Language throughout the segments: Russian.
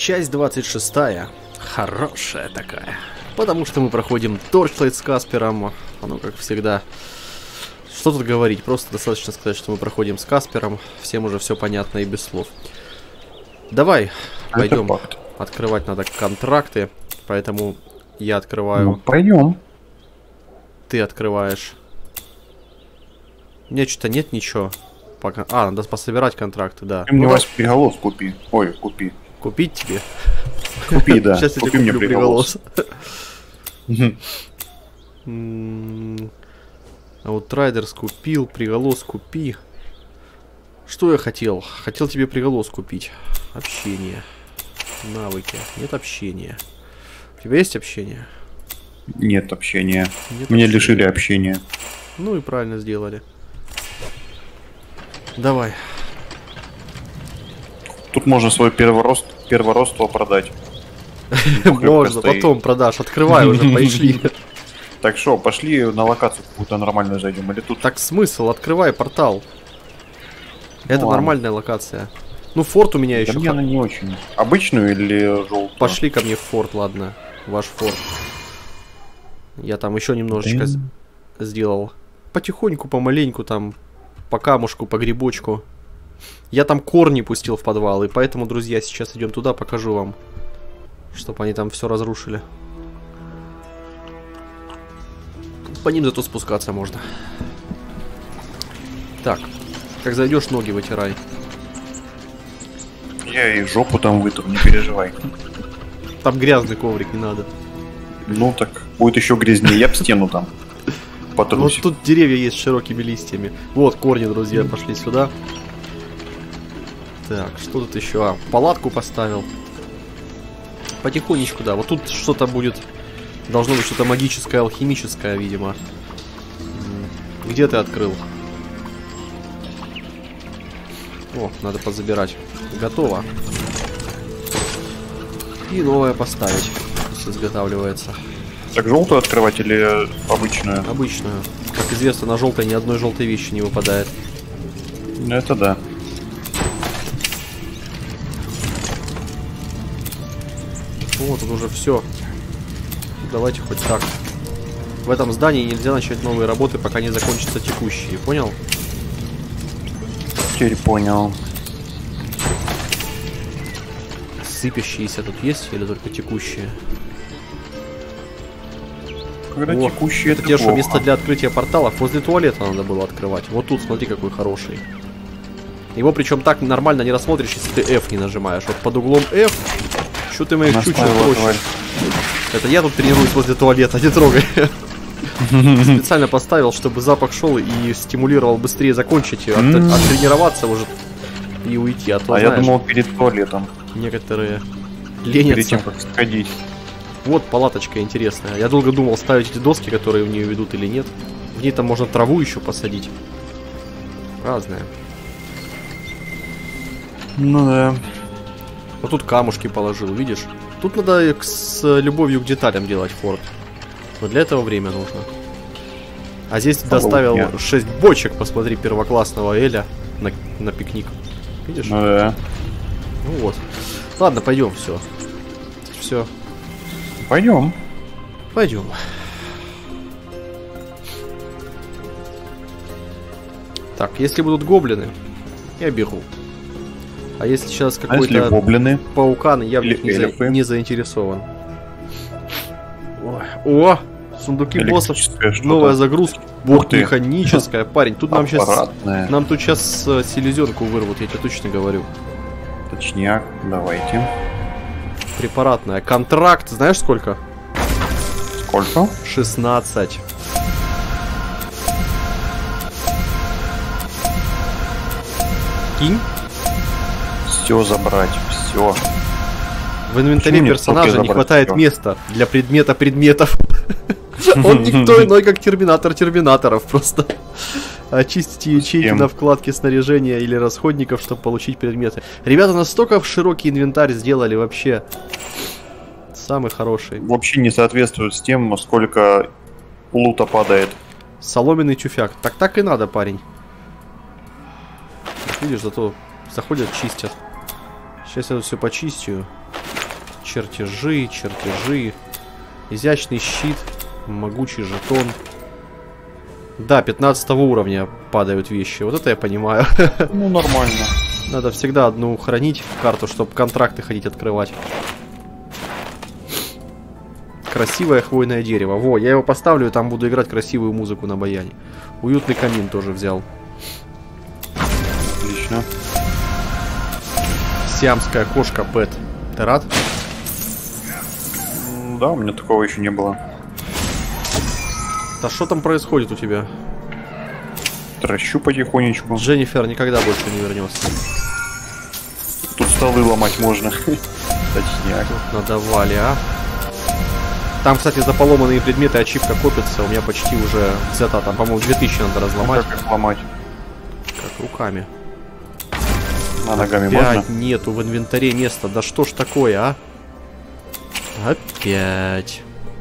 Часть 26. Хорошая такая. Потому что мы проходим Torchlight с Каспером. Оно, как всегда... Что тут говорить? Просто достаточно сказать, что мы проходим с Каспером. Всем уже все понятно и без слов. Давай, пойдем. Открывать надо контракты. Поэтому я открываю. Ну, пойдем. Ты открываешь. У меня что-то нет ничего. Пока... А, надо пособирать контракты, да. Ты мне, Вась, приголос купи. Ой, купи. Купить тебе? Купи, да. Сейчас я купи тебе мне куплю приголос. Аутрайдерс купил, приголос купи. Что я хотел? Хотел тебе приголос купить. Общение. Навыки. Нет общения. У тебя есть общение? Нет общения. Нет Мне общения. лишили общения. Ну и правильно сделали. Давай. Тут можно свой первородство продать. Можно, потом продашь. Открывай уже, пошли. Так что, пошли на локацию какую-то нормальную зайдем. Или тут... Так смысл, открывай портал. Это ладно. нормальная локация. Ну, форт у меня Да еще. мне она не очень. Обычную или желтую? Пошли ко мне в форт, ладно. Ваш форт. Я там еще немножечко сделал. Потихоньку, помаленьку там. По камушку, по грибочку. Я там корни пустил в подвал. И поэтому, друзья, сейчас идем туда, покажу вам. Чтобы они там все разрушили. По ним зато спускаться можно. Так. Как зайдешь, ноги вытирай. Я и жопу там вытру, не переживай. Там грязный коврик, не надо. Ну так, будет еще грязнее. Я б стену там Вот потрусь. тут деревья есть с широкими листьями. Вот корни, друзья, пошли сюда. Так, что тут еще? А, палатку поставил. Потихонечку, да. Вот тут что-то будет. Должно быть что-то магическое, алхимическое, видимо. Где ты открыл? О, надо позабирать. Готово. И новое поставить. Пусть изготавливается. Так, желтую открывать или обычную? Обычную. Как известно, на желтой ни одной желтой вещи не выпадает. Ну это да. Вот, тут уже все. Давайте хоть так. В этом здании нельзя начать новые работы, пока не закончатся текущие. Понял? Теперь понял. Сыпящиеся тут есть или только текущие? Когда О, текущие, это тебе что, плохо. место для открытия порталов возле туалета надо было открывать. Вот тут, смотри, какой хороший. Его причем так нормально не рассмотришь, если ты F не нажимаешь. Вот под углом F. Что ты моих чучел прочишь? Это я тут тренируюсь возле туалета, не трогай. Специально поставил, чтобы запах шел и стимулировал быстрее закончить, оттренироваться уже и уйти. А, то, А знаешь, я думал перед туалетом. некоторые Перед ленятся. тем, как сходить. Вот палаточка интересная. Я долго думал, ставить эти доски, которые в нее ведут или нет. В ней там можно траву еще посадить. Разное. Ну да. Вот тут камушки положил, видишь? Тут надо с любовью к деталям делать форт. Но для этого время нужно. А здесь доставил 6 бочек, посмотри, первоклассного Эля на пикник. Видишь? Ну да. Ну вот. Ладно, пойдем, все. Все. Пойдем. Пойдем. Так, если будут гоблины, я бегу. А если сейчас А если какой-то гоблины? паукан, я в них Или эльфы? не заинтересован. Ой. О! Сундуки боссов. Электрическое что-то. Новая загрузка. Ух Бог, ты. механическая, парень. Тут нам Аппаратная. сейчас селезенку вырвут, я тебе точно говорю. Точняк, давайте. Препаратная. Контракт, знаешь сколько? Сколько? 16. Кинь. Все забрать, все. В инвентаре Почему нет? персонажа Только не забрать хватает всё. места для предмета предметов. Он никто иной, как терминатор терминаторов. Просто очистите ячейки на вкладке снаряжения или расходников, чтобы получить предметы. Ребята настолько широкий инвентарь сделали вообще. Самый хороший. Вообще не соответствует с тем, сколько лута падает. Соломенный тюфяк. Так и надо, парень. Видишь, зато заходят, чистят. Сейчас я тут все почистю. Чертежи, чертежи. Изящный щит. Могучий жетон. Да, 15 уровня падают вещи. Вот это я понимаю. Ну, нормально. Надо всегда одну хранить карту, чтобы контракты ходить открывать. Красивое хвойное дерево. Во, я его поставлю и там буду играть красивую музыку на баяне. Уютный камин тоже взял. Отлично. Сиамская кошка Пэт. Ты рад? Да, у меня такого еще не было. Да что там происходит у тебя? Тращу потихонечку. Дженнифер никогда больше не вернется. Тут столы ломать можно. Точняк. Надавали, а? Там, кстати, за поломанные предметы ачивка копится. У меня почти уже взята. Там, по-моему, 2000 надо разломать. А как их ломать? Как руками. А ногами Опять можно? нету в инвентаре места. Да что ж такое, а? Опять.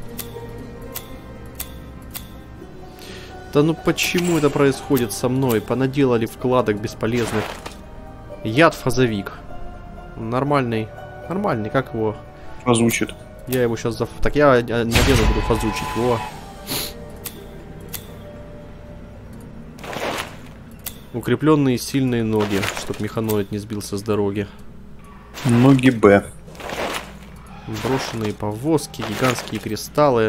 Да ну почему это происходит со мной? Понаделали вкладок бесполезных. Яд фазовик. Нормальный. Нормальный, как его? Озвучит. Я его сейчас Так я надену, буду фазучить. Во. Укрепленные сильные ноги, чтоб механоид не сбился с дороги. Ноги Б. Брошенные повозки, гигантские кристаллы.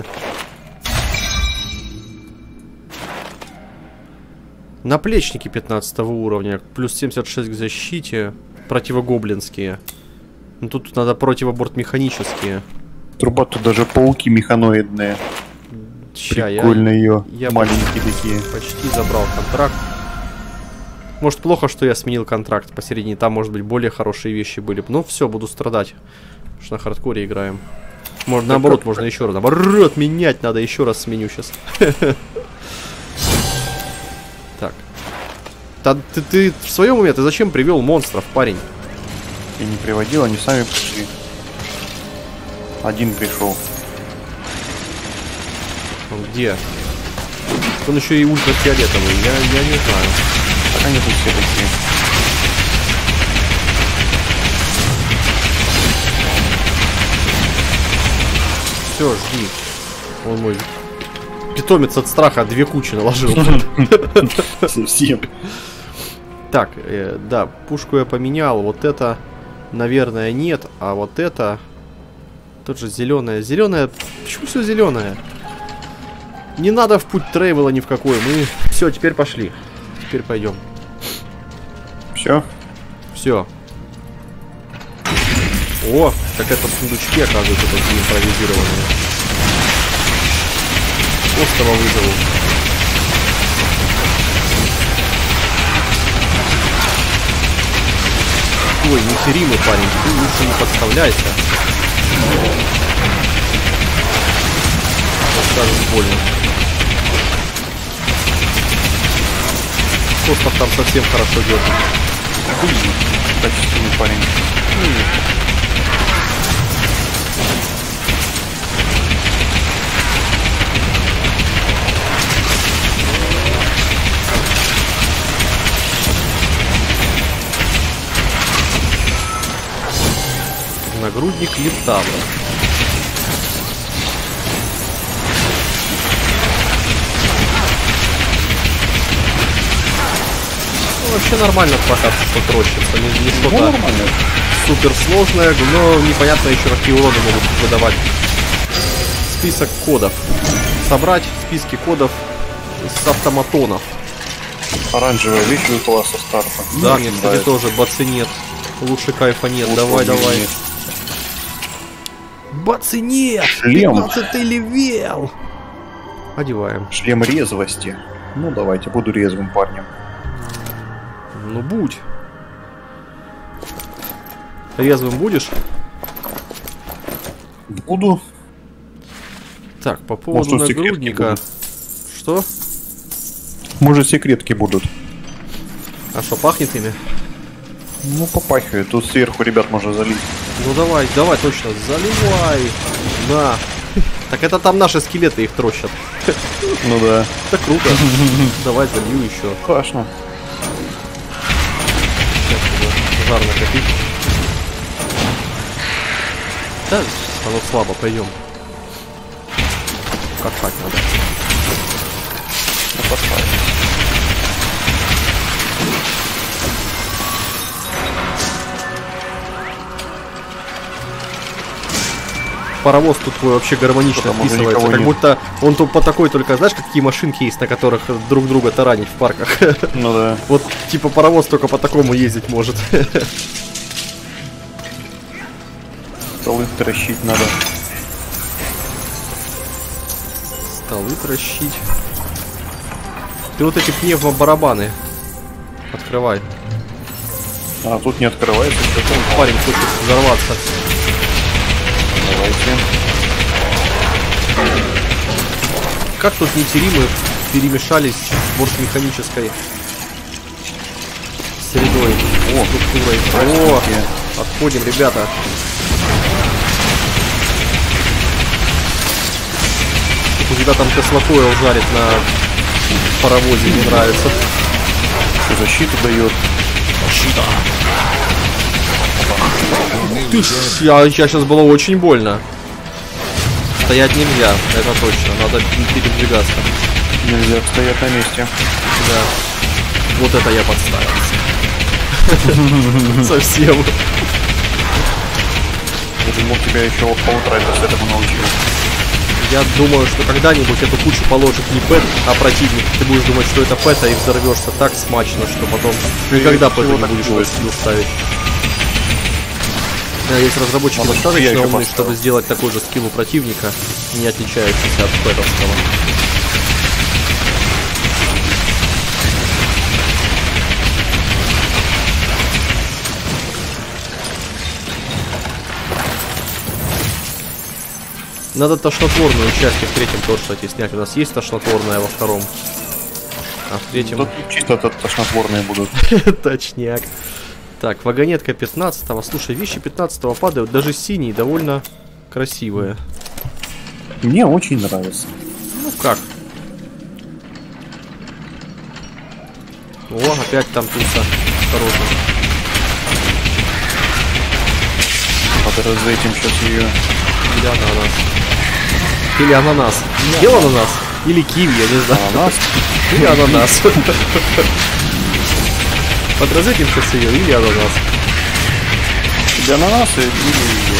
Наплечники 15 уровня, плюс 76 к защите, противогоблинские. Ну, тут надо противобортмеханические. Труба тут даже пауки механоидные. Ща, Прикольно ее. я Маленькие такие. почти забрал контракт. Может, плохо, что я сменил контракт посередине. Там, может быть, более хорошие вещи были. Но все, буду страдать. Потому что на хардкоре играем. Может, наоборот, можно еще раз. Наоборот, менять надо. Еще раз сменю сейчас. Так. Ты в своем уме? Ты зачем привел монстров, парень? Я не приводил, они сами пришли. Один пришел. Он где? Он еще и ультрафиолетовый. Я не знаю. Так они тут все такие. Все, жди. Он мой питомец от страха 2 кучи наложил. Совсем. Так, да, пушку я поменял. Вот это, наверное, нет. А вот это... Тут же зеленая. Зеленая... Почему все зеленое? Не надо в путь трейвела ни в какой. Мы... Все, теперь пошли. Теперь пойдем. Все? Все. О, так это в сундучке, оказывается, такие импровизированные. Острова вызову. Ой, нетеримый парень, ты лучше не подставляйся. Скажешь, больно. Остров там совсем хорошо держит. Качественный парень. Нагрудник Литавра. Ну, вообще нормально прокат, что трощится. Не что-то супер сложное, но непонятно еще какие уроды могут выдавать. Список кодов. Собрать списки кодов с автоматонов. Оранжевая вещь выпала со старта. Да, мне, кстати, тоже бацы нет. Лучше кайфа нет. Давай. Нет. Бацы нет! Шлем. 15-й левел! Одеваем. Шлем резвости. Ну давайте, буду резвым парнем. Ну будь. Резвым будешь? Буду. Так, по поводу Может, нагрудника. Что? Может, секретки будут. А что, пахнет ими? Ну, попахивает. Тут сверху, ребят, можно залить. Ну давай, точно, заливай. На. Так это там наши скелеты их трощат. Ну да. Это круто. Давай залью еще. Страшно. Сейчас жар накопить. Да, оно слабо, пойдем. Копать надо. Ну, поставим. Паровоз тут твой вообще гармонично вписывается. Как будто он тут по такой только, знаешь, какие машинки есть, на которых друг друга таранить в парках. Ну да. Вот типа паровоз только по такому ездить может. Столы тращить надо. Столы тращить. Ты вот эти пневмобарабаны открывай. А тут не открывается. Парень хочет взорваться. Давайте. Как тут нетеримы перемешались с бортмеханической средой, структурой. О, отходим, ребята. У тебя там Теслакойл жарит на паровозе, не нравится. Защиту дает. Защита. Ты ж, я сейчас было очень больно. Стоять нельзя, это точно. Надо передвигаться. Нельзя стоять на месте. Да. Вот это я подставился. Совсем. Я думал, тебя еще поутрать с этому научил. Я думаю, что когда-нибудь эту кучу положит не пэт, а противник. Ты будешь думать, что это пэт, и взорвешься так смачно, что потом никогда пэт не будешь его ставить. Да, есть разработчики достаточно умные, чтобы сделать такой же скилл у противника, не отличающийся от пэтовского. Надо тошнотворную часть в третьем тоже, кстати, снять. У нас есть тошнотворная во втором. А в третьем... Тут чисто тошнотворные будут. Точняк. Так, вагонетка 15-го. Слушай, вещи 15-го падают. Даже синие довольно красивые. Мне очень нравится. Ну как? О, опять там туса. Осторожно. Надо за этим сейчас ее... Или ананас. Или ананас. Ел ананас? Или киви, я не знаю. Ананас? Или ананас. Подразетим сейчас ее или ананас. Или ананас, или ее.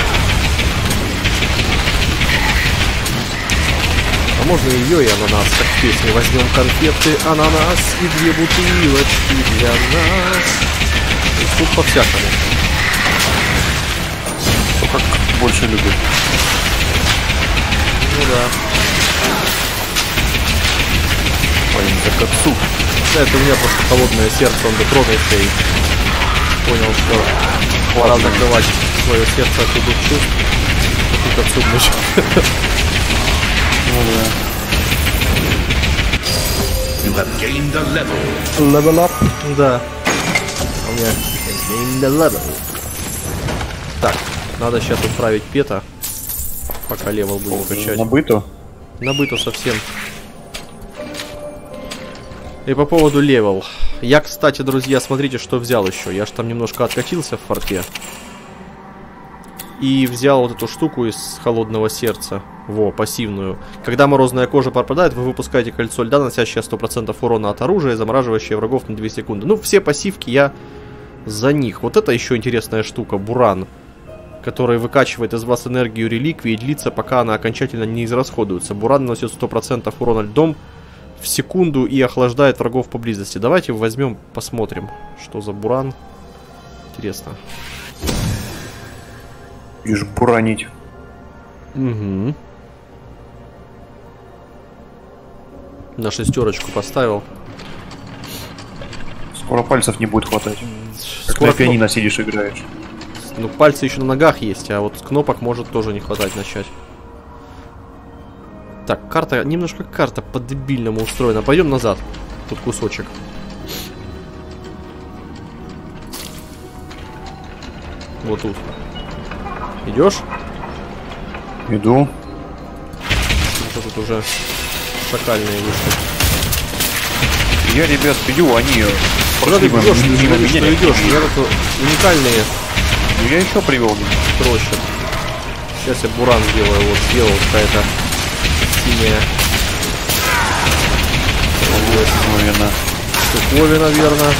А можно ее и ананас, как в песне. Возьмем конфеты, ананас и 2 бутылочки для нас. И тут по-всякому. Кто как больше любит. Ну да. Блин, как отцу. Да, это у меня просто холодное сердце, он дотронулся и понял, что пора закрывать свое сердце от любых чувств. Тут отсюда. Ну да. You have gained a level. Level up? Да. У меня gained a level. Так, надо сейчас отправить пета, пока левел будем качать. На быту? На быту совсем. И по поводу левел. Я, кстати, друзья, смотрите, что взял еще. Я ж там немножко откатился в форте. И взял вот эту штуку из холодного сердца. Во, пассивную. Когда морозная кожа пропадает, вы выпускаете кольцо льда, наносящее 100% урона от оружия, замораживающее врагов на 2 секунды. Ну, все пассивки я за них. Вот это еще интересная штука, буран. Который выкачивает из вас энергию реликвии и длится, пока она окончательно не израсходуется. Буран наносит 100% урона льдом в секунду и охлаждает врагов поблизости. Давайте возьмем, посмотрим, что за буран. Интересно. Будешь буранить. Угу. На 6 поставил. Скоро пальцев не будет хватать. Скоро на пианино сидишь, играешь. Ну, пальцы еще на ногах есть, а вот кнопок может тоже не хватать начать. Так, карта, немножко карта по-дебильному устроена. Пойдем назад. Тут кусочек. Вот тут. Идешь? Иду. Вот тут уже шакальные вышли. Я, ребят, бью, они... Куда ты идешь? Ты же говоришь, что идешь. Я тут уникальные Ну, я еще привел. трощат. Сейчас я буран сделаю. Вот сделал какая-то синяя. Штуковина. Штуковина, верно.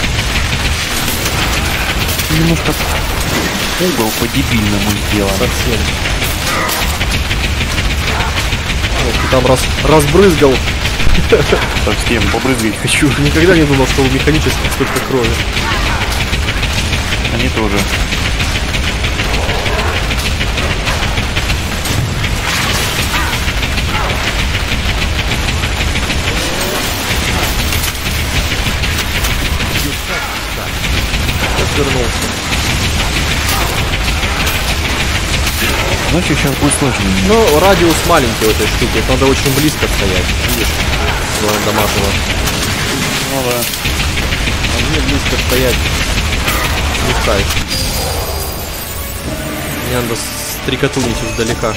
Немножко угол по-дебильному сделан. Совсем. Вот ты там разбрызгал. Совсем побрызгать хочу. Никогда не думал, что у механических столько крови. Они тоже. Вернулся. Значит, сейчас будет сложнее. Ну, радиус маленький у этой штуки. Это надо очень близко стоять. Видишь? Дамажево. Ну да. А мне близко стоять не кайф. Мне надо стрекотунить издалека.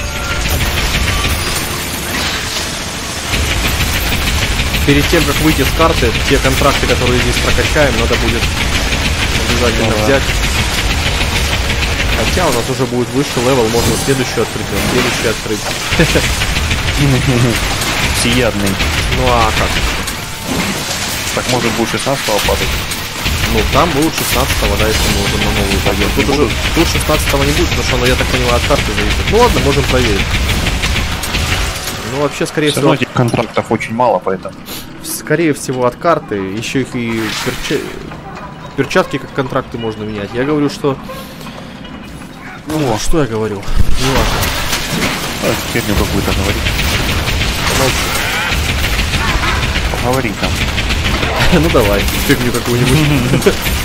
Перед тем, как выйти с карты, те контракты, которые здесь прокачаем, надо будет обязательно взять. Хотя у нас уже будет выше левел, можно следующую открыть. Всеядный. Ну а как? Так может будет 16-го падать. Ну там будет 16-го, да, если мы уже на новую пойдем. Тут 16-го не будет, потому что оно, я так понимаю, от карты зависит. Ну ладно, можем проверить. Ну вообще, скорее всего... этих контрактов очень мало, поэтому... Скорее всего от карты. Еще их и перчатки как контракты можно менять. Я говорю, что... Ну, что я говорю? Не важно. Херню какую-то говорить. Поговори там. Ну давай, фигню какую-нибудь.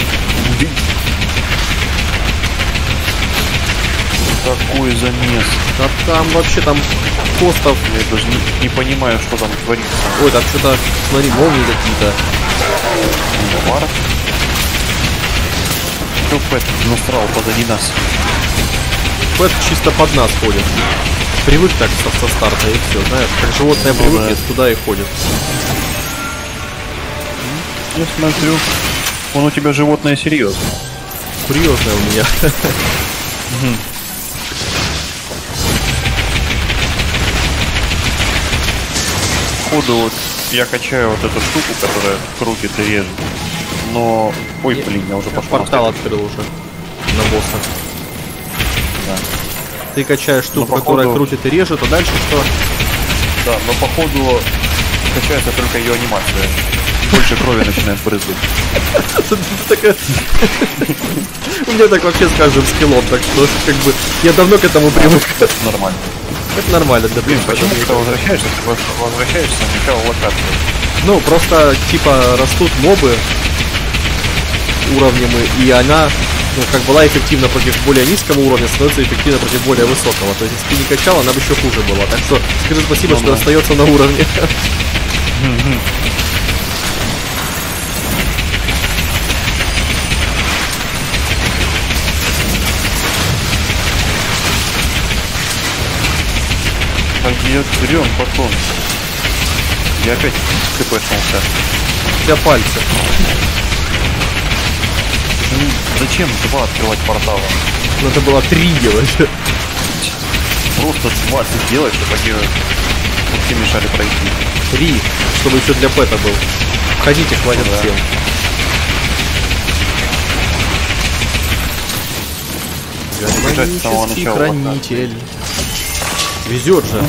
Какой замес. Да там вообще там костов. Я даже не понимаю, что там творится. Ой, там что-то, смотри, молнии какие-то. Бар. Кто Пэт насрал позади нас? Пэт чисто под нас ходит. Привык так со старта и все, знаешь, как животное привыкнет, туда и ходит. Я смотрю, он у тебя животное серьезно. Серьезное у меня. Походу вот я качаю вот эту штуку, которая крутит и режет. Но... Ой, блин, я уже пошел. Портал открыл уже. На босса. Да. Ты качаешь штуку, походу... которая крутит и режет, а дальше что? Да, но походу качается только ее анимация. Больше крови начинает брызгать. У меня так вообще с каждым скиллом, так что как бы я давно к этому привык. Это нормально. Это нормально, да блин. Почему ты возвращаешься? Ты возвращаешься на начало локации. Ну, просто типа растут мобы уровнем, и она, ну, как была эффективна против более низкого уровня, становится эффективна против более высокого. То есть, если ты не качал, она бы еще хуже была. Так что скажи спасибо, что остается на уровне. Пойдет, берем потом. Я опять КПшнулся. У тебя пальцы. Зачем 2 открывать портала? Надо было 3 делать. Просто 20 делать, чтобы они все мешали пройти. 3, чтобы еще для пэта был. Входите, хватит всем. Гармонический хранитель. Везет же.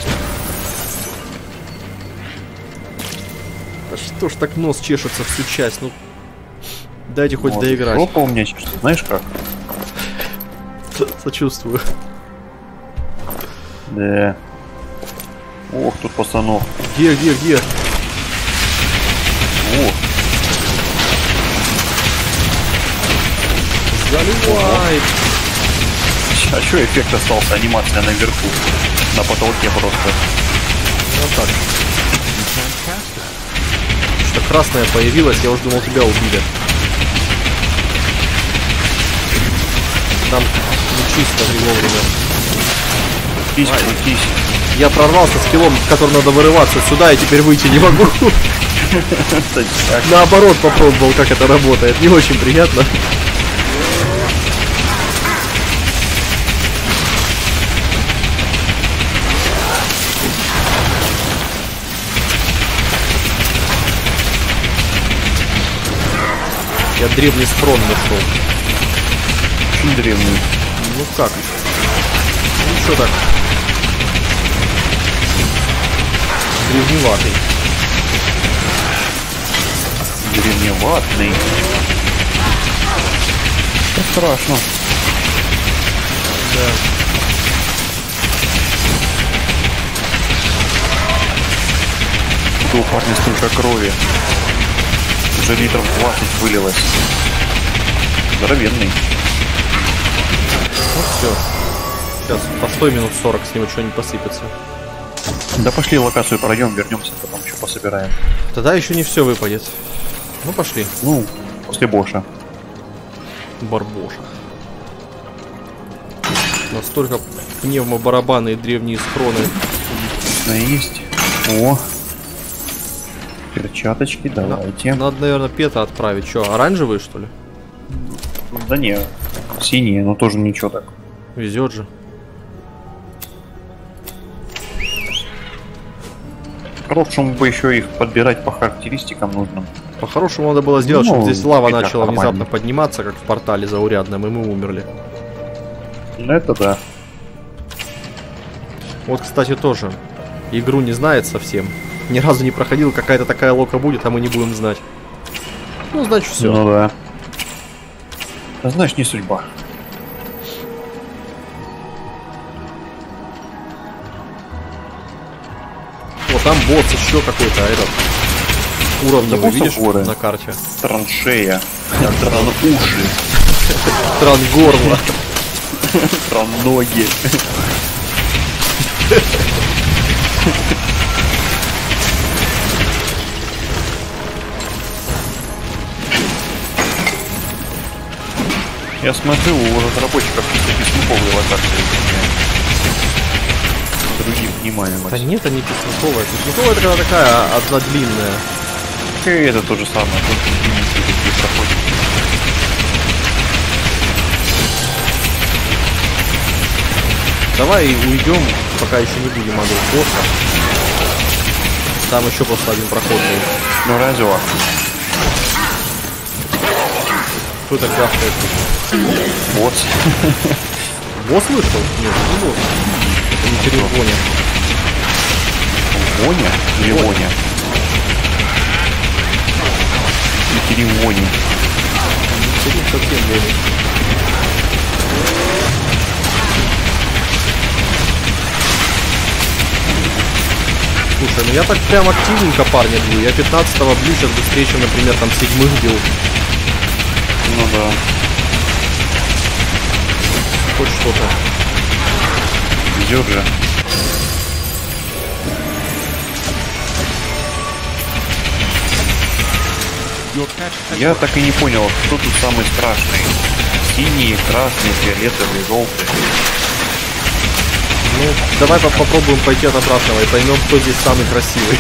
Да что ж так нос чешется всю часть? Ну, дайте хоть доиграть. Жопа у меня чешется, знаешь как? Сочувствую. Да. Ох, тут пацанов. Где? Ох. Заливай! А что эффект остался? Анимация наверху. На потолке просто. Вот так. Что-то красное появилось, я уже думал, тебя убили. Там не чисто вовремя. Крутись. Я прорвался скиллом, с которым надо вырываться сюда, и теперь выйти не могу. Наоборот, попробовал, как это работает. Не очень приятно. древний схрон нашел. Очень древний. Ну как? Ну что так? Древневатый. Древневатный. Это страшно. Да. У парня столько крови. Уже литров 20 вылилось. Здоровенный. Ну все. Сейчас постой минут 40, с него что-нибудь посыпется. Да пошли локацию пройдем, вернемся, потом еще пособираем. Тогда еще не все выпадет. Ну пошли. Ну, после боша. Барбоша. Настолько пневмобарабаны и древние схроны. Есть. О. Перчаточки, давайте. Надо, наверное, пета отправить. Че, оранжевые, что ли? Да не, синие, но тоже ничего так. Везет же. По-хорошему бы еще их подбирать по характеристикам нужным. По-хорошему надо было сделать, Ну, чтобы здесь лава это начала нормально. внезапно подниматься, как в портале заурядном, и мы умерли. Ну это да. Вот, кстати, тоже. Игру не знает совсем. Ни разу не проходил, какая-то такая лока будет, а мы не будем знать. Ну, значит, все. Ну да. А знаешь, не судьба. Вот там босс еще какой-то, этот уровневый, босс видишь, горы. на карте. Траншея. Тран-уши. Трангорло. Тран-ноги. Я смотрю, у разработчиков какие-то беспонтовые локации. Других внимания. Да нет, они песенковая. Песенковая это когда такая одна длинная. И это то же самое. Тут такие проходят. Давай уйдем, пока еще не будем адрес босса. Там еще просто один проход был. Ну разве? Кто так гавкает? Вот. Босс вышел? Нет, не босс. Это не Теревоня. Воня или Воня? И Теревоня. Терев совсем Воня. Слушай, ну я так прям активненько парня бью. Я 15-го бью сейчас быстрее, чем, например, там 7-х бил. Ну да. Хоть что-то. Везет же. Я так и не понял, кто тут самый страшный. Синие, красные, фиолетовые, желтые. Ну, давай попробуем пойти от обратного и поймем, кто здесь самый красивый.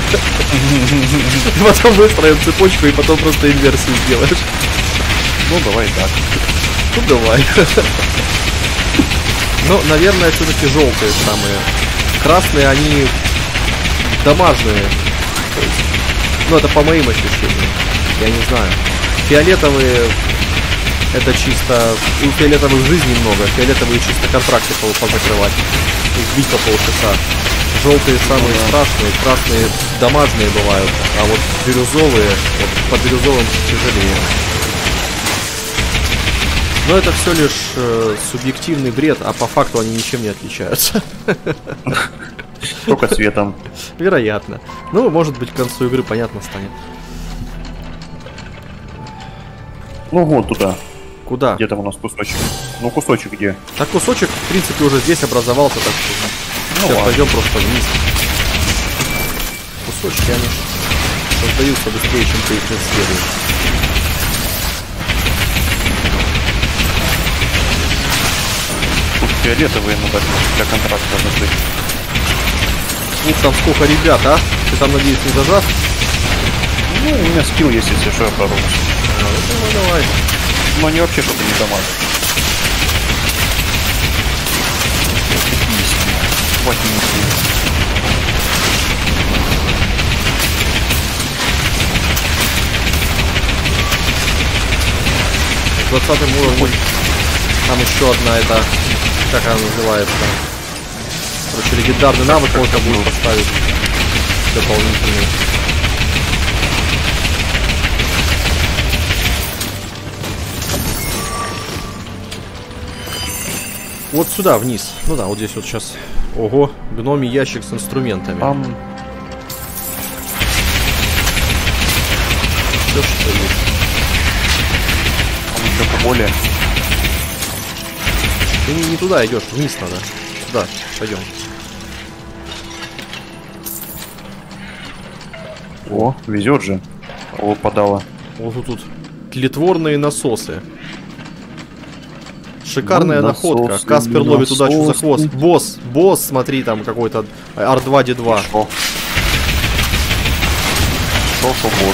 Потом выстроим цепочку и потом просто инверсию сделаешь. Ну давай так. Ну давай. Ну, наверное, все-таки желтые самые. Красные, они дамажные. То есть, ну, это по моим ощущениям. Я не знаю. Фиолетовые, это чисто... У фиолетовых жизни много. Фиолетовые чисто контракты позакрывать. Сбить по полчаса. Желтые самые страшные, красные дамажные бывают. А вот бирюзовые, вот по бирюзовым тяжелее. Но это все лишь субъективный бред, а по факту они ничем не отличаются. Только цветом. Вероятно. Ну, может быть, к концу игры понятно станет. Ну вот туда. Куда? Где там у нас кусочек? Ну кусочек где? Так кусочек, в принципе, уже здесь образовался, так что Ну сейчас ладно. пойдем просто вниз. Кусочки, они создаются быстрее, чем ты их исследуешь. Тут фиолетовые надо для контраста закрыть. Ух, там сколько ребят, а? Ты там, надеюсь, не зажат? Ну, у меня скилл есть, если что, я прорвусь. Ну, давай. Но они вообще что-то не дамажат. Хватит нести. 20 уровнем. Там еще одна, это... Как она называется? Короче, легендарный навык можно будет поставить. Дополнительный. Вот сюда, вниз. Ну да, вот здесь вот сейчас. Ого, гномий ящик с инструментами. Все, что есть. Там еще поболее. Ты не туда идешь, вниз надо. Сюда, пойдем. О, везет же. Выпадало. Вот тут тлетворные насосы. Шикарная находка. Каспер ловит удачу за хвост. Босс, смотри, там какой-то R2-D2. Шо босс?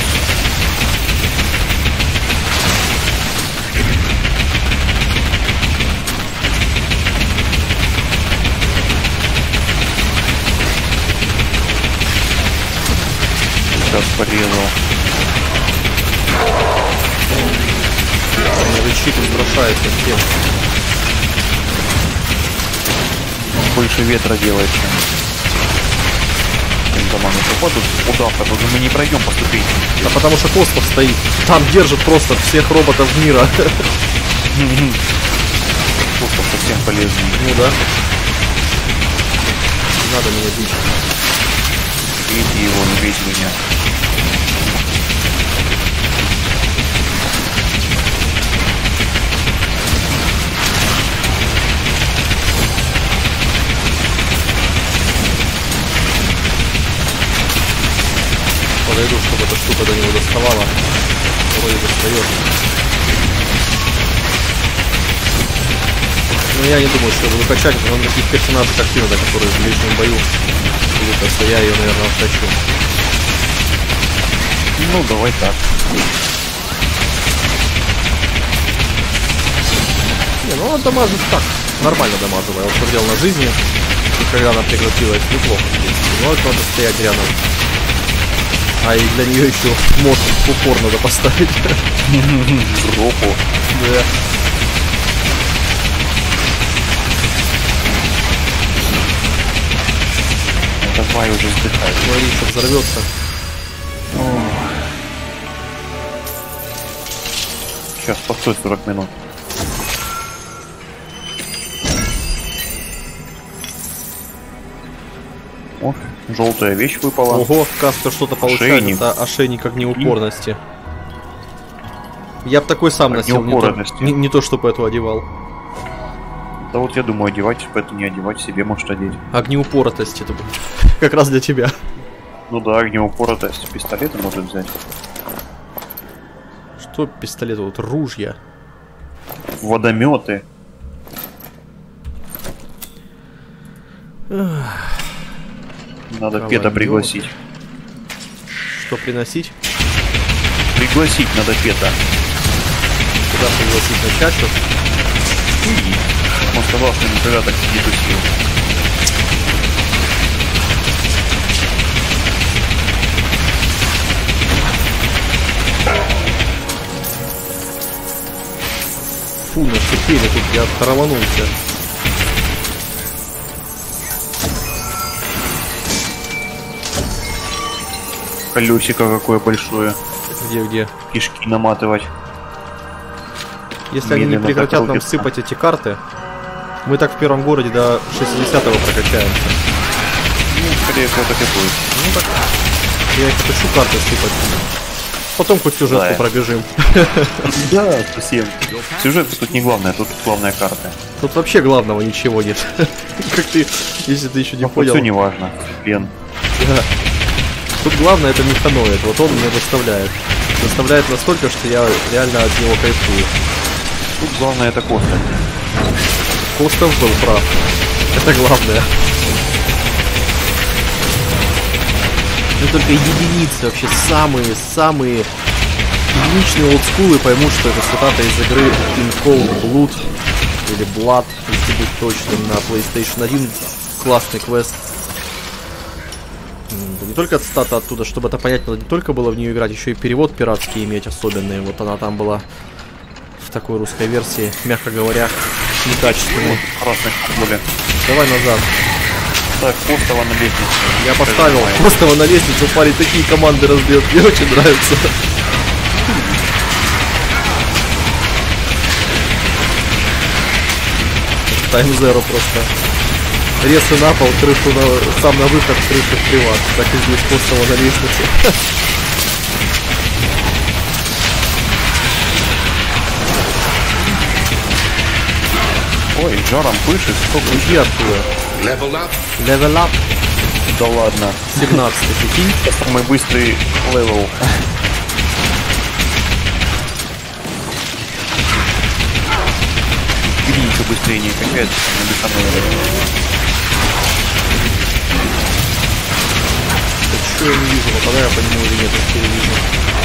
Сейчас порезал. Рычит, устрашает совсем. Больше ветра делает, чем команда. Вот тут удавка, тут мы не пройдем по ступенькам. Да потому что Костов стоит. Там держит просто всех роботов мира. Костов совсем полезный. Ну да. Не надо меня бить. Бейте его, не бейте меня. Подойду, чтобы эта штука до него доставала. Вроде достает. Но я не думаю, что я буду качать, но на таких персонажей как ты, которые в ближнем бою будут, а я ее, наверное, втачу. Ну, давай так. Не, ну она дамажит так. Нормально дамажила. Я вот смотрел на жизни, и когда она прекратилась, неплохо. Но это надо стоять рядом. А и для нее еще мод упор надо поставить. Жопу. Да. Давай уже вздыхай. Смотри, что взорвется. Сейчас, постой 40 минут. О, желтая вещь выпала. Ого, Каспер что-то получает. Ошейник. Это ошейник огнеупорности. Я бы такой сам носил, не то чтобы эту одевал. Да вот я думаю, одевать, поэтому не одевать, себе может одеть. Огнеупоротость, это как раз для тебя. Ну да, огнеупоротость. Пистолеты можно взять. Что пистолеты? Вот ружья. Водометы. Надо Пета пригласить. Что приносить? Пригласить надо Пета. Куда пригласить? На чачу? Он сказал, что никогда так не тусил. Фу, нашипели тут, я оторванулся. Колесико какое большое. Где? Кишки наматывать. Если они не прекратят нам сыпать эти карты, мы так в первом городе до 60-го прокачаемся. Ну, скорее всего, так и будет. Ну так, я их хочу карты сыпать. Потом хоть сюжетку пробежим. Да, совсем. Сюжет тут не главное, тут главная карта. Тут вообще главного ничего нет. Как ты, если ты еще не понял. Все не важно. Плен. Да. Тут главное это механоид, вот он меня доставляет. Доставляет настолько, что я реально от него кайфую. Тут главное это Костов. Костов был прав. Это главное. Ну только единицы, вообще самые единичные олдскулы поймут, что это цитата из игры In Cold Blood или Blood, если быть точным, на PlayStation 1. Классный квест. Не только цитата оттуда, чтобы это понять, надо не только было в нее играть, еще и перевод пиратский иметь особенный. Вот она там была в такой русской версии, мягко говоря, некачественной. Красный более. Давай назад. Так, Костова на лестницу. Я поставил Костова на лестницу, парень такие команды раздает, мне очень нравится. Тайм зеро просто. Ресы на пол, крышу сам на выход, крышу в приват. Так и здесь Костова на лестнице. Ой, жаром пышет, сколько Уйди оттуда. Level up. Level up. Да ладно. 17, прикинь. Самый быстрый левел. Иди еще быстрее не качается, на бесаное. Что я не вижу, попадаю я по нему или нет, что я вижу.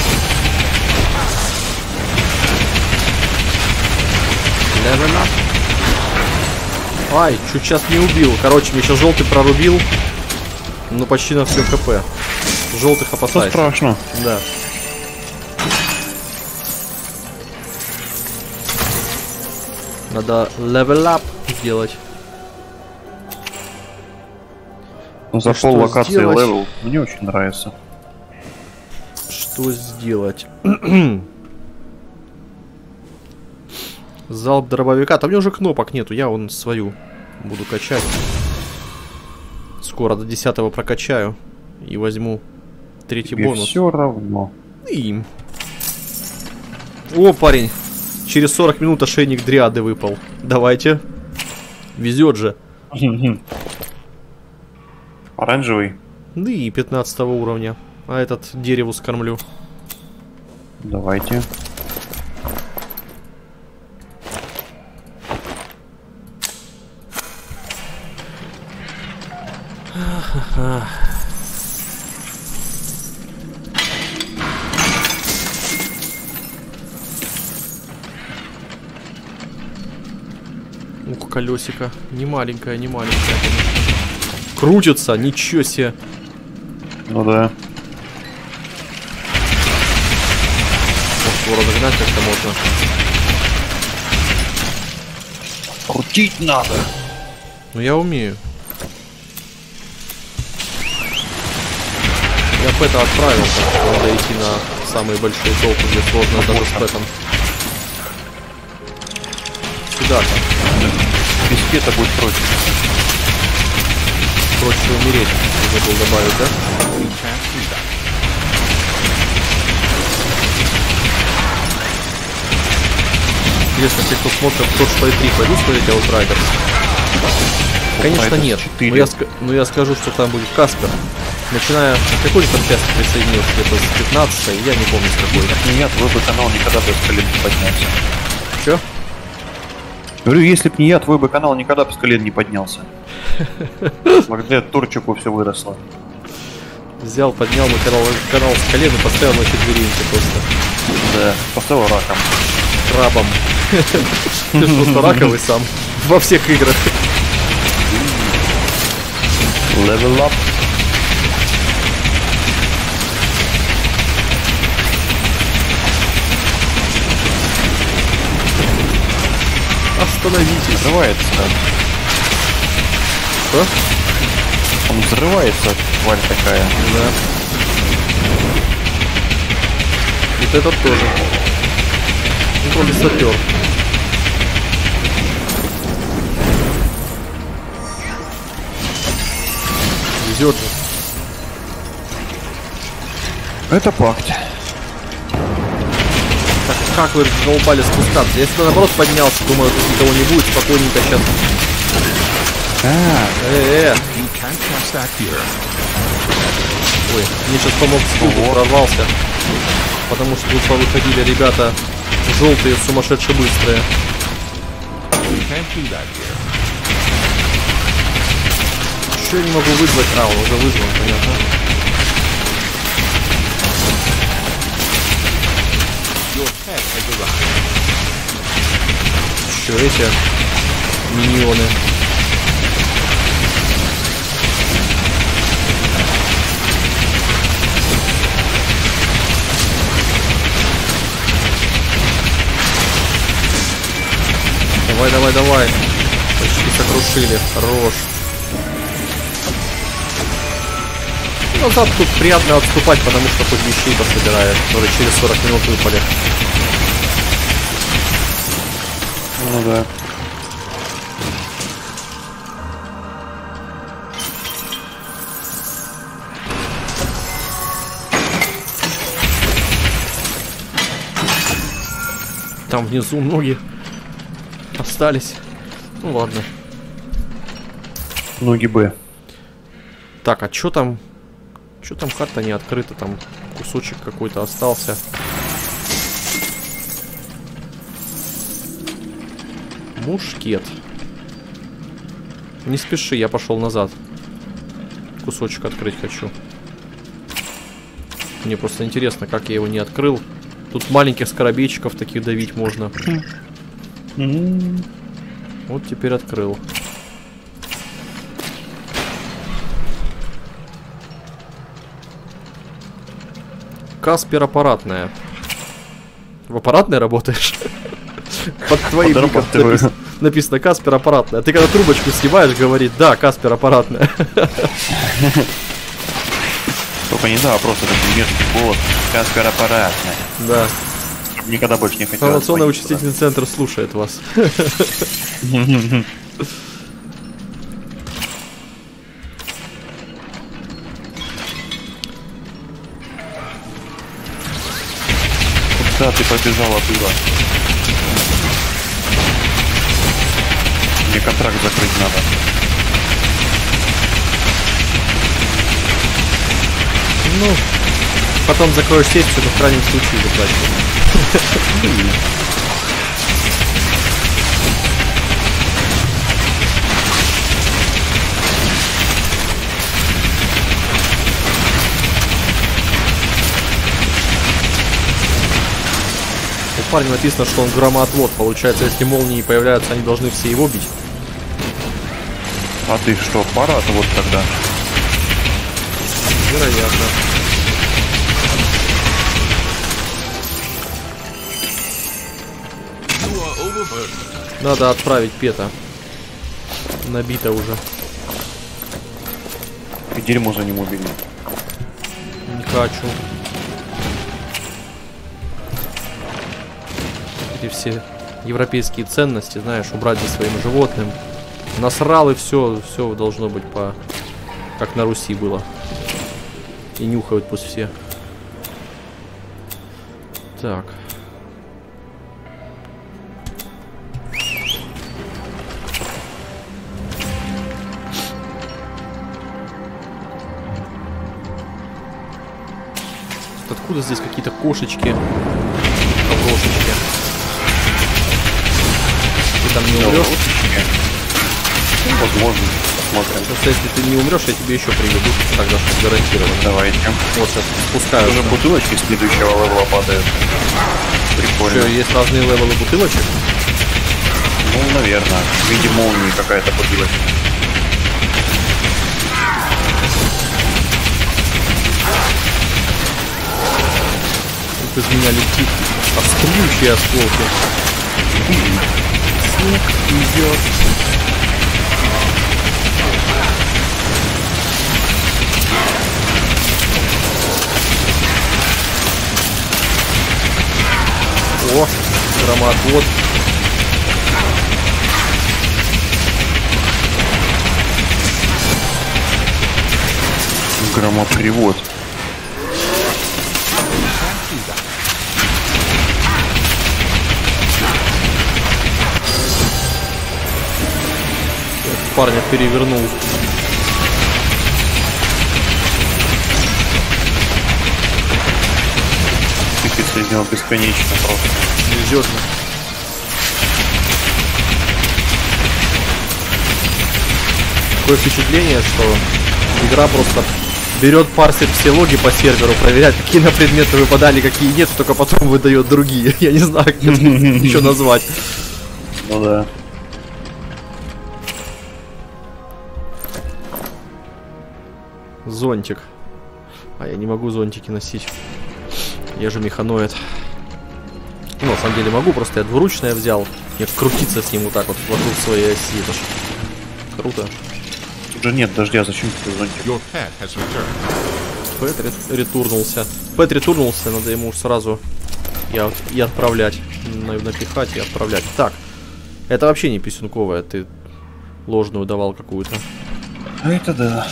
Level up. Ай, чуть сейчас не убил. Короче, мне сейчас желтый прорубил. Ну, почти на все КП. Желтых опасайся. Страшно. Да. Надо level up сделать. Ну, за что пол локации сделать? левел мне очень нравится. Что сделать? Залп дробовика. Там у меня уже кнопок нету. Я вон свою буду качать. Скоро до 10-го прокачаю. И возьму третий бонус. Все равно. И... О, парень. Через 40 минут ошейник дриады выпал. Давайте. Везет же. Оранжевый. Да и 15 уровня. А этот дереву скормлю. Давайте. Ух, колесико. Не маленькое, не маленькое. Крутится, ничего себе. Ну да. Может, его разогнать как-то можно. Крутить надо. Ну я умею. Я пэта отправил, так что надо идти на самые большие толпы, где сложно даже с пэтом. Сюда-то. Без пета будет проще. Проще умереть. Забыл добавить, да? Интересно, те, кто смотрит Torchlight 3, пойду смотреть Outriders? Конечно нет. Но я скажу, что там будет Каспер. Начиная... Какой там часть присоединился? Где-то с 15-й? Я не помню с какой. Нет, твой бы канал никогда бы с колен не поднялся. Чё? Говорю, если б не я, твой бы канал никогда бы с колен не поднялся. Благодаря Турчику все выросло. Взял, поднял мой канал с колен и поставил на четвереньки просто. Да, поставил раком. Крабом. Ты же просто раковый сам. Во всех играх. Level up. Остановитесь. Взрывается. Что? Он взрывается, тварь такая. Да. Вот этот тоже. Ну, вроде сапер. Везет же. Это пакт. Так, как вы долбали спускаться? Я сюда наоборот поднялся, думаю, тут никого не будет, спокойненько сейчас. Ой, мне сейчас помог скилл, прорвался. Потому что тут повыходили ребята желтые, сумасшедшие быстрые. Еще я не могу вызвать. А, он уже вызван, понятно. Еще эти миньоны. Давай, давай, давай. Почти сокрушили. Хорош. Назад тут приятно отступать, потому что хоть вещей пособираешь, которые через 40 минут выпали. Ну да. Там внизу ноги остались. Ну ладно. Ноги Б. Так, а чё там? Чё там карта не открыта? Там кусочек какой-то остался. Мушкет. Не спеши, я пошел назад. Кусочек открыть хочу. Мне просто интересно, как я его не открыл. Тут маленьких скоробейчиков таких давить можно. Вот теперь открыл. Каспер аппаратная. В аппаратной работаешь? Под твоим ником написано Каспер аппаратная. Ты когда трубочку снимаешь, говорит, да, Каспер аппаратная. Только не да, просто такой мерзкий голос. Каспер аппаратная. Да. Никогда больше не хотел. Информационный вычислительный центр слушает вас. Куда ты побежал оттуда? Мне контракт закрыть надо. Ну, потом закроешь секцию, но в крайнем случае заплатишь. У парня написано, что он громоотвод. Получается, если молнии появляются, они должны все его бить. А ты что, пара вот тогда? Вероятно. Надо отправить Пета. Набито уже. И дерьмо за ним убили. Не хочу. Эти все европейские ценности, знаешь, убрать за своим животным. Насрал и все должно быть по... как на Руси было. И нюхают пусть все. Так. Откуда здесь какие-то кошечки? Кошечки. Ты там не умрешь? Ну, возможно. Посмотрим. Просто если ты не умрешь, я тебе еще приведу, тогда что гарантированно. Давайте. Вот сейчас спускаю. Уже бутылочки следующего левела падают. Прикольно. Что, есть разные левелы бутылочек? Ну, наверное. В виде молнии какая-то бутылочка. Тут из меня летит острющие осколки. Снег идет. О, громоотвод. Громопривод. Парня перевернул. Ты соединил бесконечно просто. Везет. Такое впечатление, что игра просто берет, парсит все логи по серверу, проверяет, какие на предметы выпадали, какие нет, только потом выдает другие. Я не знаю, как это еще назвать. Ну да. Зонтик. А я не могу зонтики носить. Я же механоид. Ну, на самом деле могу, просто я двуручное взял. Мне крутиться с ним вот так вот вокруг своей оси. Это ж круто. Тут же нет дождя, зачем ты зонтик? Your pet has returned. Пэт ретурнулся. Пэт ретурнулся, надо ему сразу и отправлять. Напихать и отправлять. Так. Это вообще не писюнковая, ты ложную давал какую-то. А это да.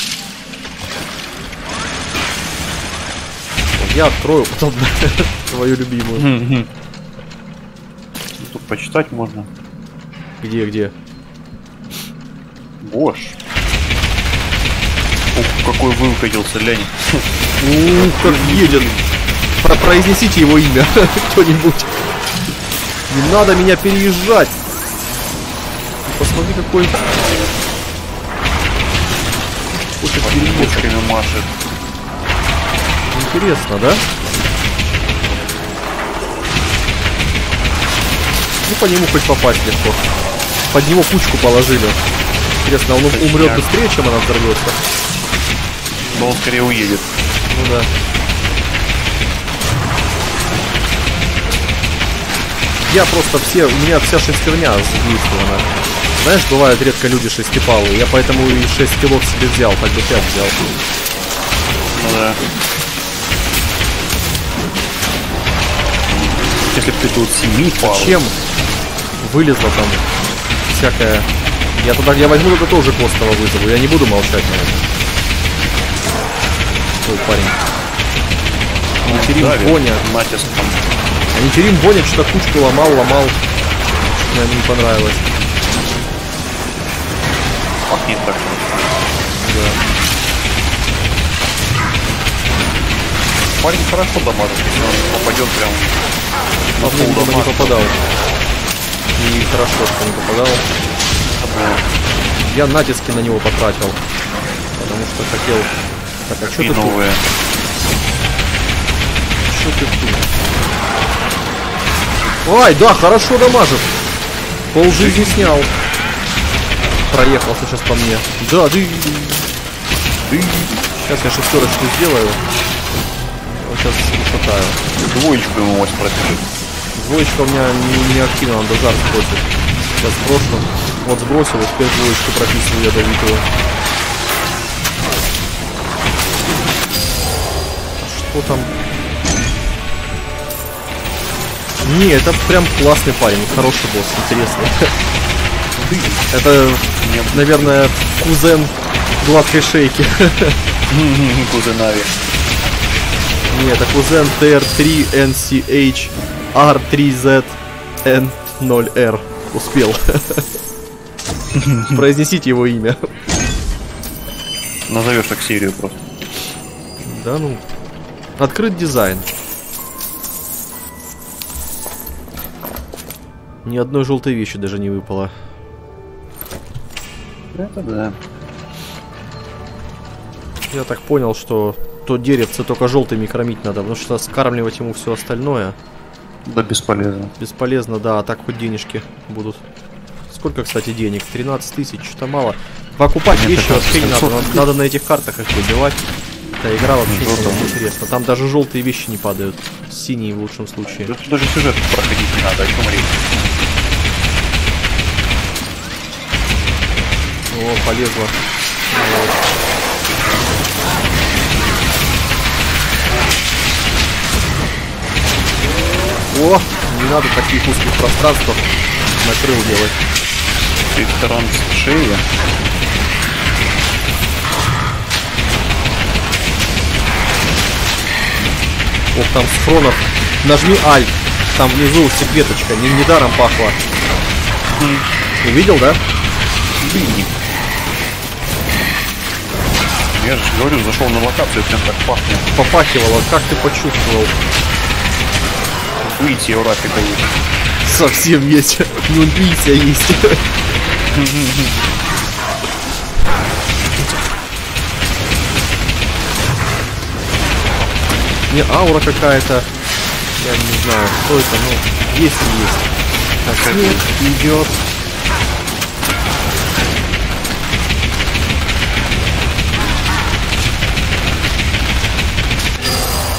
Я открою потом твою любимую. Тут почитать можно. Где? Бош. Ух, какой выкатился, Лень. Ух, как едет. Произнесите его имя, кто-нибудь. Не надо меня переезжать. Посмотри, какой... Перемотками машет. Интересно, да? Ну, по нему хоть попасть легко. Под него кучку положили. Интересно, он умрет быстрее, чем она взорвется? Но он скорее уедет. Ну да. Я просто у меня вся шестерня задействована. Знаешь, бывает редко люди шестипалые. Я поэтому и 6 килов себе взял, так бы 5 взял. Ну да. Если бы ты тут 7 пал. Зачем вылезла там всякая... Я возьму тогда тоже Костова вызову. Я не буду молчать на это. Ой, парень. Анитерим Боня. Натиском. Анитерим Боня что-то кучку ломал. Мне не понравилось. Пахнет так. Да. Парень хорошо дамажит, если он попадет прям на Он не попадал. И хорошо, что не попадал. Я натиски на него потратил. Потому что хотел... Так, а что ты новые? Что ты тут? Ай, да, хорошо дамажит. Пол жизни снял. Проехался сейчас по мне. Да, Сейчас я шестерочку сделаю. Вот сейчас ушатаю. Двоечку ему мощь пробежит. Двоечка у меня не активна, надо жар сбросить. Сейчас сброшу. Вот сбросил, и теперь двоечку прописываю ядовитую. Что там? Не, это прям классный парень, хороший босс, интересный. Это, наверное, кузен гладкой шейки. Кузенави. Не, это кузен TR3NCH R3ZN0R. Успел. Произнесите его имя. Назовешь так серию просто. Да ну. Открыт дизайн. Ни одной желтой вещи даже не выпало. Это да. Я так понял, что то деревце только желтыми кормить надо, потому что скармливать ему все остальное. Да бесполезно. Бесполезно, да, а так хоть денежки будут. Сколько, кстати, денег? 13 тысяч, что-то мало. Покупать вещи вообще не надо. Надо на этих картах их выбивать. Эта игра вообще не интересна. Там даже желтые вещи не падают. Синие в лучшем случае. Тут даже сюжет проходить не надо, о чем речь. О, полезла. Вот. О, не надо таких узких пространств накрыл делать. Шея. Ох, там схронов. Нажми Alt. Там внизу секреточка. Недаром пахло. Увидел, да? Блин. Я же говорю, зашел на локацию, прям так пахнет. Попахивало. Как ты почувствовал? Выйти у Рафика есть. Совсем есть. Ну, интуиция есть. Не, аура какая-то. Я не знаю, что это, но есть и есть. Так, снег идет.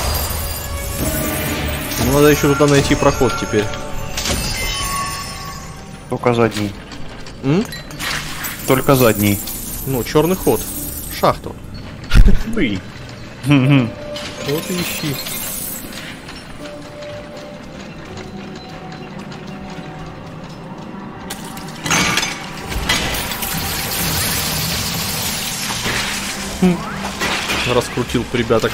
Надо еще туда найти проход теперь. Только задний. М? Только задний. Ну, черный ход. Шахту. Ты. Вот и ищи. Раскрутил ребяток.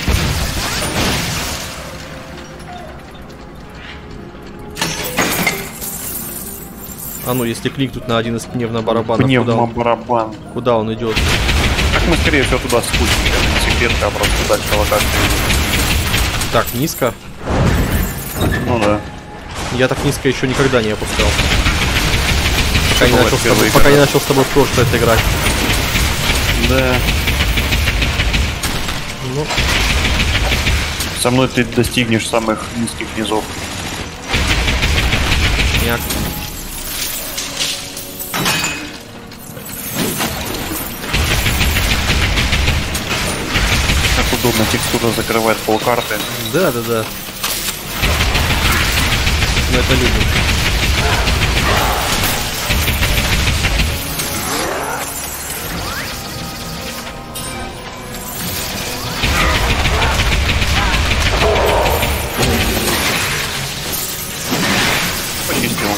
А ну, если кликнуть на один из пневмобарабанов, Пневмобарабан. куда он идет? Так мы скорее всего туда спустимся. Это не секретка, а просто дальше локация. Так, низко. Ну да. Я так низко еще никогда не опускал. Бывает Пока не начал с тобой в прошлое играть. Да. Ну, Со мной ты достигнешь самых низких низов. няк. Как удобно, текстура закрывает полкарты. Да. Мы это любим. Почистил.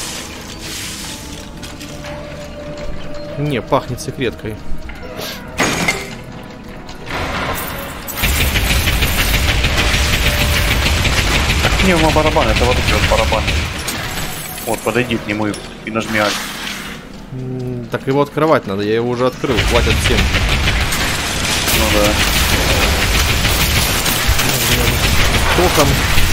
Не, пахнет секреткой. Пневмобарабан, это вот эти вот барабаны. Вот, подойди к нему и нажми Alt. Так его открывать надо, я его уже открыл, хватит всем. Ну да. Током.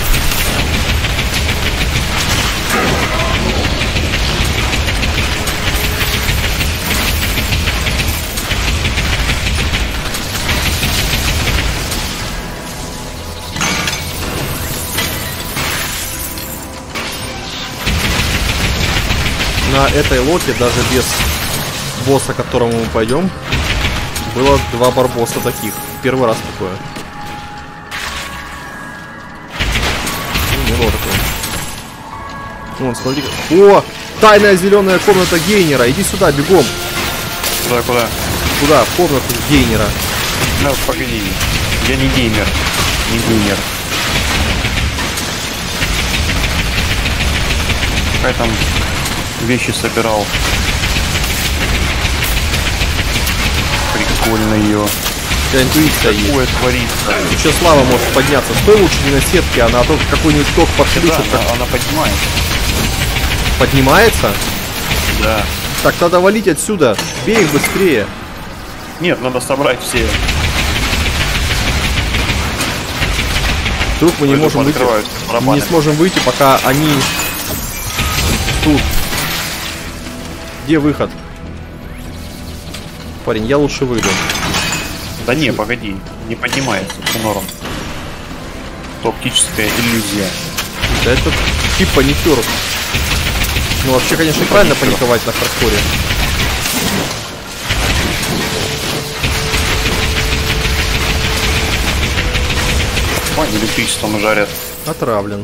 На этой локе, даже без босса, к которому мы пойдем, было 2 барбосса таких. Первый раз такое. Ну, не было такого. Вон, смотри. О! Тайная зеленая комната Гейнера. Иди сюда, бегом. Куда? Куда? В комнату Гейнера. Ну, погоди. Я не геймер. Не геймер. Какая там вещи собирал. Прикольно ее. У тебя интуиция есть. Такое творится. Еще Слава может подняться. Стой лучше не на сетке, она только какой-нибудь ток подключит. Да, она поднимается. Поднимается? Да. Так, надо валить отсюда. Бей их быстрее. Нет, надо собрать все. Вдруг мы не можем выйти. Не сможем выйти, пока они тут. Где выход? Парень, я лучше выйду. Да не, погоди, не поднимается, все норм. Это оптическая иллюзия. Да это тип паникер. Ну вообще, конечно, правильно паниковать на хардкоре. Ой, электричеством жарят. Отравлен.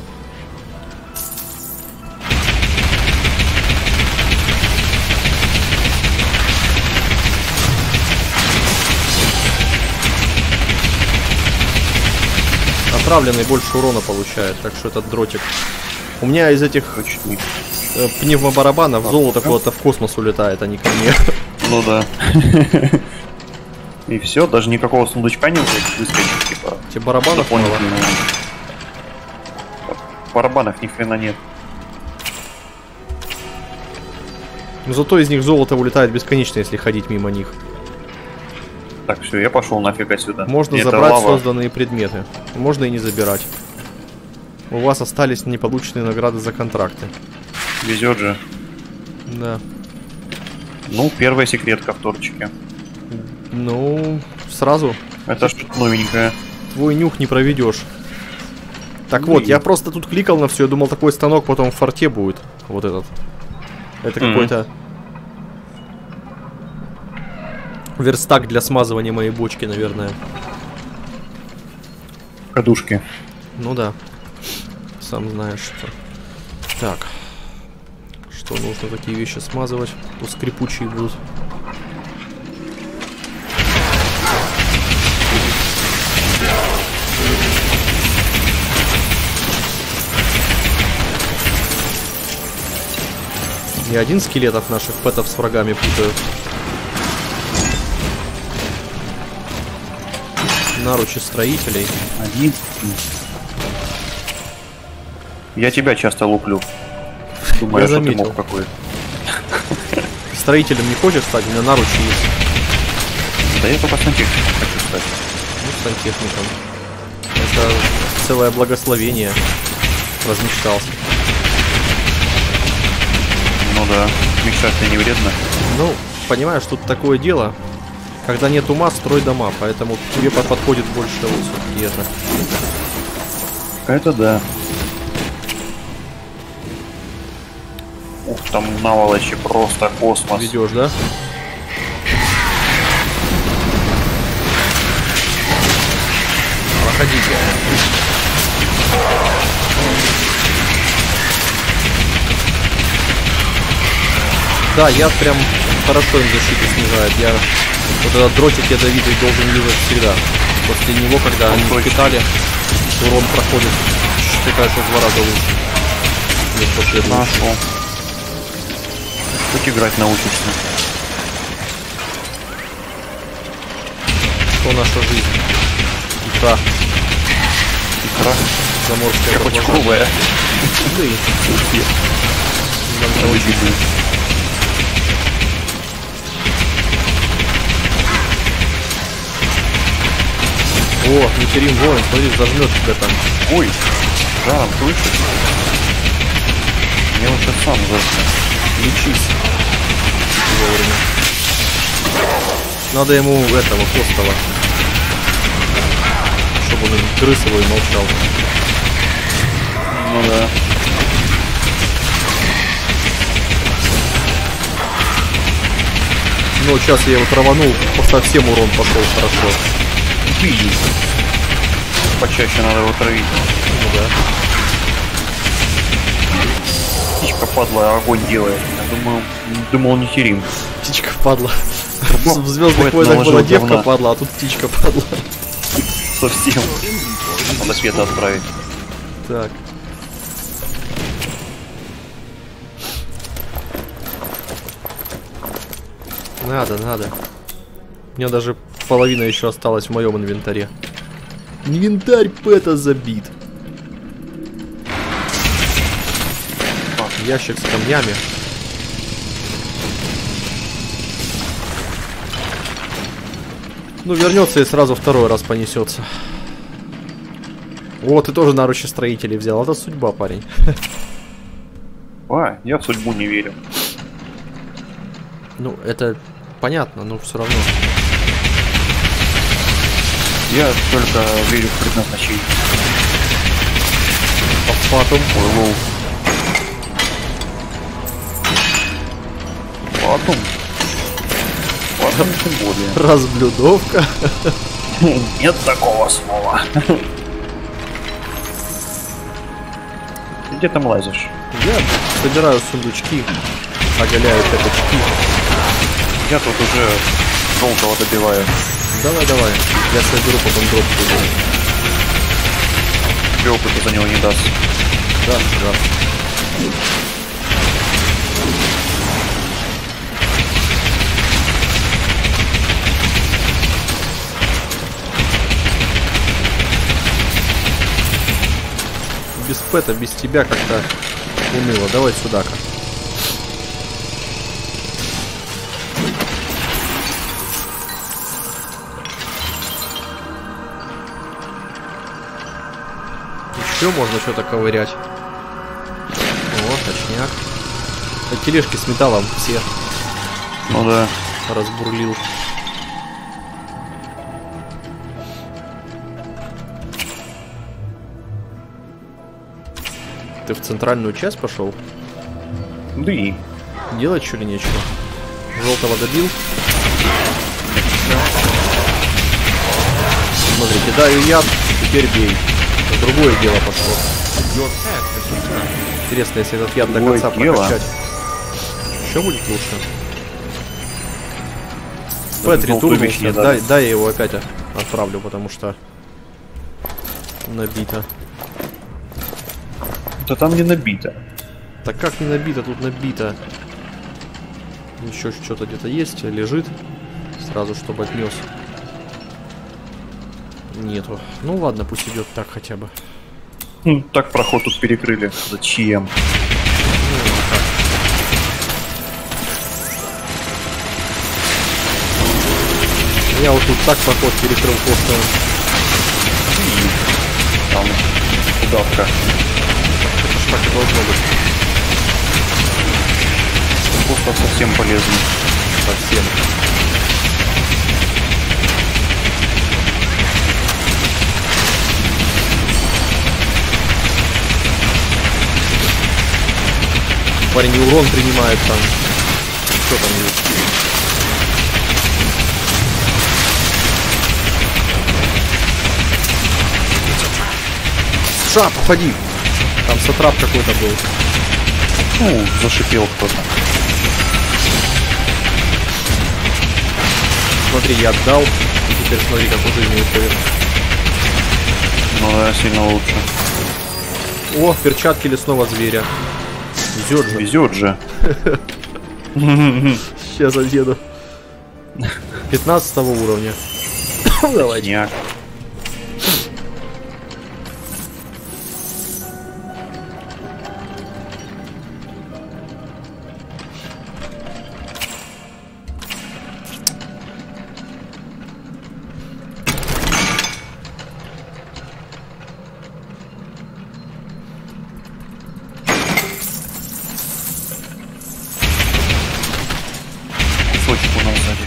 Отравленный больше урона получает, так что этот дротик. У меня из этих пневмобарабанов золото куда-то в космос улетает, а не ко мне. Ну да. И все, даже никакого сундучка не выскочит, типа. Тебе барабанов мало? Барабанов ни хрена нет. Но зато из них золото улетает бесконечно, если ходить мимо них. Так, все, я пошел нафиг отсюда. Можно забрать созданные предметы. Можно и не забирать. У вас остались неполученные награды за контракты. Везет же. Да. Ну, первая секретка в торчике. Ну, сразу. Это что-то новенькое. Твой нюх не проведешь. Так вот, я просто тут кликал на все, я думал, такой станок потом в форте будет. Вот этот. Это какой-то верстак для смазывания моей бочки, наверное. Кадушки. Ну да. Сам знаешь, что. Так. Что что нужно такие вещи смазывать. То скрипучие будут. Не один скелетов наших пэтов с врагами путают. Наручи строителей. Один. Я тебя часто луплю. Думаю, что ты мог какой. Строителем не хочешь стать? У меня наручи есть. Да я только сантехником хочу стать. Ну, сантехником. Это целое благословение. Размечтался. Ну да, мечтать-то не вредно. Ну, понимаешь, тут такое дело. Когда нет ума, строй дома, поэтому тебе подходит больше вот все-таки это. Это да. Ух, там наволочи просто космос. Ведешь, да? Проходите. Да, я прям хорошо им защиту снижает. Я вот этот дротик ядовитый должен юзать всегда. После него, когда они впитали, урон проходит, считаю, что в 2 раза лучше. Нашел. Хоть играть научишься. Что наша жизнь? Икра. Икра? Заморская. Хоть круглая. Да и О, Митерин воин, смотри, зажмет тебя там. Ой, да, слышишь? Я вот сейчас сам зажму. Лечись. Вовремя. Надо ему этого, Костова. Чтобы он крыс его и молчал. Ну да. Ну, сейчас я его траванул, совсем урон пошел хорошо. Почаще надо его травить. Ну да. Птичка падла, огонь делает. Я думал не терим. Птичка падла. В Звездных войнах была девка падла, а тут птичка падла. Совсем. Надо света отправить. Так. Надо. У меня даже половина еще осталась в моем инвентаре. Инвентарь пэта забит. Ящик с камнями. Ну, вернется и сразу второй раз понесется. О, ты тоже наручи строителей взял. Это судьба, парень. А, я в судьбу не верю. Ну, это понятно, но все равно. Я только верю в предназначение. Потом. Потом тем более. Разблюдовка. Нет такого слова. Где там лазишь? Я собираю сундучки, оголяю пяточки. Я тут уже желтого добиваю. Давай. Я соберу, потом дроп буду. Тебе опыта за него не даст. Да. Без пэта, без тебя как-то уныло. Давай сюда-ка. Еще можно что-то ковырять. О, точняк. А тележки с металлом все. Ну да. Разбурлил. Ты в центральную часть пошел? Да и. Делать что ли нечего? Желтого добил. Смотри, кидаю яд, теперь бей. Другое дело пошло. Интересно, если этот яд до конца прокачать. еще будет лучше. Петри турнулся. Дай я его опять отправлю, потому что набито. Да там не набито. Так как не набито? Тут набито. Еще что-то где-то есть, лежит. Сразу, чтобы отнес. Нету. Ну ладно, пусть идет так хотя бы. Так проход тут перекрыли. Зачем? Я вот тут так проход перекрыл просто. Там удавка. Это ж так и должно быть. Просто совсем полезно. Совсем. Парень и урон принимает там. Что там есть? Шап, уходи! Там сатрап какой-то был. Ну, зашипел кто-то. Смотри, я отдал. И теперь смотри, как у жизни уходит. Ну да, сильно лучше. О, перчатки лесного зверя. Везет же. Везет же. Сейчас одену. 15 уровня. Давайте. Нет. Кусочек у нас сзади.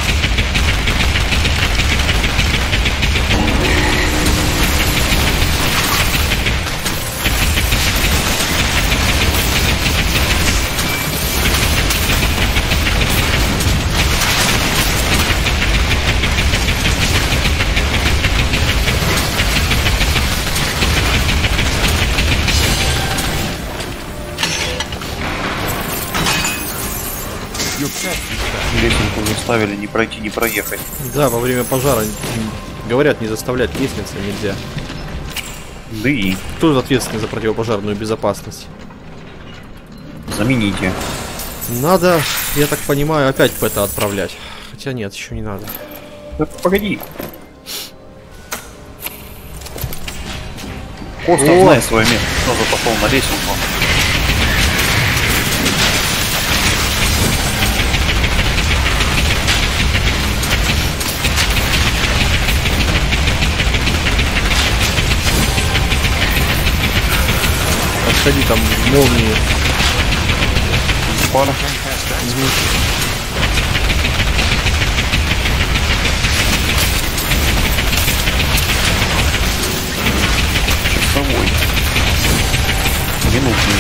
Лесенку не ставили, не пройти, не проехать. Да, во время пожара, говорят, не заставлять лестницы нельзя. Да и Кто ответственный за противопожарную безопасность? замените. Надо, я так понимаю, опять ПЭТа отправлять. Хотя нет, еще не надо. Да погоди. Просто знай свое место. Сразу пошел на лесенку. Подходи там в молнии. Пара. Часовой. Минутный.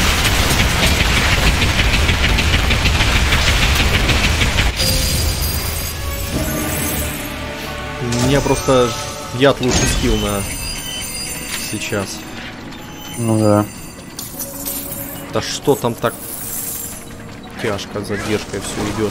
У меня просто яд лучше скилл на сейчас. Ну да. Да что там так тяжко, с задержкой все идет.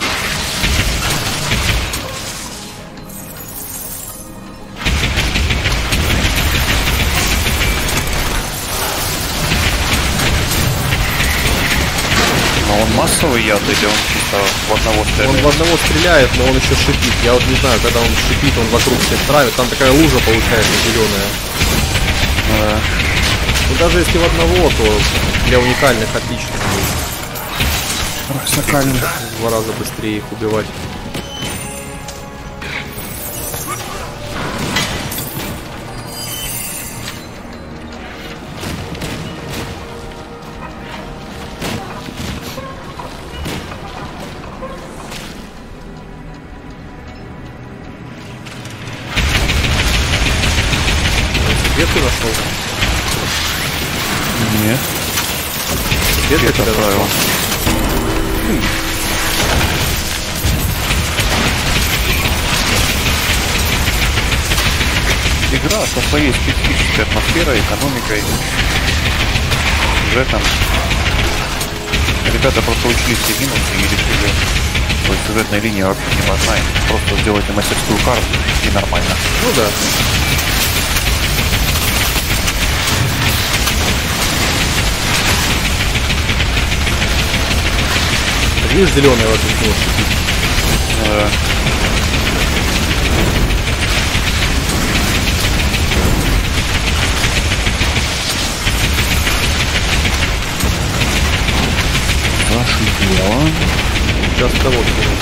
Но он массовый яд или он чисто в одного стреляет? Он в одного стреляет, но он еще шипит. Я вот не знаю, когда он шипит, он вокруг всех травит. Там такая лужа получается зеленая. Да. Ну даже если в одного, то для уникальных отлично. Сакальный. В 2 раза быстрее их убивать. Где ты нашел? Нет. Где ты Это правило. Игра со своей специфической атмосферой, экономикой, сюжетом. Ребята просто учли все минусы и решили, что сюжетная линия вообще не важна. Просто сделайте мастерскую карту и нормально. Ну да. Видишь, зеленая вот тут может быть. Зашипело. Сейчас того.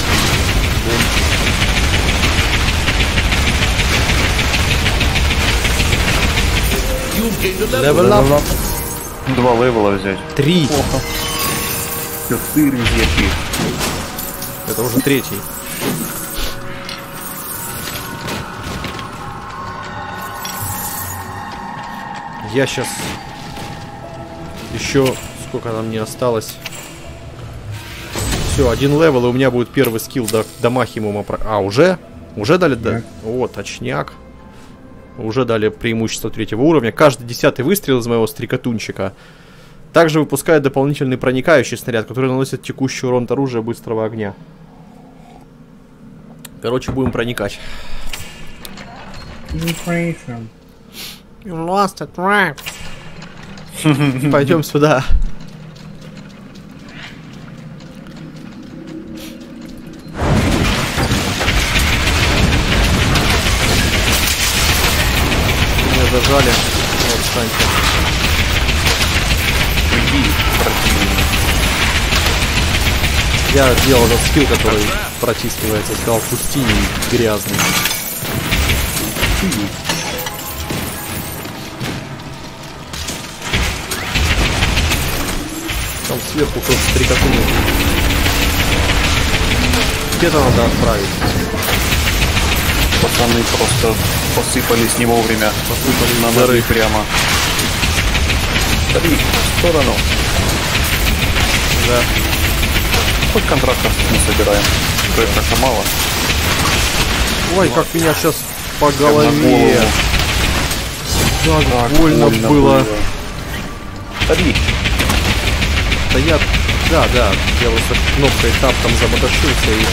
Левел ап. 2 левела взять. 3. Плохо. 4 взять. Это уже 3. Я сейчас еще сколько нам не осталось. Все, 1 левел, и у меня будет первый скилл до максимума. А, уже? Уже дали? Да. О, точняк. Уже дали преимущество 3-го уровня. Каждый 10-й выстрел из моего стрекотунчика также выпускает дополнительный проникающий снаряд, который наносит текущий урон от оружия быстрого огня. Короче, будем проникать. You lost a trap. Пойдем сюда. Меня зажали. Вот, встаньте. Я сделал этот скилл, который протискивается. Сказал, пусти, грязный. Там сверху тоже 3 катуны. Где-то надо отправить. Пацаны просто посыпались не вовремя. Посыпались на ножи прямо. 3 в сторону. Да. Хоть контрактов не собираем. То это как-то мало. Ой, как меня сейчас по голове. Так больно было. 3. Да я... Да, я вот с кнопкой тап там замотошился и...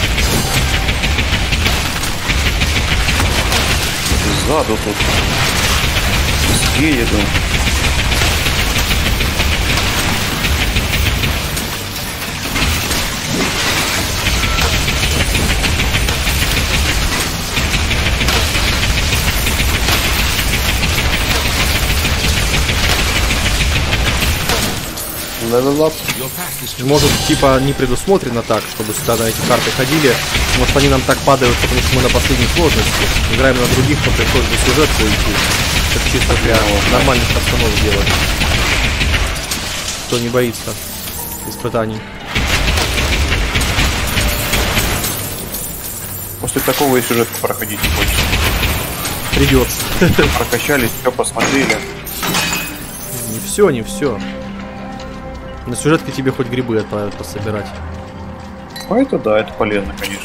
Сзаду тут. Съеду. Может, типа, не предусмотрено так, чтобы сюда на эти карты ходили. Может, они нам так падают, потому что мы на последней сложности. Играем на других, то приходится сюжетку идти. Это чисто для нормальных пацанов делать. Кто не боится испытаний. После такого и сюжетку проходить не хочется. Придется. Прокачались, все посмотрели. Не все. На сюжетке тебе хоть грибы отправят пособирать. А это да, это полезно, конечно.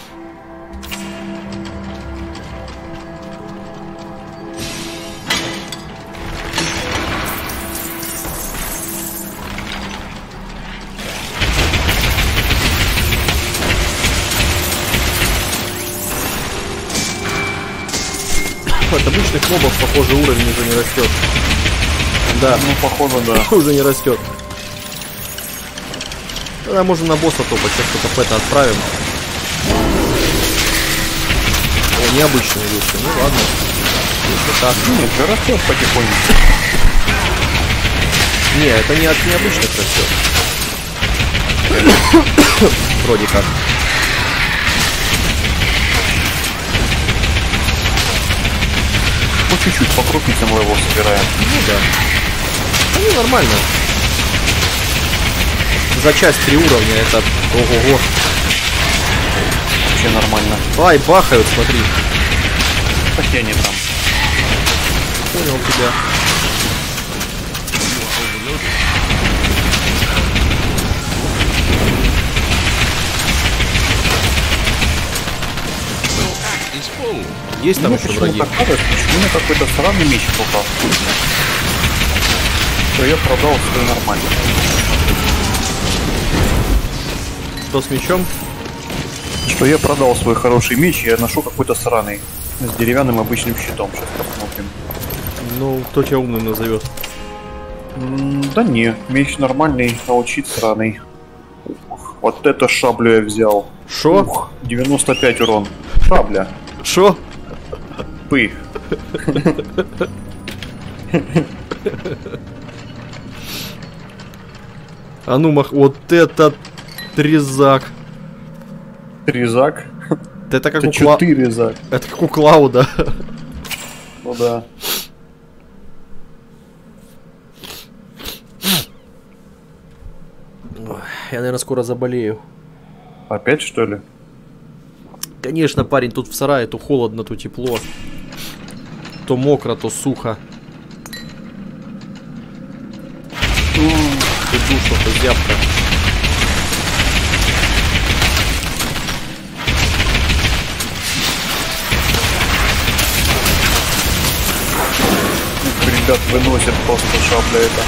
От обычных мобов, похоже, уровень уже не растет. Да. Ну, походу, да. Уже не растет. Тогда можем на босса топать, сейчас только фэта отправим. О, необычный вещи. Ну ладно. Если так. Нет, растет потихоньку. Не, это не от необычных растет. Вроде как. Ну, чуть-чуть по крупицам мы его собираем. Ну да. Ну, нормально. За часть 3 уровня это ого-го. Вообще нормально. Ай, бахают, смотри. Хотя не там. Понял тебя. Есть там еще враги? Почему мне какой-то странный меч в руках? То я продал, все нормально. Что с мечом? Что я продал свой хороший меч, я ношу какой-то сраный. С деревянным обычным щитом. Сейчас посмотрим. Ну, кто тебя умным назовет? Да не, меч нормальный, а вот щит сраный. Ух, вот это шаблю я взял. Шо? Ух, 95 урон. Шабля. Шо? Пых. А ну, вот это трезак. Трезак? Это как Это у чё ты, резак? Это как у Клауда. Ну да. Я, наверное, скоро заболею. Опять, что ли? Конечно, парень, тут в сарае то холодно, то тепло. То мокро, то сухо. То душно, то зябко. Ребят выносят просто шабля это.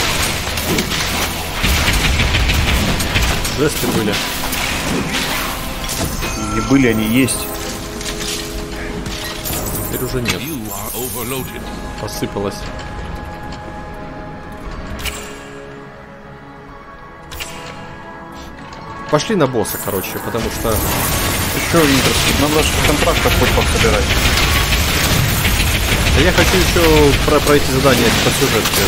Жесты были. Не были, они есть. Теперь уже нет. You are overloaded. Посыпалось. Пошли на босса, короче, потому что... Еще надо же контрактов хоть пособирать. Да я хочу еще пройти задание по сюжетке.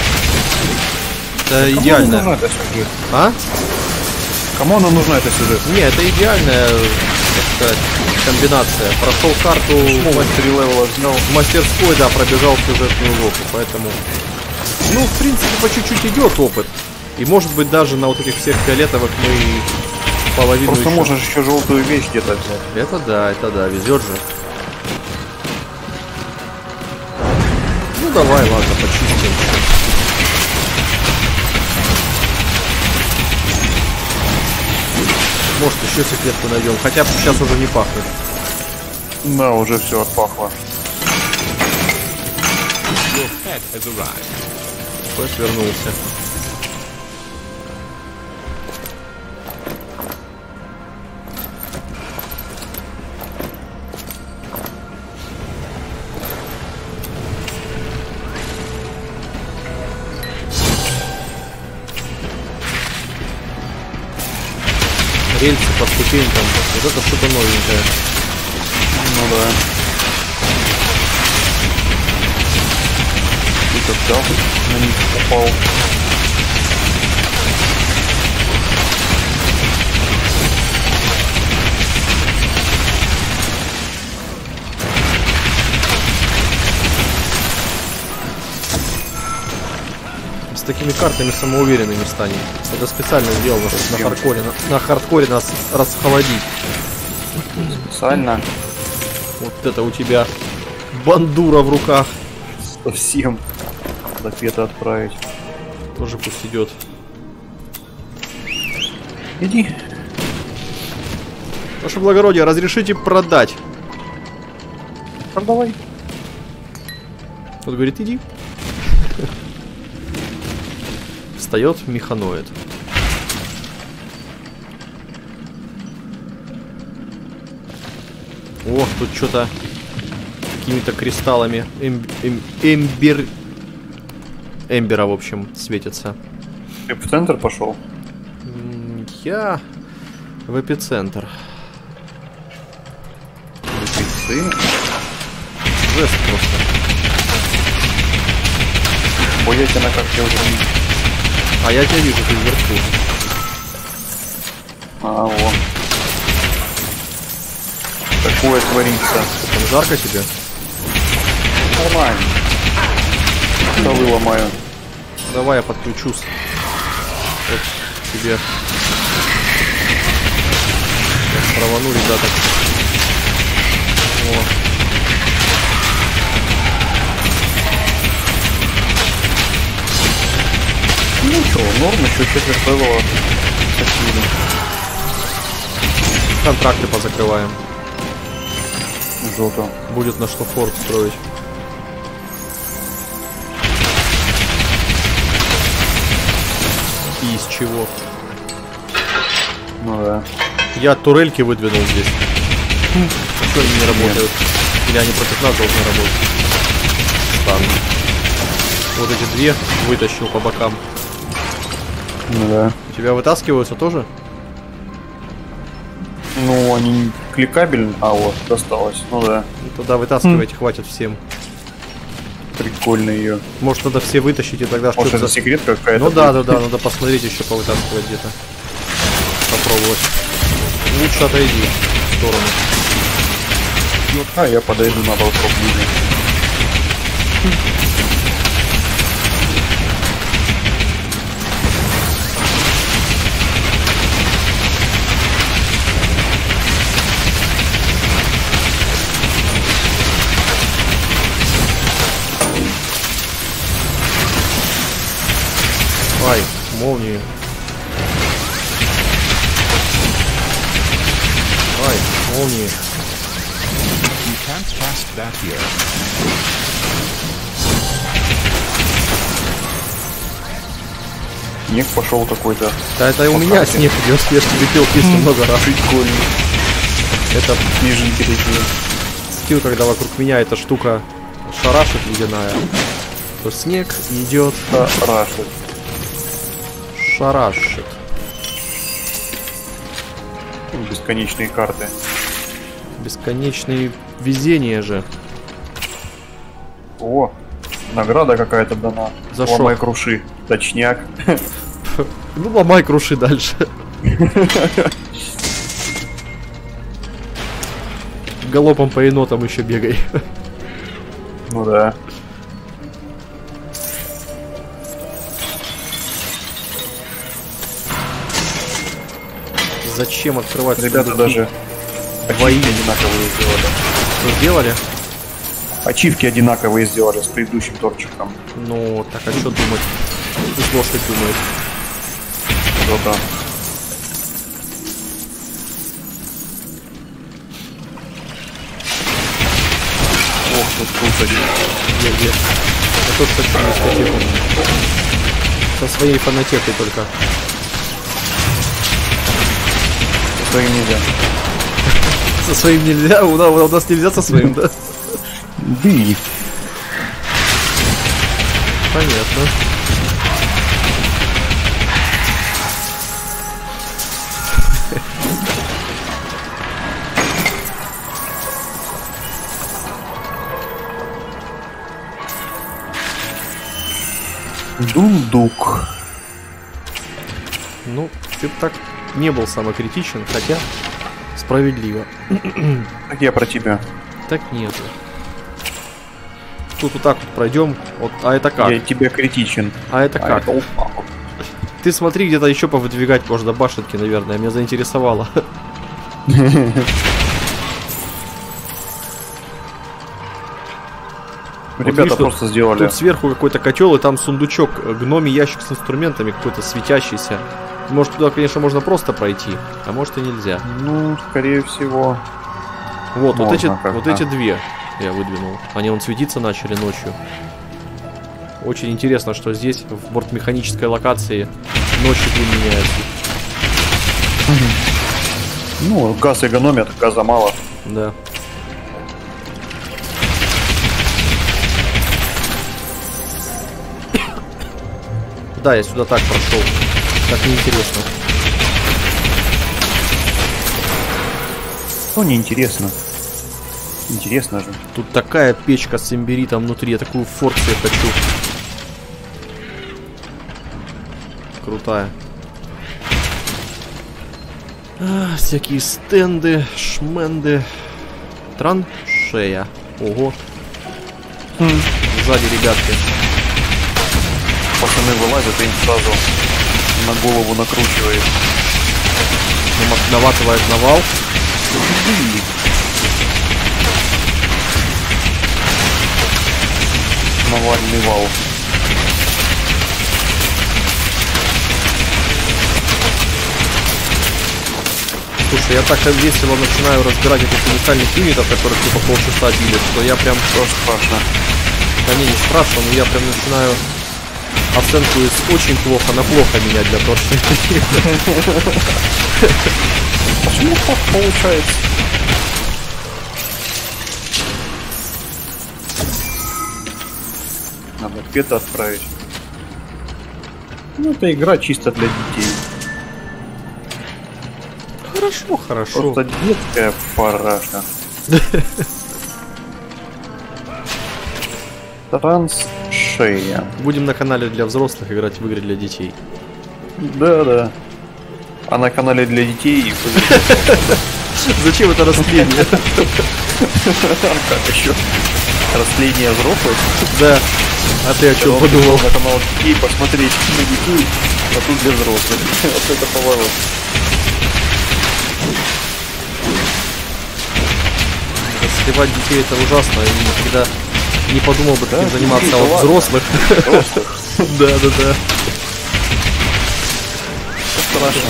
Это идеально. Кому нужна эта сюжет? А? Кому она нужна, эта сюжет? Не, это идеальная, так сказать, комбинация. Прошел карту Три левела взял. в мастерской, да, пробежал сюжетную локу, поэтому... Ну, в принципе, по чуть-чуть идет опыт. И может быть даже на вот этих всех фиолетовых мы половину Просто еще... можешь еще желтую вещь где-то взять. Это да, везет же. Ну давай, ладно, почистим. Может еще секретку найдем, хотя сейчас уже не пахнет. Да, уже все отпахло. Your pet has arrived. Квест вернулся. Рельсы по ступенькам. Вот это что-то новенькое. Ну да. И когда на них попал. С такими картами самоуверенными станем. Это специально сделано, чтобы на хардкоре нас расхолодить. Специально. Вот это у тебя бандура в руках. Совсем. Запета отправить. Тоже пусть идет. Иди. Ваше благородие, разрешите продать. Продавай. Вот говорит, иди. Встает, механоид. О, тут что-то какими-то кристаллами эмбера, в общем, светится. Ты в центр пошел? Я в эпицентр. Ты? Жест просто. Боятся на карте уже не... А я тебя вижу, ты вверху. А, вон. Такое творится. Там жарко тебе? Нормально. Столы ломаю. Давай я подключусь. Вот тебе. Сейчас травану, ребята. О. Ну что, норм, еще четверть левела. Контракты позакрываем. Жопа. Будет на что форт строить. И из чего? Ну да. Я турельки выдвинул здесь. Что они не работают? Или они против нас должны работать? Странно. Вот эти две вытащил по бокам. Ну да. У тебя вытаскиваются тоже? Ну, они кликабельны. А, вот, досталось. Ну да. Ну, тогда вытаскивайте, хватит всем. Прикольно ее. Может, надо все вытащить и тогда Может, что-то... это секретка какая-то? Ну да, надо посмотреть еще повытаскивать где-то. Попробовать. Лучше отойди в сторону. А я подойду на балкон поближе. Ай, молнии. Ай, молнии. You can't cast that here. Снег пошел какой-то. Да это у меня снег идет, я ж тебе пил песню много раз. Прикольно. Это Снежинки такие. скилл, когда вокруг меня эта штука шарашит ледяная, то снег идет, Рашит. шарашит. Бесконечные карты. Бесконечное везение же. О, награда какая-то дана. За Ломай шо? круши. Точняк. Ну, ломай, круши дальше. Галопом по енотам еще бегай. Ну да. Зачем открывать? Ребята сундуки? даже Двои. ачивки одинаковые сделали. Что сделали? Ачивки одинаковые сделали с предыдущим торчиком. Ну, так, а что думать? Пусть лошадь думает. Что-то. Ох, тут круто. Где? Я тоже хочу на дискотеку. Со своей фонотекой только. Своим нельзя. Со своим нельзя? У нас нельзя со своим, да? Бей. Понятно. Дундук. Ну, ты б так не был самокритичен, хотя справедливо. Так я про тебя. Так нет. Тут вот так вот пройдем. Вот, а это как? Я тебе критичен. А это как? это упал. Ты смотри, где-то еще повыдвигать можно башенки, наверное. Меня заинтересовало. Вот Ребята видишь, просто сделали. Тут сверху какой-то котел, и там сундучок, гномий ящик с инструментами какой-то светящийся. Может, туда, конечно, можно просто пройти, а может и нельзя. Ну, скорее всего. Вот, Можно вот эти две я выдвинул. Они вон светиться начали ночью. Очень интересно, что здесь, в бортмеханической локации, ночью день меняется. Ну, газ экономят, газа мало. Да. Да, я сюда так прошел. Так неинтересно. Ну, неинтересно. Интересно же. Тут такая печка с имбиритом внутри. Я такую форцию хочу. Крутая. Всякие стенды, шменды. Траншея. Ого. Сзади ребятки. Пацаны вылазят и им сразу на голову накручивает. Наматывает навал. Навальный вал. Слушай, я так весело начинаю разбирать этих уникальных юнитов, которых типа полчаса били, что я прям... Тоже страшно. Да не страшно, но я прям начинаю оценку из очень плохо на плохо менять для того, что... Почему так получается? Надо бета отправить. Ну, это игра чисто для детей. Хорошо, хорошо. Просто детская параша. Трансшея. Будем на канале для взрослых играть в игры для детей. Да. А на канале для детей... Зачем это растление? Как еще? Растление взрослых? Да. А ты о чем подумал? На канал детей посмотреть на детей, а тут для взрослых. Вот это поворот. Сливать детей это ужасно. Я никогда не подумал бы таким заниматься от взрослых. Да. Страшно.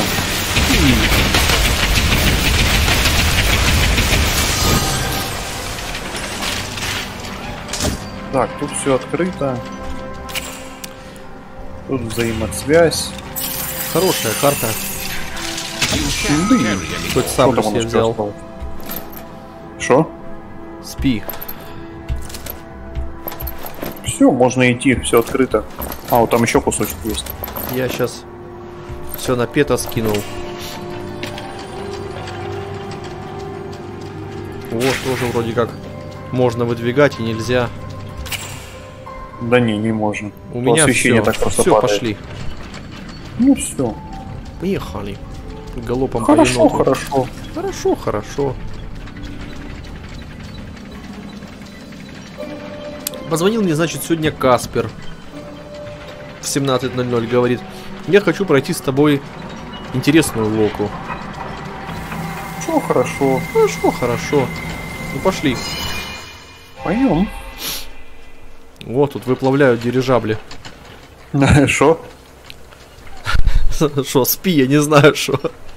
Так, тут все открыто. Тут взаимосвязь. Хорошая карта. Хоть Что саблю там он себе взял. сказал? Шо? Спи. Все, можно идти, все открыто. А, вот там еще кусочек есть. Я сейчас все на пета скинул. Вот, тоже вроде как можно выдвигать и нельзя. Да не можно. У меня освещение все, так просто все, падает. пошли. Ну все. Поехали. Галопом по Хорошо, еноту. хорошо. Хорошо, хорошо. Позвонил мне, значит, сегодня Каспер. В 17:00 говорит: я хочу пройти с тобой интересную локу. Все хорошо. Хорошо. Ну пошли. Пойдем. Вот, тут выплавляют дирижабли. Шо? Шо, спи, я не знаю, шо.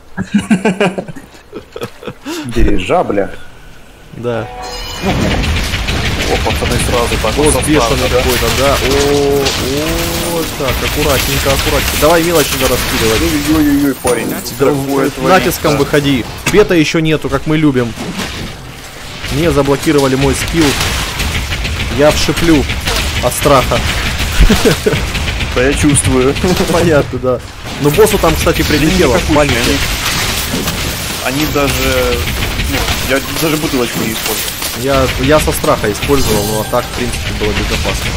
Дирижабля. Да. О, пацаны, сразу так Вот вот бешеный какой-то, да. О, так, аккуратненько. Давай мелочь надо раскидывать. Ой-ой-ой, парень. Дорогое творится. Натиском выходи. Бета еще нету, как мы любим. Мне заблокировали мой скилл. Я вшиплю от страха. Да, я чувствую. Понятно, да. Но боссу там, кстати, прилетело. Паника. Они даже... Ну, я даже бутылочку не использую. Я со страха использовал, но так, в принципе, было безопасно.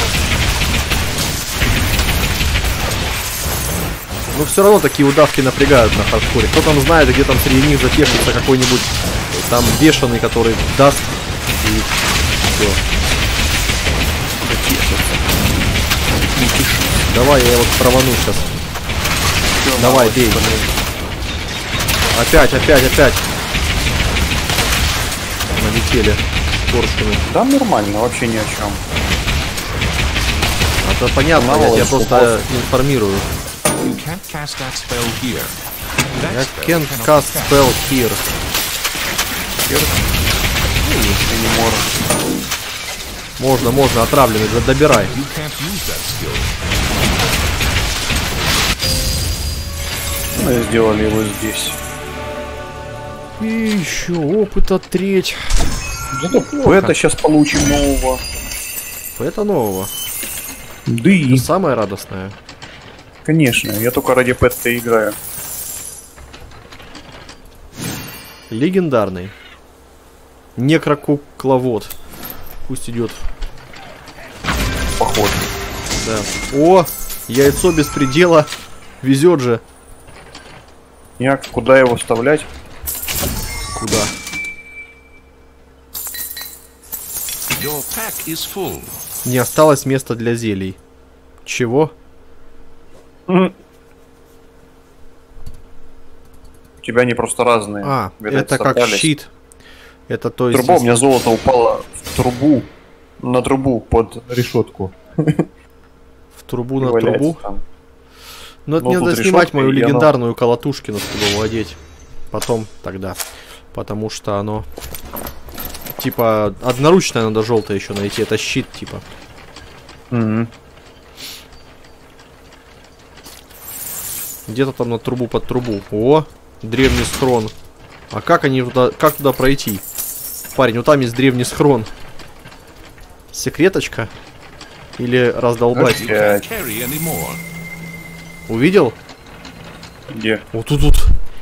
Но все равно такие удавки напрягают на хардкоре. Кто там знает, где там среди них затешится какой-нибудь там бешеный, который даст и все. Давай, я его травану сейчас. Давай, бей. Опять. Налетели коршуны. Да, нормально, вообще ни о чем. Это понятно, я просто информирую. You can't cast that spell here. That Я spell can cannot cast be cast. spell here. Ты не можешь. Можно, отравленный, добирай. You can't use that skill. Мы сделали его здесь. И еще опыта треть. Зато это сейчас получим нового. Это нового. Да и, Это самое радостное. конечно, я только ради пэта играю. Легендарный. Некрокукловод. Пусть идет. Похоже. Да. О, яйцо без предела. Везет же. Я куда его вставлять? Куда? Your pack is full. Не осталось места для зелий. Чего? У тебя они просто разные. А, Видать, это как собрались. щит. Это то есть... Труба, у меня золото упало в трубу. На трубу под решетку. В трубу на Валяется трубу. там. Но это Ну, мне тут надо снимать решетка, мою и оно- легендарную колотушкину, чтобы его одеть. Потом тогда. Потому что оно... Типа, одноручное надо желтое еще найти. Это щит, типа. Мгм. Где-то там на трубу под трубу. О, древний схрон. А как они туда, как туда пройти? Парень, вот там есть древний схрон. Секреточка? Или раздолбать? You can't carry anymore. Увидел? Где? Вот тут.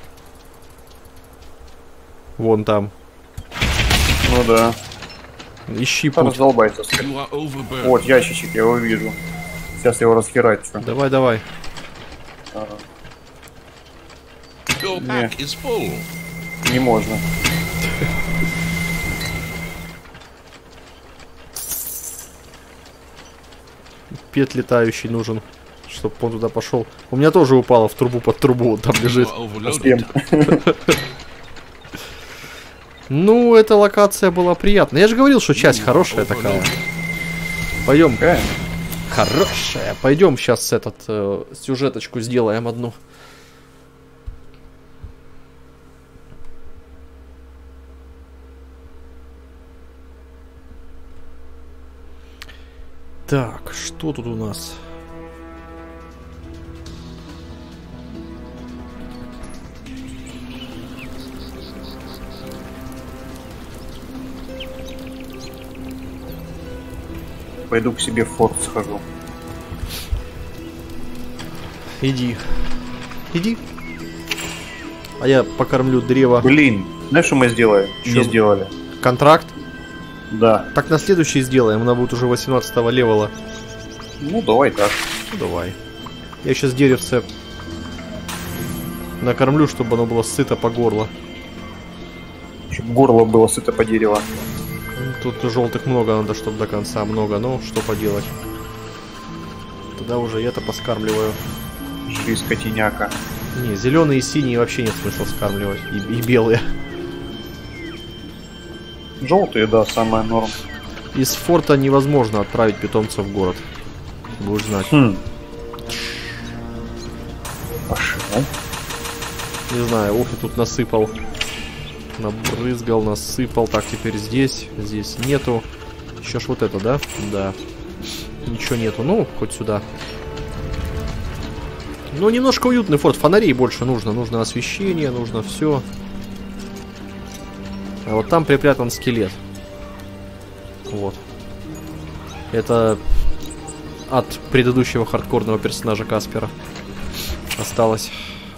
Вон там. Ну да. Ищи путь. Раздолбайся. You are overburdened. Вот ящичек, я его вижу. Сейчас я его расхерачу. Давай, давай. Your pack is full. Не можно. Пет летающий нужен, чтобы он туда пошел. У меня тоже упало в трубу под трубу, там You лежит. are С кем? overloaded. Ну, эта локация была приятная. Я же говорил, что часть хорошая такая. Пойдем. Хорошая. Пойдем сейчас сюжеточку сделаем одну. Так, что тут у нас? Пойду к себе в форт схожу. Иди. Иди. А я покормлю древо. Блин, знаешь, что мы сделаем? Чё? Не сделали. Контракт? Да. Так на следующий сделаем. Она будет уже 18-го левела. Ну, давай так. Ну, давай. Я сейчас деревце накормлю, чтобы оно было сыто по горло. Чтобы горло было сыто по дереву. Тут желтых много надо, чтобы до конца много. Ну, что поделать. Тогда уже я это поскармливаю. Жри, скотиняка. Не, зеленые и синие вообще нет смысла скармливать. И белые. Желтые, да, самая норм. Из форта невозможно отправить питомца в город. Будешь знать. Пошел. Не знаю, ох, и тут насыпал. Набрызгал, насыпал. Так, теперь здесь. Здесь нету. Еще ж вот это, да? Да. Ничего нету. Ну, хоть сюда. Ну, немножко уютный форт. Фонарей больше нужно. Нужно освещение, нужно все. А вот там припрятан скелет. Вот. Это от предыдущего хардкорного персонажа Каспера осталось.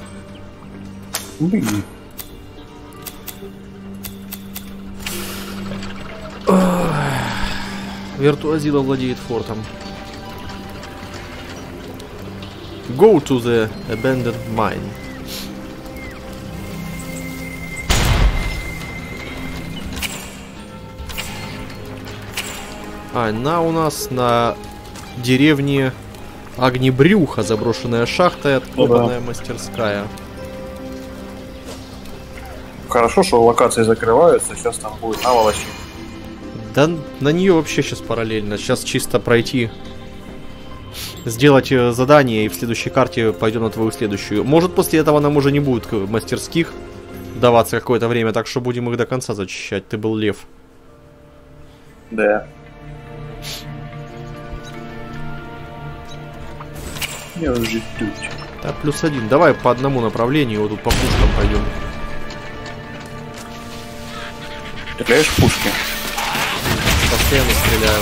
Блин. Виртуазила владеет фортом. Go to the abandoned mine. Она у нас на деревне Огнебрюха, заброшенная шахта и откопанная мастерская. Хорошо, что локации закрываются, сейчас там будет наволочь. Да на нее вообще сейчас параллельно. Сейчас чисто пройти, сделать задание, и в следующей карте пойдем на твою следующую. Может, после этого нам уже не будет мастерских даваться какое-то время, так что будем их до конца зачищать. Ты был лев. Да. Я уже тут. Да, +1. Давай по одному направлению, вот тут по пушкам пойдем. Стреляешь в пушки? Постоянно стреляю.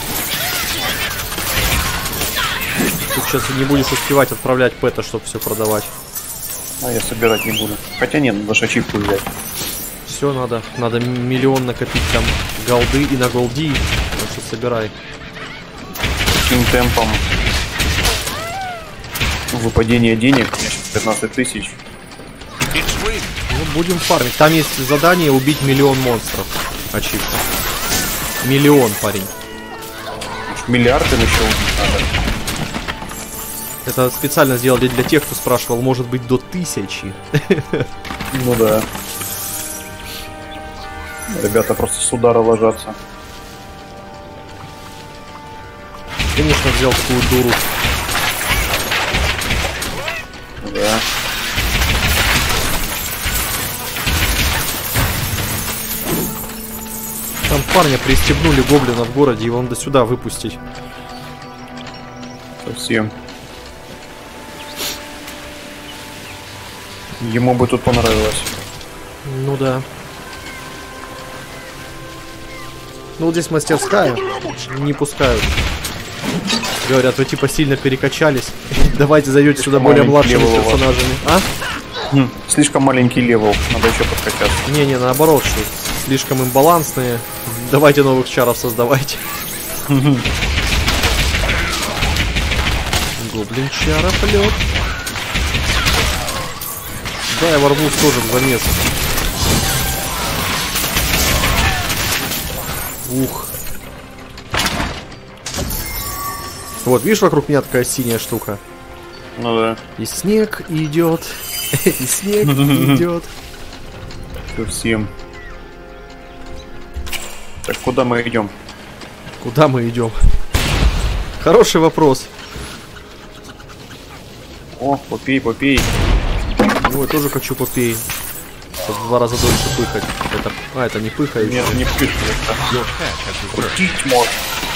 Тут сейчас не будешь успевать отправлять пэта, чтобы все продавать. А я собирать не буду. Хотя нет, надо же ачивку взять. Все надо. Надо миллион накопить там голды и на голди. Так что собирай. Таким темпом выпадение денег 15 тысяч. It's rigged. Ну, будем фармить. Там есть задание убить миллион монстров. Ачивка. Миллион, парень. Миллиарды еще убить надо. Это специально сделали для тех, кто спрашивал, может быть, до 1000. Ну да. Ребята просто с удара ложатся. Конечно, взял такую дуру. Да. Там парня пристегнули гоблина в городе, его надо сюда выпустить. Совсем. Ему бы тут понравилось. Ну да. Ну вот здесь мастерская. Не пускают. Говорят, вы типа сильно перекачались. Давайте зайдете сюда более младшими персонажами. А? Слишком маленький левел. Надо еще подкачаться. Не, наоборот, что слишком имбалансные. Давайте новых чаров создавайте. Гоблин чара полет. Да, я ворвусь тоже в замес. Ух. Вот, видишь, вокруг меня такая синяя штука. Ну да. И снег идет. И снег идет. Совсем. Так, куда мы идем? Куда мы идем? Хороший вопрос. О, попей, попей. Ну, я тоже хочу попей. Чтобы в 2 раза дольше пыхать. Это... А, это не пыхает. Нет, не пыхает. Крутить можно.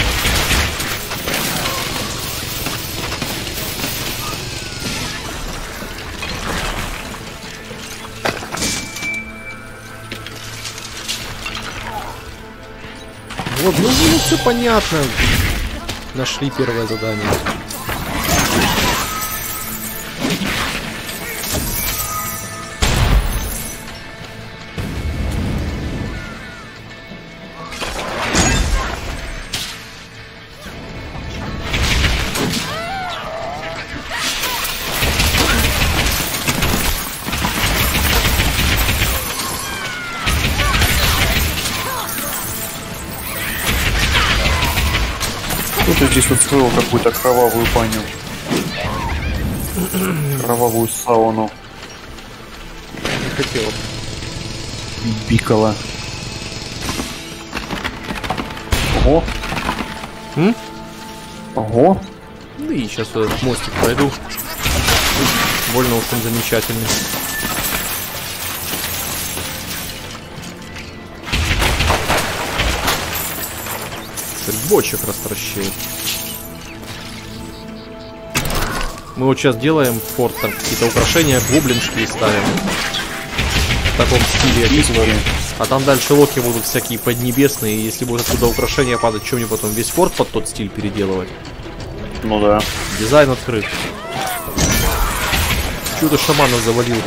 Вот, ну все понятно. Нашли первое задание. Кто-то здесь вот строил какую-то кровавую баню. Кровавую сауну. Не хотел. Бикала. Ого. Ого. Ну и сейчас этот мостик пройду. Больно уж он замечательный. Бочек растращил. Мы вот сейчас делаем форт, там какие-то украшения, гоблиншки ставим. В таком стиле. А там дальше лодки будут всякие поднебесные. И если будет оттуда украшения падать, что мне потом весь форт под тот стиль переделывать? Ну да. Дизайн открыт. Чудо шамана завалил.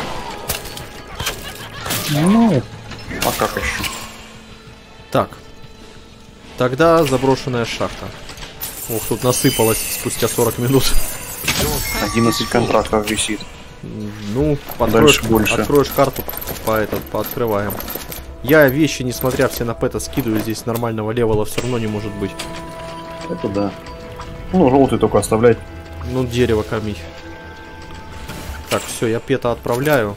Ну, а как еще? Так. Тогда заброшенная шахта. Ох, тут насыпалось спустя 40 минут. 11 контрактов висит. Ну, откроешь карту, пооткрываем. Я вещи, несмотря все на пэта, скидываю, здесь нормального левела все равно не может быть. Это да. Ну, желтый только оставлять. Ну, дерево кормить. Так, все, я пета отправляю.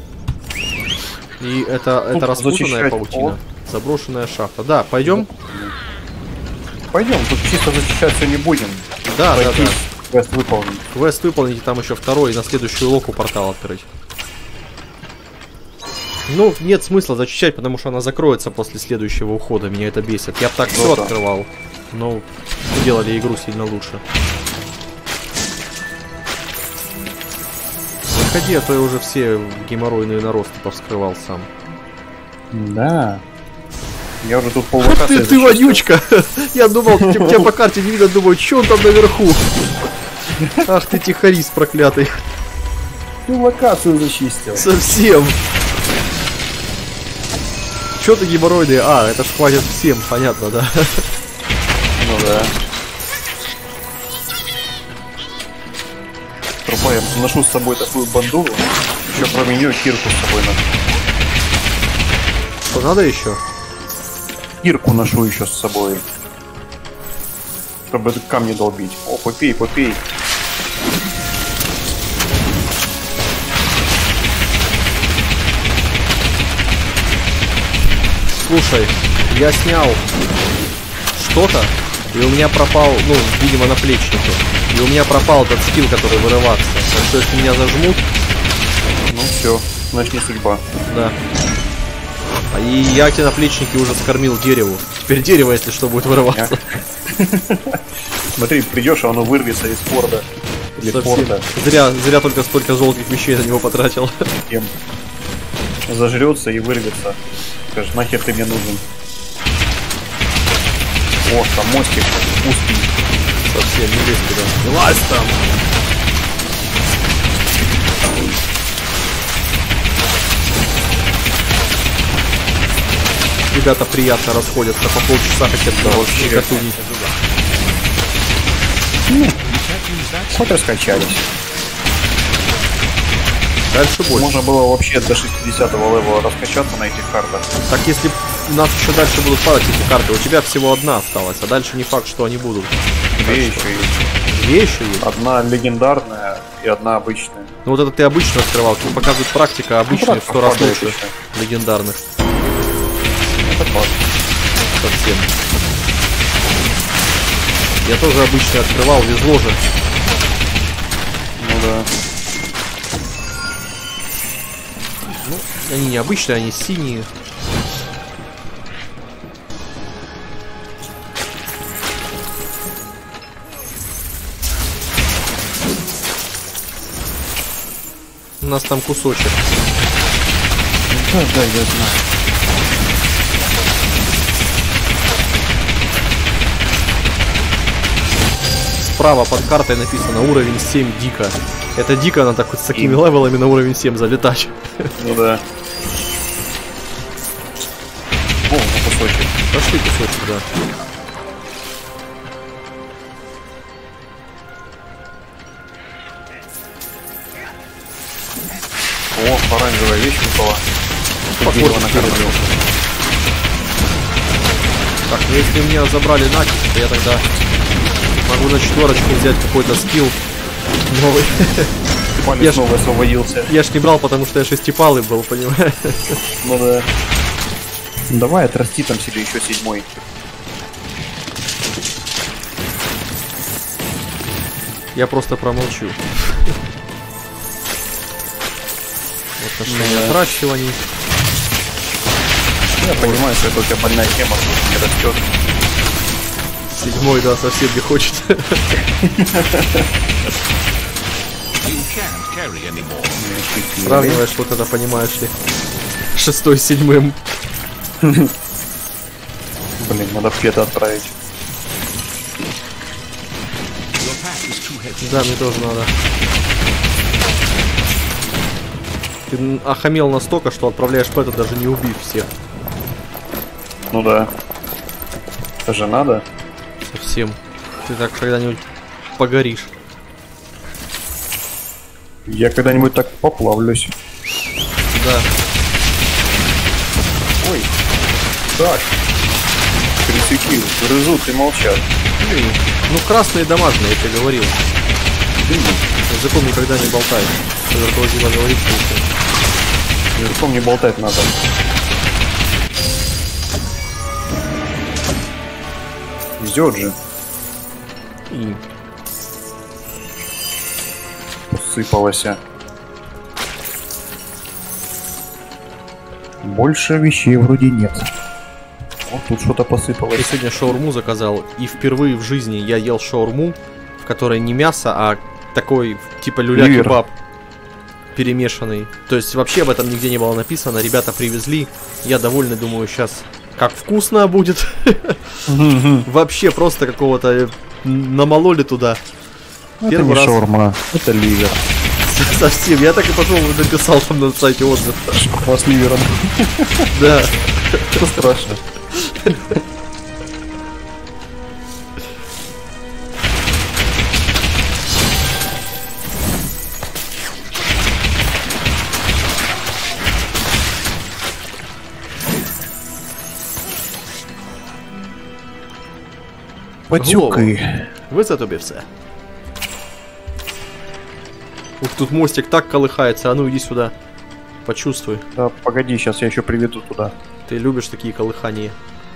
И это распутанная паутина. Заброшенная шахта. Да, пойдем? Пойдем, тут чисто защищаться не будем. Да, да. Квест выполнить. Квест выполнить, и там еще второй, и на следующую локу портал открыть. Ну, нет смысла зачищать, потому что она закроется после следующего ухода. Меня это бесит. Я бы так все открывал. Но делали игру сильно лучше. Заходи, а то я уже все геморройные наросты повскрывал сам. Да. Я уже тут поллокации Ты вонючка! Я думал, тебя по карте не видно, думаю, что он там наверху? Ах ты тихорист проклятый. Ты локацию зачистил. Совсем. Чё ты геморройный? А, это ж хватит всем, понятно, да? Ну да. Труба, я ношу с собой такую бандуру. Еще кроме нее кирку с собой ношу. Что надо еще? Кирку ношу еще с собой. Чтобы камни долбить. О, попей, попей. Слушай, я снял что-то, и у меня пропал, ну, видимо, наплечники. И у меня пропал этот скилл, который вырываться. Так что если меня зажмут... Ну все, значит не судьба. Да. И я эти наплечники уже скормил дереву. Теперь дерево, если что, будет вырываться. Смотри, придешь, а оно вырвется из форда. телепорта. Зря только столько золотых вещей на него потратил. Кем зажрется и вырвется. Скажешь, нахер ты мне нужен? О, там мостик узкий. Совсем не лезь туда. Вылазь там! Ребята приятно расходятся, по полчаса хотят вообще катунить. Хоть раскачались. Дальше больше. Можно было вообще до 60-го левела раскачаться на этих картах. Так если у нас еще дальше будут падать эти карты, у тебя всего одна осталась, а дальше не факт, что они будут. Две еще есть. Две еще есть? Одна легендарная и одна обычная. Ну вот это ты обычно открывал, тут показывает практика обычная в 100 раз лучше легендарных. Это классно. Совсем. Я тоже обычно открывал, везло же. Ну да. Ну, они не обычные, они синие. У нас там кусочек. Да, я знаю. Справа под картой написано уровень 7 дико. Это дико, она так вот с такими левелами на уровень 7 залетать. Ну да. О, ну кусочек. Пошли кусочек, да. О, оранжевая вещь выпала. Похоже на карту. Так, ну если у меня забрали накис, то я тогда могу на четверочку взять какой-то скилл новый. Я снова освободился. Я ж не брал, потому что я шестипалый был, понимаешь? Ну да. Давай отрасти там себе еще 7-й. Я просто промолчу. Отношение отращиваний. Я понимаю, что это у тебя больная тема, что не растет. 7-й, да, совсем не хочет. Сравниваешь вот это, понимаешь ли. 6-й с 7-м. Блин, надо в пета отправить. Да, мне тоже надо. Ты охамел настолько, что отправляешь пэта, даже не убив всех. Ну да. Это же надо. Совсем. Ты так когда-нибудь погоришь. Я когда-нибудь так поплавлюсь. Да. Ой. Так. Крысюки грызут и молчат. Ну, красные домашние, я тебе говорил. Языком никогда не болтай. Вертолозила говорит, что языком не болтать надо. Везет же. И... Посыпалось. Больше вещей вроде нет. Вот тут что-то посыпалось. Я сегодня шаурму заказал, и впервые в жизни я ел шаурму, в которой не мясо, а такой типа люля-кебаб перемешанный. То есть вообще об этом нигде не было написано. Ребята привезли. Я довольный, думаю, сейчас как вкусно будет. Вообще просто какого-то намололи туда. Это не шаурма, это ливер. Совсем. Я так и пошел и написал там на сайте отзыв. Шаурма с ливером. Да. Это страшно. Пацюки. Ви це тобі все. Ух, тут мостик так колыхается, а ну иди сюда. Почувствуй. Да, погоди, сейчас я еще приведу туда. Ты любишь такие колыхания.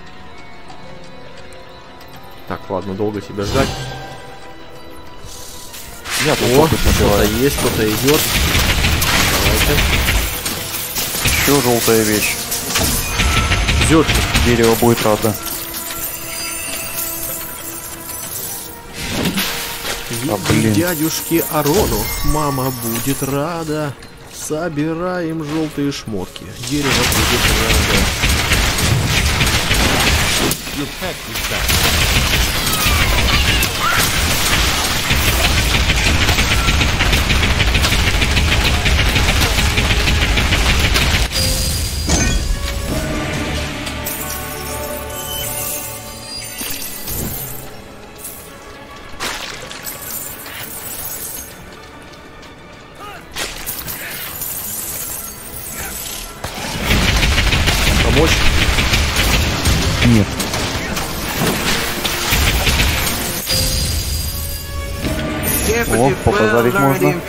Так, ладно, долго тебя ждать. Я О, кто-то есть, кто-то идет. Давайте. Еще желтая вещь. Идет. Дерево будет рада. блин. Дядюшке Арону мама будет рада. Собираем желтые шмотки. Дерево будет рада. Your pack is back. Помочь? Нет. О, побазарить можно. Не,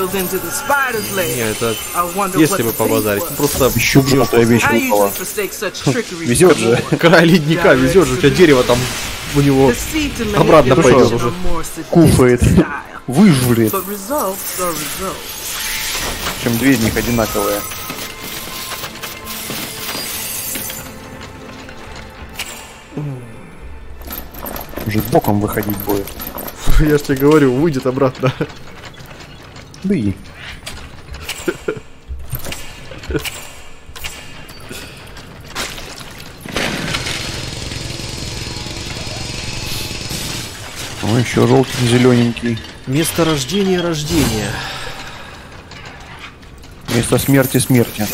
это если бы побазарить. Ну, просто Еще желтая вещь выпала. Везет же. край ледника, везет же, у тебя дерево там у него обратно пойдет уже. Куфает. Выжрет. Чем две из них одинаковые. Уже боком выходить будет. Я ж тебе говорю, выйдет обратно. Да и. О, еще желтый, зелененький. Место рождения рождения. Место смерти смерти.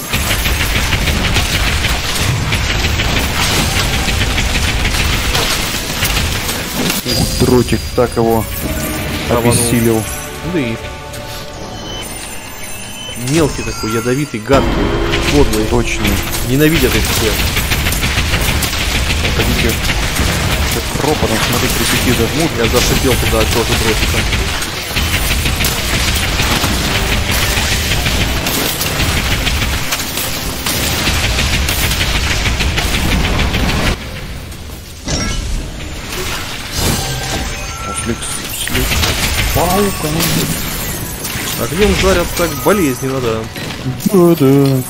Дротик так его обессилил. Да и мелкий такой, ядовитый, гадкий, подлый. Точно. Ненавидят их все. Ходите. Как ропотом, смотри, 30 зажмут. Я зашипел туда тоже дротиком. Паука. Огнем жарят так болезненно, да. Да.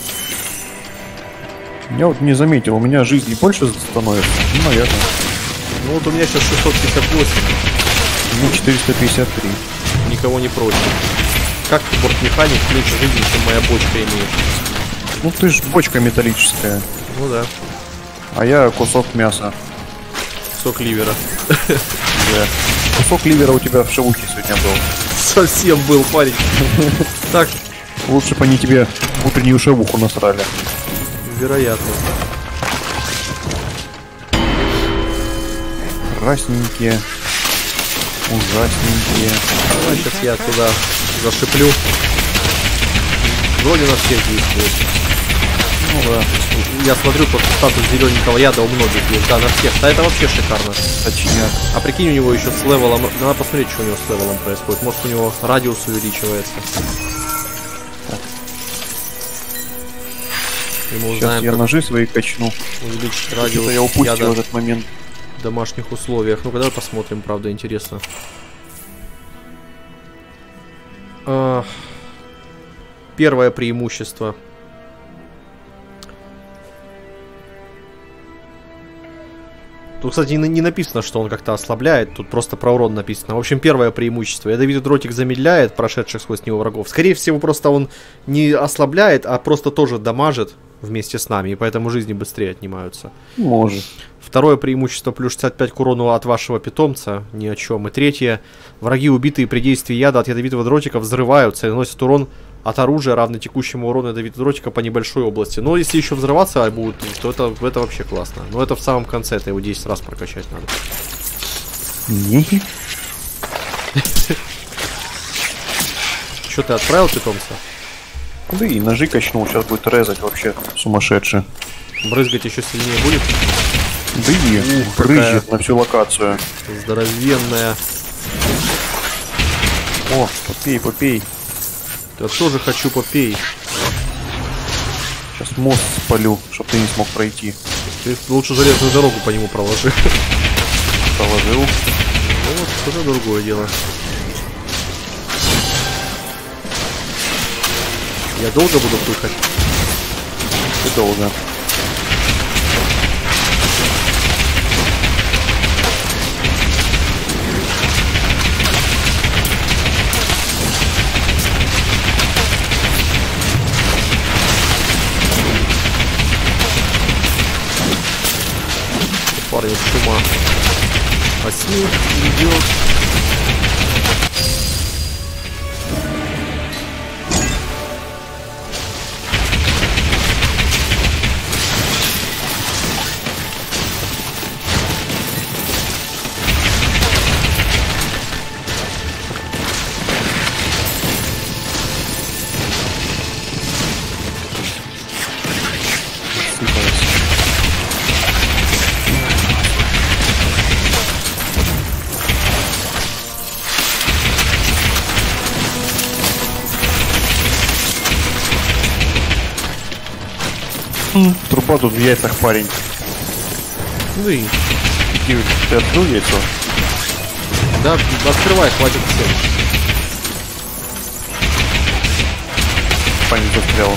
Я вот не заметил, у меня жизни больше становится. Ну, наверное. Ну вот у меня сейчас 658. Ну, 453. Никого не против. Как ты, бортмеханик, меньше жизни, чем моя бочка имеешь? Ну ты ж бочка металлическая. Ну да. А я кусок мяса. Сок ливера. Да. Кусок ливера у тебя в шелухе сегодня был. Совсем был, парень. Так, Лучше бы они тебе утреннюю шелуху насрали. вероятно. Красненькие. Ужасненькие. Давай сейчас я туда зашиплю. Вроде на всех действует. Ну да. Я смотрю, тот статус зелененького яда у многих есть. Да, на всех. Да, это вообще шикарно. Точняк. А прикинь, у него еще с левелом. Надо посмотреть, что у него с левелом происходит. Может, у него радиус увеличивается. И мы Сейчас узнаем, я как ножи свои качну. увеличить радиус Что-то я упустил яда в этот момент. в домашних условиях. Ну-ка, давай посмотрим, правда, интересно. Первое преимущество. Тут, кстати, не написано, что он как-то ослабляет. Тут просто про урон написано. В общем, первое преимущество. Ядовитый дротик замедляет прошедших сквозь него врагов. Скорее всего, просто он не ослабляет, а просто тоже дамажит вместе с нами. И поэтому жизни быстрее отнимаются. Может. Второе преимущество плюс 65 к урону от вашего питомца. Ни о чем. И третье. Враги, убитые при действии яда от ядовитого дротика, взрываются и наносят урон от оружия, равный текущему урону ядовитого дротика по небольшой области. Но если еще взрываться будут, то это вообще классно. Но это в самом конце, это его 10 раз прокачать надо. Что, ты отправил питомца? Да и ножи качнул, сейчас будет резать вообще сумасшедше. Брызгать еще сильнее будет? Да и брызжет на всю локацию. Здоровенная. О, попей, попей. Я тоже хочу попей. Сейчас мост спалю, чтобы ты не смог пройти. Ты лучше железную дорогу по нему проложи. Положил. Ну вот, это другое дело. Я долго буду пыхать? И долго. ума. Осьмин идет. Труба тут в яйцах, парень. Ну и... Ты открыл яйцо? Да, открывай, хватит всем. Парень застрял.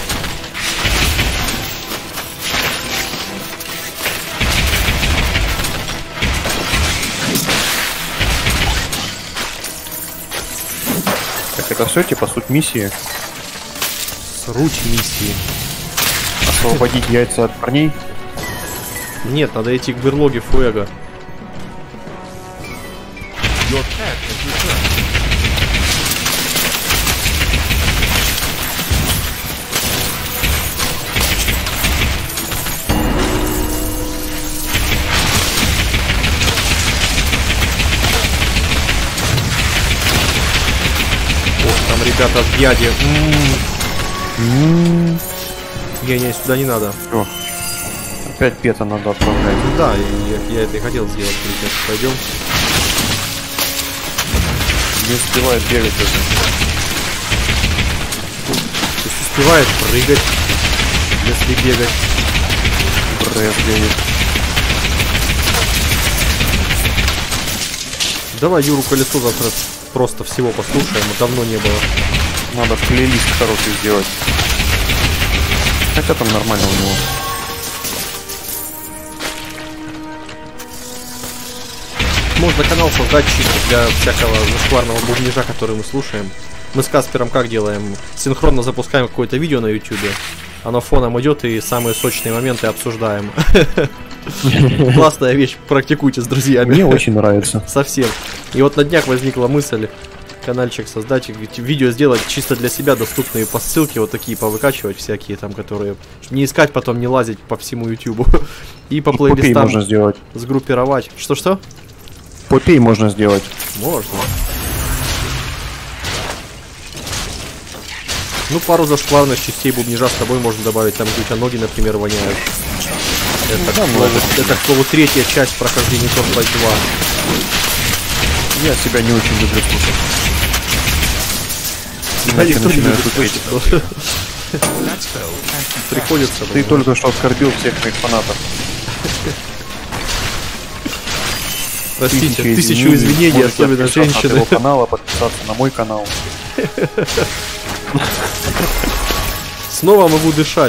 Так, это все, типа, суть миссии? Сруть миссии. Освободить яйца от парней? Нет, надо идти к берлоге Фуэго. Your pet has returned. Ох, там ребята в яде. Не, сюда не надо. О, опять пета надо отправлять. Ну да, я это и хотел сделать перед тем, что пойдем. Не успевает бегать даже. То есть успевает прыгать, если бегать. Бегает. Давай Юру Колесо завтра просто всего послушаем, давно не было. Надо плейлист хороший сделать. Хотя там нормально у него. Можно канал создать чисто для всякого зашкварного бубнижа, который мы слушаем. Мы с Каспером как делаем? Синхронно запускаем какое-то видео на ютубе. Оно фоном идет и самые сочные моменты обсуждаем. Классная вещь, практикуйте с друзьями. Мне очень нравится. Совсем. И вот на днях возникла мысль канальчик создать, видео сделать чисто для себя, доступные по ссылке, вот такие повыкачивать всякие там, которые... Чтобы не искать потом, не лазить по всему ютубу. И по плейлистам можно сделать. Сгруппировать. Что-что? Попей можно сделать. Можно. Ну, пару зашкварных частей бубнижа с тобой можно добавить, там, где у тебя ноги, например, воняют. Это, к слову, третья часть прохождения Torchlight 2. Я себя не очень люблю слушать. Никто не любит слушать. Приходится. Ты только что оскорбил всех моих фанатов. Простите, тысячу извинений, особенно женщины. Его канала, подписаться на мой канал. Снова могу дышать.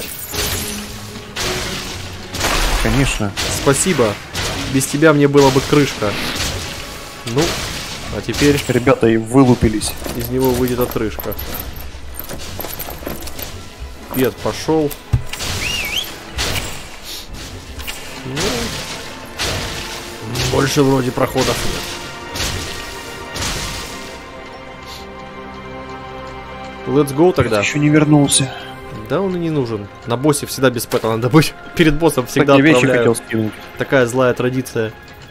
Конечно. Спасибо. Без тебя мне было бы крышка. Ну, а теперь... Ребята и вылупились. Из него выйдет отрыжка. Пет пошел. Ну, больше вроде проходов нет. Let's go тогда. Еще не вернулся. Да, он и не нужен. На боссе всегда без пэта надо быть. Перед боссом всегда так, вещи отправляю. хотел скинуть. Такая злая традиция.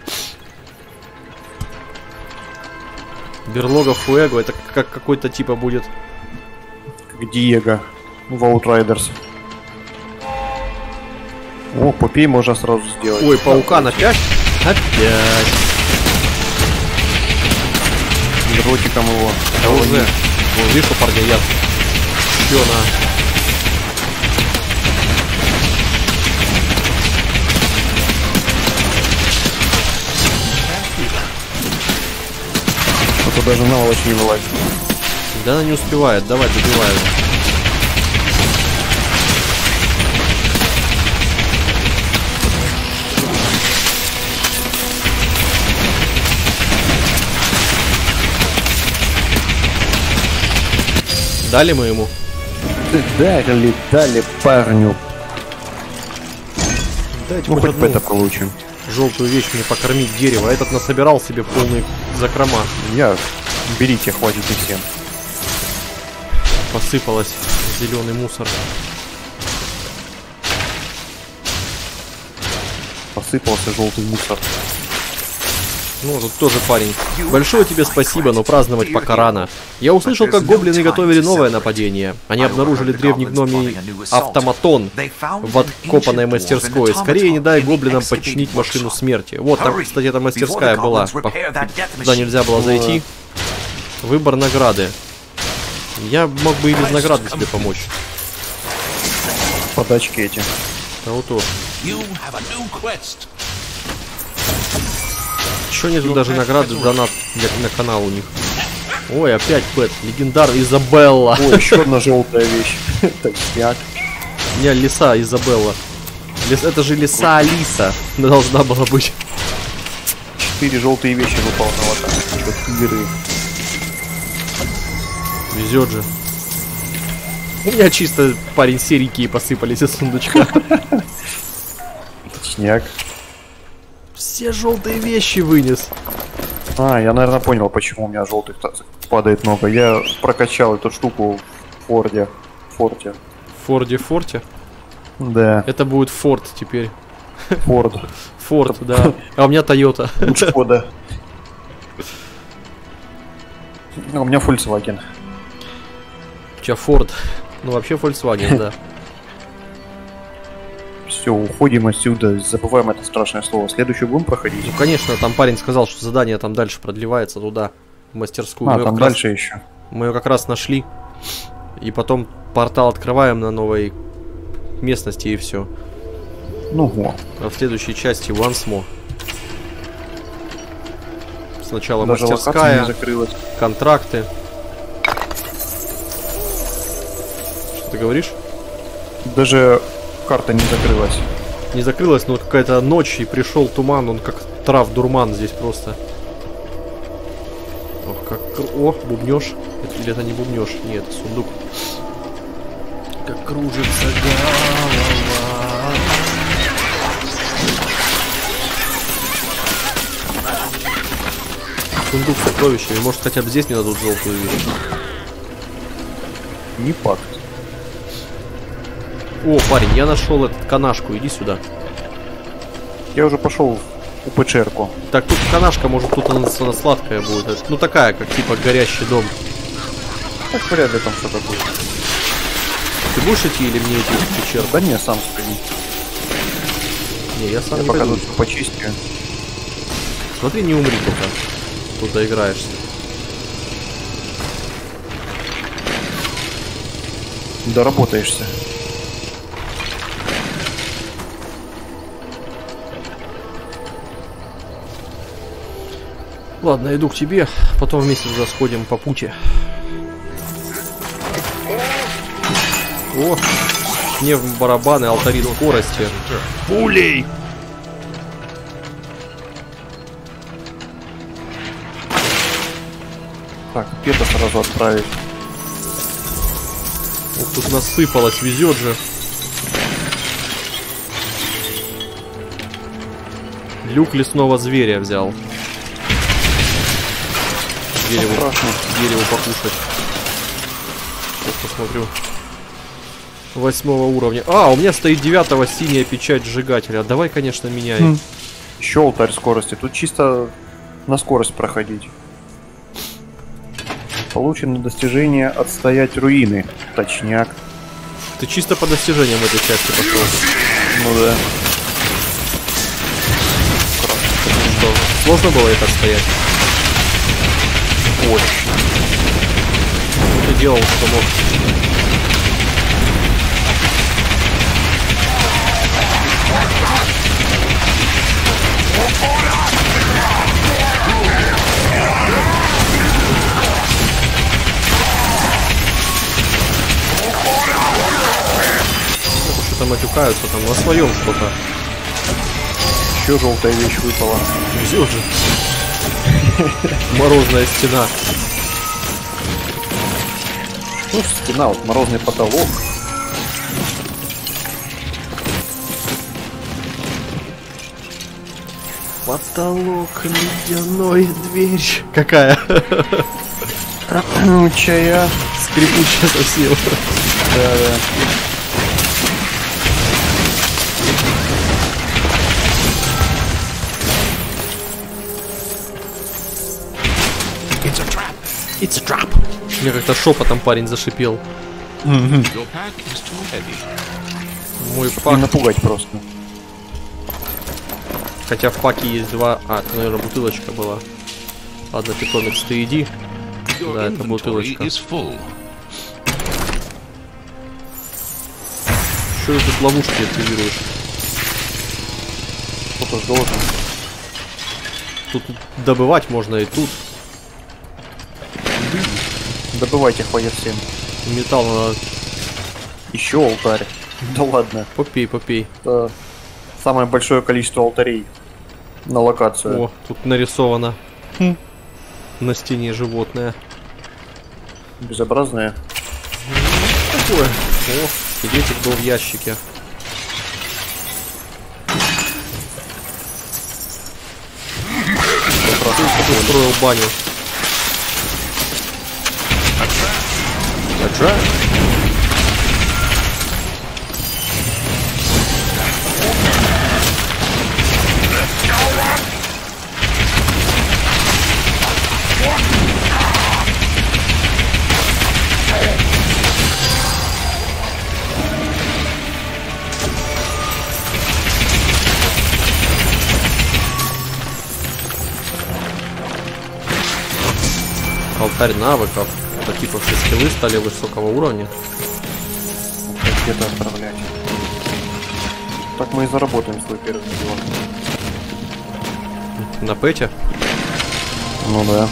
Берлога Фуэго, это как какой-то типа будет. Как Диего в Outriders. О, попей можно сразу сделать. Ой, паукан опять? Опять. Дротиком его. Да уже. Вон, видишь, у парня яд. Чё на? А то даже наволочь не вылазит. Да она не успевает, давай, добивай его. Дали мы ему? Дали парню. Дайте Ну хоть одну это получим. желтую вещь мне покормить дерево. А этот насобирал себе полные закрома. Берите, хватит и всем. Посыпалось зеленый мусор. Посыпался желтый мусор. Ну, тут тоже парень. Большое тебе спасибо, но праздновать пока рано. Я услышал, как гоблины готовили новое нападение. Они обнаружили древний гномий автоматон в откопанной мастерской. Скорее не дай гоблинам подчинить машину смерти. Вот, там, кстати, эта мастерская была. Туда нельзя было зайти. Выбор награды. Я мог бы и без награды тебе помочь. Подачки эти. А вот то. Еще нету даже награды, донат на канал у них. Ой, опять Пэт. Легендар Изабелла. Ой, еще одна желтая вещь. Так. Не, лиса Изабелла. Это же лиса Алиса. Должна была быть. 4 желтые вещи выпало на вот игры. Везет же. У меня чисто, парень, серенькие посыпались из сундучка. Точняк. Все желтые вещи вынес. Я, наверное, понял, почему у меня желтых падает много. Я прокачал эту штуку в Форде. Форте? Да. Это будет Форд теперь. Форд. Форд, да. А у меня Тойота. Шкода. У меня Volkswagen. У тебя Форд. Ну, вообще Volkswagen, да. Все, уходим отсюда, забываем это страшное слово. Следующую будем проходить? Ну, конечно, там парень сказал, что задание там дальше продлевается туда, в мастерскую. Там дальше еще. Мы ее как раз нашли. И потом портал открываем на новой местности и все. Ну вот. А в следующей части once more. Сначала даже мастерская, закрылась. контракты. Что ты говоришь? Даже карта не закрылась. Не закрылась, но какая-то ночь и пришел туман, он как трав дурман здесь просто. Ох, как... О, бубнёж. Или это не бубнёж? Нет, это сундук. Как кружится голова. Сундук с сокровищами. Может, хотя бы здесь мне дадут желтую вещь. Не факт. О, парень, я нашел этот канашку, иди сюда. Я уже пошел в печерку. Так, тут канашка, может, тут она сладкая будет. Ну, такая, как типа горящий дом. Так вряд ли там что-то будет. Ты будешь идти или мне идти в пещеру? Да не, сам сходи. Не, я сам я не пока пойду. тут почистю. Смотри, не умри пока. Тут доиграешься. Доработаешься. Ладно, иду к тебе, потом вместе туда сходим по пути. О, гнев барабаны, алтари скорости. Пулей! Так, Пета сразу отправить. Ух, тут насыпалось, везет же. Люк лесного зверя взял. Дерево покушать. Сейчас посмотрю. 8-го уровня. А, у меня стоит 9-го синяя печать сжигателя. Давай, конечно, меняй. Еще алтарь скорости. Тут чисто на скорость проходить. Получено достижение отстоять руины. Точняк. Ты чисто по достижениям этой части пошел. Ну да. Что, сложно было это отстоять? Очень. Ну, ты делал, что мог. Что-то матюкаются там на своем что-то. Еще желтая вещь выпала. Везет же. Морозная стена. Ну, стена, вот морозный потолок. Потолок, ледяной, дверь. Какая? Чая. Скрипучая совсем. Да. It's a trap. Мне как-то шепотом парень зашипел. Your pack is too heavy. Мой Не пак. напугать просто. Хотя в паке есть два... А, это, наверное, бутылочка была. Ладно, питомец, ты иди. Your Да, это inventory бутылочка. is full. Что ты тут ловушки активируешь? Кто-то ж должен. Тут добывать можно и тут. Добывайте хвоя всем. Металл надо... Еще алтарь. Да ладно. Попей, попей. Это самое большое количество алтарей на локацию. О, тут нарисовано. На стене животное. Безобразное. Такое. О, скелетик был в ящике. Кто устроил баню? Аджа? Алтарь навыков. Это типа все скиллы стали высокого уровня. Где-то отправлять. Так мы и заработаем свой первый миллион. На пэте. Ну да.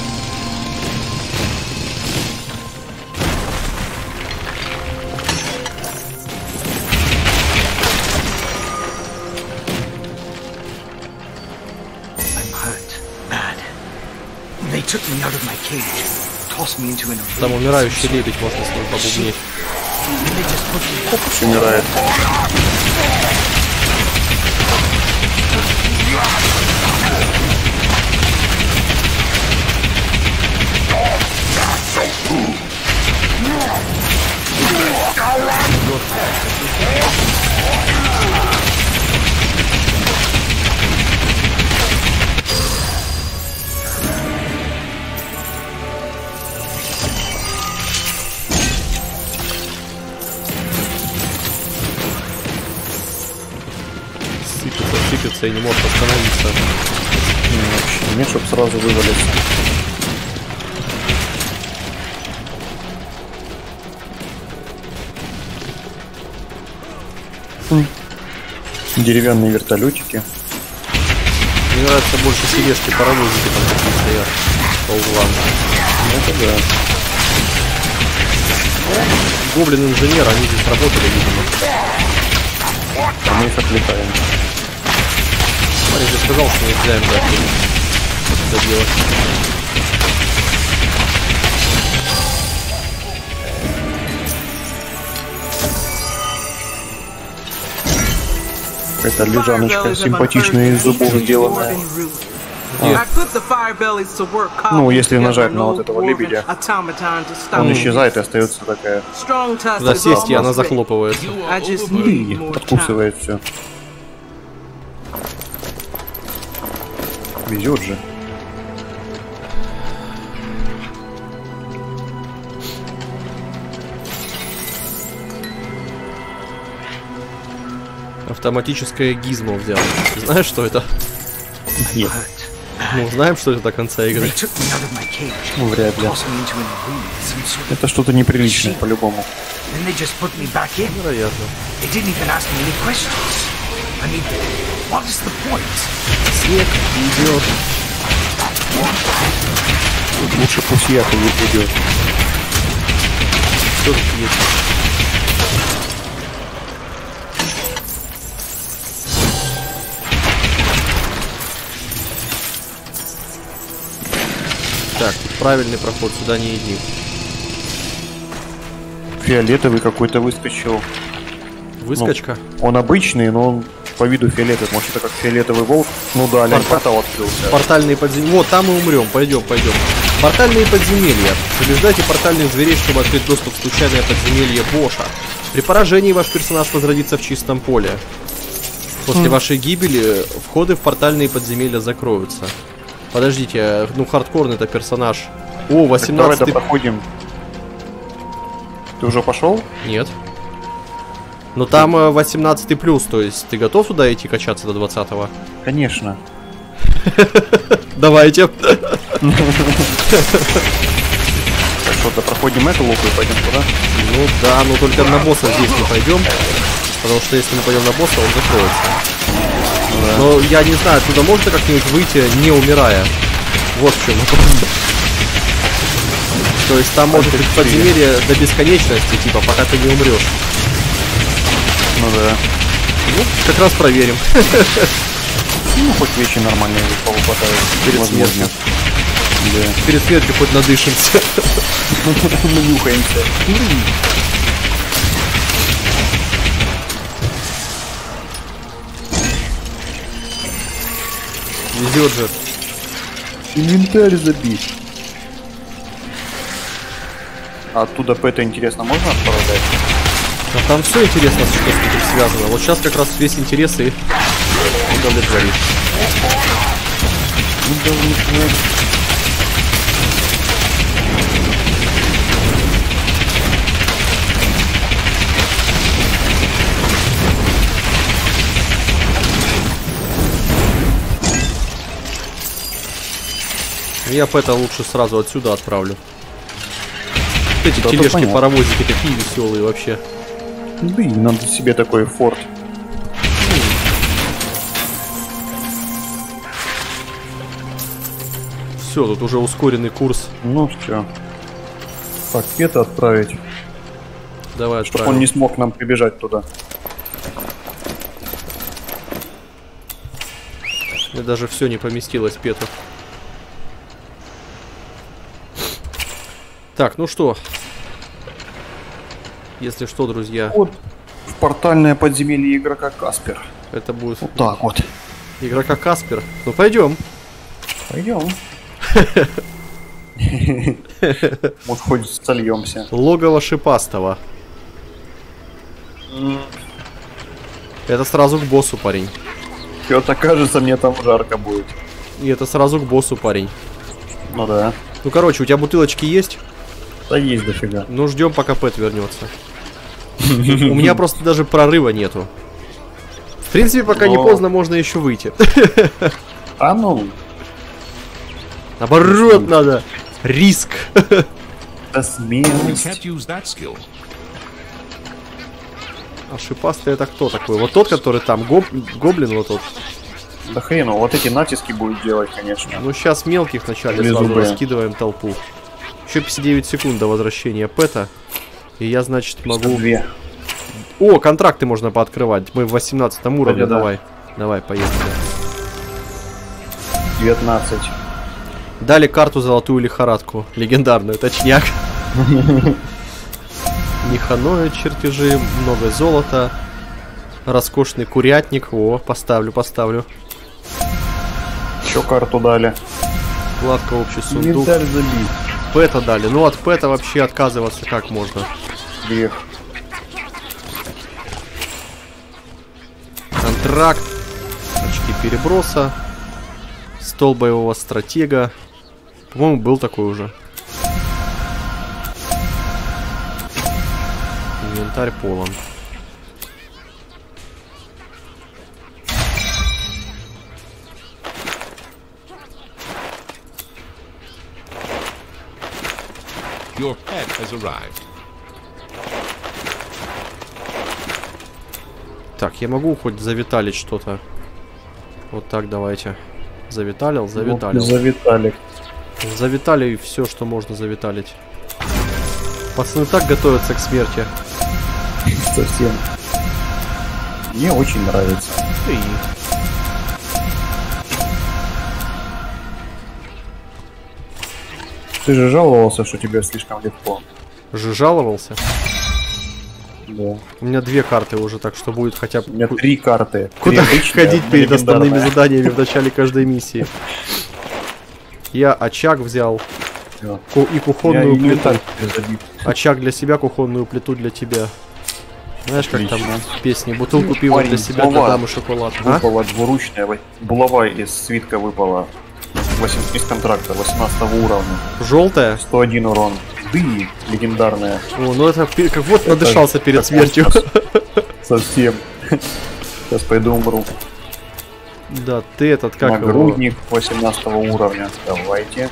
I'm hurt, bad. They took me out of my cage, tossed me into an arena. Там умирающий лебедь, можно с ним побубнить. And they just put me back. Умирает. Сыпется и не может остановиться. Вообще нет, чтобы сразу вывалиться. Деревянные вертолетики. Мне нравится больше тележки, паровозики там такие стоят по углам. Это да. Гоблин-инженер, они здесь работали, видимо. А мы их отвлекаем. Парень же сказал, что нельзя им дать это делать. Это лежаночка симпатичная из зубов сделанная. Ну, если нажать на вот этого лебедя, он исчезает и остается такая. Туда сесть, и она захлопывается. И откусывает все. Везет же. Автоматическое гизмо взял. Знаешь, что это? Нет, Ну, знаем, что это до конца игры. They took me out of my cage, ну вряд ли. tossed me into an arena, some sort of. Это что-то неприличное по-любому. Then they just put me back in. Вероятно. They didn't even ask me any questions. I mean, what is the point? Снег идет. Тут лучше пусть я идет. Что тут есть? Так, правильный проход, сюда не иди. Фиолетовый какой-то выскочил. Выскочка? Он обычный, но он по виду фиолетовый. Может, это как фиолетовый волк? Ну да, лень, портал открылся. Портальные подземелья. Вот, там мы умрем. Пойдем. Портальные подземелья. Побеждайте портальных зверей, чтобы открыть доступ в случайное подземелье Боша. При поражении ваш персонаж возродится в чистом поле. После вашей гибели входы в портальные подземелья закроются. Подождите, ну хардкорный-то персонаж. О, 18-й... Давай проходим. Ты уже пошел? Нет. Но там 18 плюс, то есть ты готов туда идти качаться до 20-го? Конечно. Давайте. Так что, проходим эту луку и пойдем туда? Ну да, но только на босса здесь не пойдем. Потому что если мы пойдем на босса, он закроется. Да. Но я не знаю, оттуда можно как-нибудь выйти, не умирая. Вот в чем вопрос. То есть там может быть подземелье до бесконечности, типа, пока ты не умрешь. Ну да. Ну, как раз проверим. Ну, хоть вещи нормальные хватает. Перед смертью. Да. Перед смертью хоть надышимся. Нанюхаемся. Везет же. Инвентарь забит. А оттуда пэта, интересно, можно отправлять? А там все интересно, что с этим связано. Вот сейчас как раз весь интерес и удовлетворит. Я пэта лучше сразу отсюда отправлю. Эти да, тележки, паровозики такие веселые вообще. Блин, надо себе такой форт. Все, тут уже ускоренный курс. Ну все. Так, это отправить. Давай отправим. Чтобы он не смог нам прибежать туда. Мне даже все не поместилось, Петр. Так, ну что? Если что, друзья. Вот в портальное подземелье игрока Каспер. Это будет... Вот так вот. Игрока Каспер. Ну пойдем. Пойдем. Вот хоть сольемся. Логово Шипастого. Это сразу к боссу, парень. Что-то кажется, мне там жарко будет. И это сразу к боссу, парень. Ну да. Ну короче, у тебя бутылочки есть? Да есть дофига. Ну ждем, пока Пэт вернется. У меня просто даже прорыва нету. В принципе, пока не поздно, можно еще выйти. А ну. Наоборот надо. Риск. А Шипастый это кто такой? Вот тот, который там, гоблин вот тот? Да хрен, вот эти натиски будет делать, конечно. Ну сейчас мелких вначале сразу раскидываем толпу. Еще 59 секунд до возвращения Пэта. И я, значит, могу... 2. О, контракты можно пооткрывать. Мы в 18 уровне, да. давай. Давай, поехали. 19. Дали карту «Золотую лихорадку». Легендарную, точняк. Механоид, чертежи, много золота. Роскошный курятник. О, поставлю. Еще карту дали. Вкладка «Общий сундук». Пэта дали. Ну от Пэта вообще отказываться как можно? Грех. Контракт. Очки переброса. Стол боевого стратега. По-моему, был такой уже. Инвентарь полон. Your pet has arrived. Так, я могу хоть завиталить что-то. Вот так давайте. Завиталил. Завиталик. Завитали все, что можно завиталить. Пацаны так готовятся к смерти. Совсем. Мне очень нравится. И... Ты же жаловался, что тебе слишком легко. Жаловался? Да. У меня 2 карты уже, так что будет хотя бы... У меня 3 карты. Куда 3 обычные, ходить перед легендарная. основными заданиями в начале каждой миссии. Я очаг взял. Всё. И кухонную Я плиту. инвентарь забит. Очаг для себя, кухонную плиту для тебя. Знаешь, как там Отлично. в песне? Бутылку пива Парень, для себя, для слова. дамы шоколад. А? Выпала двуручная, булава из свитка выпала. Из контракта 18 уровня. Желтая? 101 урон. Дыни легендарная. О, ну это как вот надышался перед как смертью. Совсем. Сейчас пойду умру. Да, ты этот как его? Нагрудник 18 уровня. Давайте.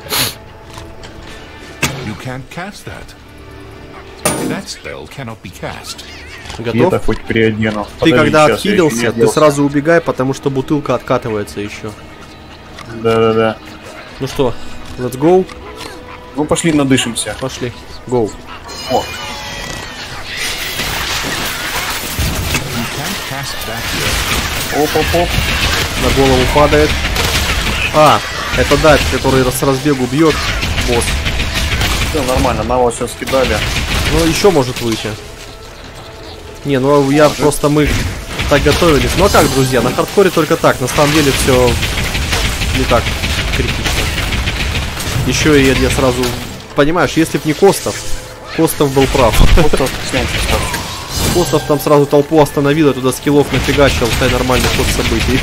You can't cast that. That spell cannot be cast. Готов? Это хоть переодену. Ты Подожди, когда сейчас, я еще отхилился, не ты оделся. сразу убегай, потому что бутылка откатывается еще. Да-да-да. Ну что, let's go? Ну пошли надышимся. Пошли. Go. О, You can't cast that yet. оп-оп-оп. На голову падает. А, это дать, который с разбегу бьет босс. Все нормально, на вас все скидали. Ну, еще может выйти. Не, ну я просто мы так готовились. Ну а как, друзья, на хардкоре только так. На самом деле все не так критично. Еще и я сразу... Понимаешь, если б не Костов был прав. Вот снятие ставки. Костов там сразу толпу остановил, туда скиллов нафигачил, стал нормальный ход событий.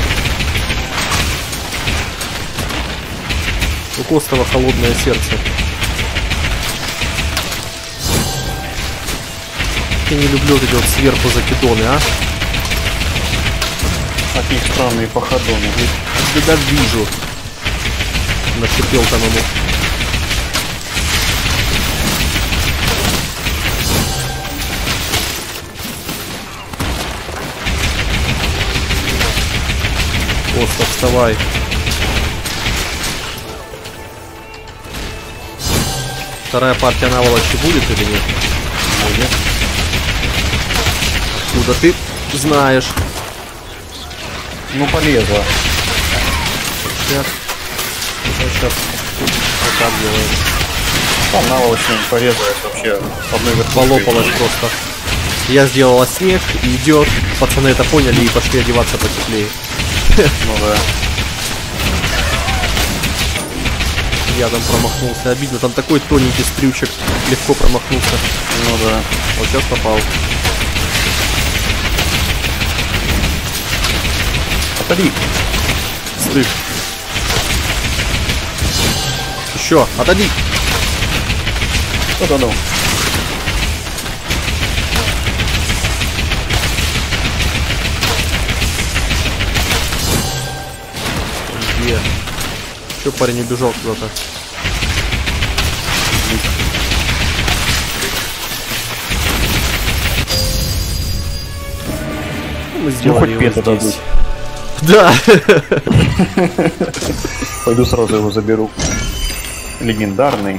У Костова холодное сердце. Я не люблю вот эти вот сверху закидоны, а? Такие странные походоны. Да вижу. Нашипел там ему. Костов, вставай. Вторая партия наволочи будет или нет? Будет. Куда ты знаешь? Ну полезла. Сейчас. Сейчас. Вот так делаем. Там наволочным порезает вообще одной верхушкой. Полопалось просто. Я сделала снег, и идет. Пацаны это поняли и пошли одеваться потеплее. Ну да. Я там промахнулся. Обидно, там такой тоненький стрючек. Легко промахнулся. Ну да. Вот сейчас попал. Отойди. Стык. Еще, отойди. Вот оно. Где? Че парень убежал куда-то? Мы сделали хоть его пета здесь. Да. Пойду сразу его заберу. Легендарный.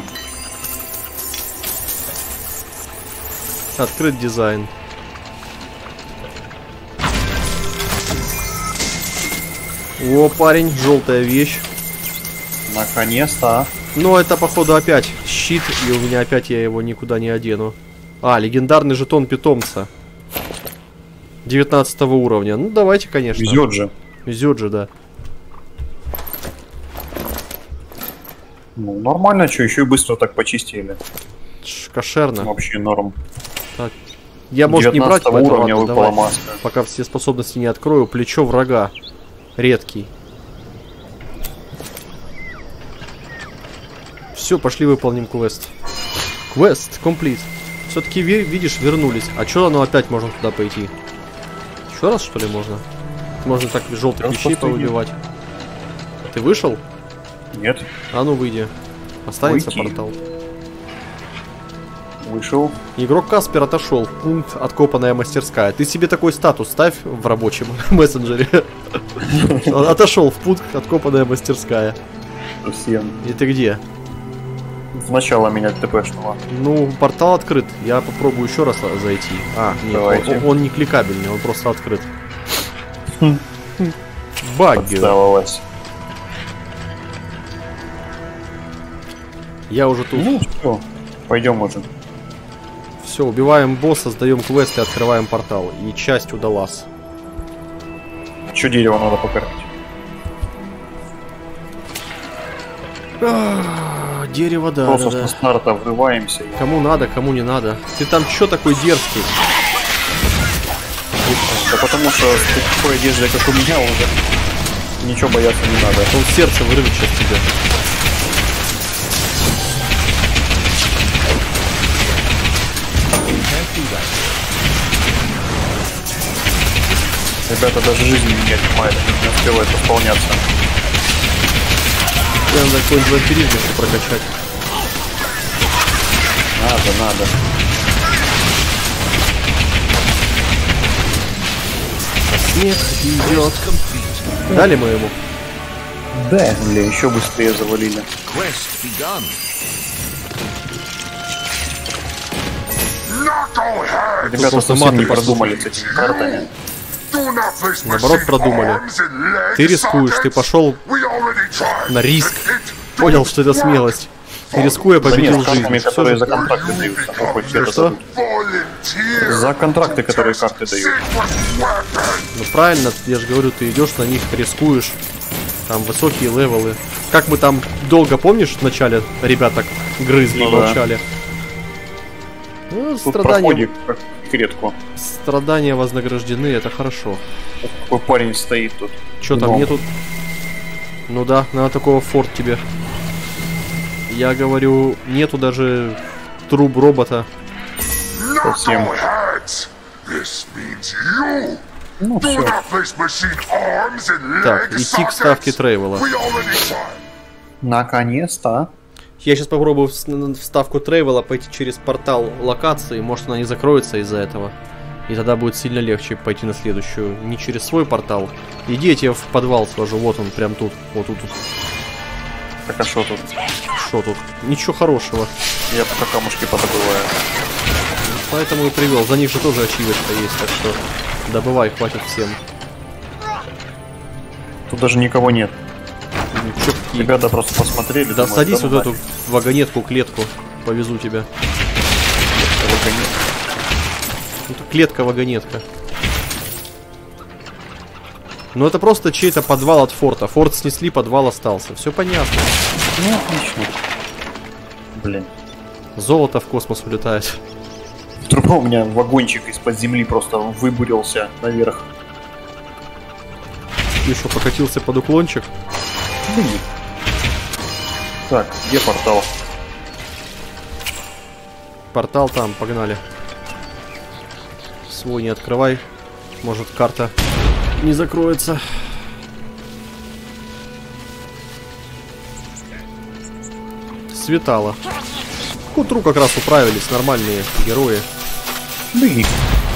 Открыть дизайн. О, парень, желтая вещь. Наконец-то. А. Ну, это, походу, опять щит, и у меня опять я его никуда не одену. А, легендарный жетон питомца. 19 уровня. Ну, давайте, конечно. Везет же. Везет же, да. Ну, нормально, что, еще и быстро так почистили. Кошерно. Вообще норм. Так. Я, может, не брать, 19 поэтому уровня ладно, выпала давай. маска. Пока все способности не открою. Плечо врага. Редкий. Все, пошли выполним квест. Квест комплит. Все-таки, видишь, вернулись. А что оно опять можно туда пойти? Еще раз, что ли, можно? Можно так желтых вещей повыбивать. Ты вышел? Нет, А ну выйди. Останется Уйти. портал. вышел. Игрок Каспер отошел. Пункт откопанная мастерская. Ты себе такой статус ставь в рабочем мессенджере. Отошел в пункт откопанная мастерская. Совсем. И ты где? Сначала меня ТПшного. Ну, портал открыт. Я попробую еще раз зайти. А, нет, Давайте. он не кликабельный, он просто открыт. Багги. Подставалась. Я уже тут. Ну, все. Пойдем уже. Все, убиваем босса, сдаем квест и открываем портал. И часть удалась. Что дерево надо покормить? Дерево, да. Просто со старта врываемся. Кому надо, кому не надо. Ты там чё такой дерзкий? Да потому что с такой одеждой, как у меня, уже ничего бояться не надо. Он сердце вырвет сейчас тебя. Ребята, даже жизнь не отнимает, не успевает восполняться. Надо какой-нибудь вампиризм еще прокачать. Надо. Снег идет. Дали мы ему? Да, бля, еще быстрее завалили. Quest begun. Ребята просто совсем не маты продумали с этими картами. Наоборот, продумали. Ты рискуешь, ты пошел на риск. Понял, что это смелость. И рискуя победил с картами, жизнь. которые за контракты даются. Хоть это Что? За контракты, которые карты дают. Ну правильно, я же говорю, ты идешь на них, рискуешь. Там высокие левелы. Как мы там долго, помнишь, в начале ребята грызли, Ну да. молчали. Ну, Тут проходит как клетку. страдания вознаграждены, это хорошо. Такой парень стоит тут. Чё там Но. нету? Ну да, надо такого форт тебе. Я говорю, нету даже труб робота. Совсем. Ну все. Так, идти к ставке трейвела. Наконец-то. Я сейчас попробую в ставку трейвела пойти через портал локации. Может, она не закроется из-за этого. И тогда будет сильно легче пойти на следующую. Не через свой портал. Иди, я тебя в подвал свожу. Вот он, прям тут. Вот тут. Так а что тут? Что тут? Ничего хорошего. Я пока камушки подобываю. Поэтому и привел. За них же тоже ачивочка есть, так что добывай, хватит всем. Тут даже никого нет. Чё, какие? Ребята просто посмотрели. Да думают, садись да вот эту вагонетку, клетку. Повезу тебя. вагонет. Это клетка-вагонетка. Ну это просто чей-то подвал от форта. Форт снесли, подвал остался. Все понятно. Ну, отлично. Блин. Золото в космос улетает. Труба у меня вагончик из-под земли просто выбурился наверх. И что, покатился под уклончик? Блин. Так, где портал? Портал там, погнали. Свой не открывай. Может, карта не закроется. Светало. К утру как раз управились нормальные герои. Блин.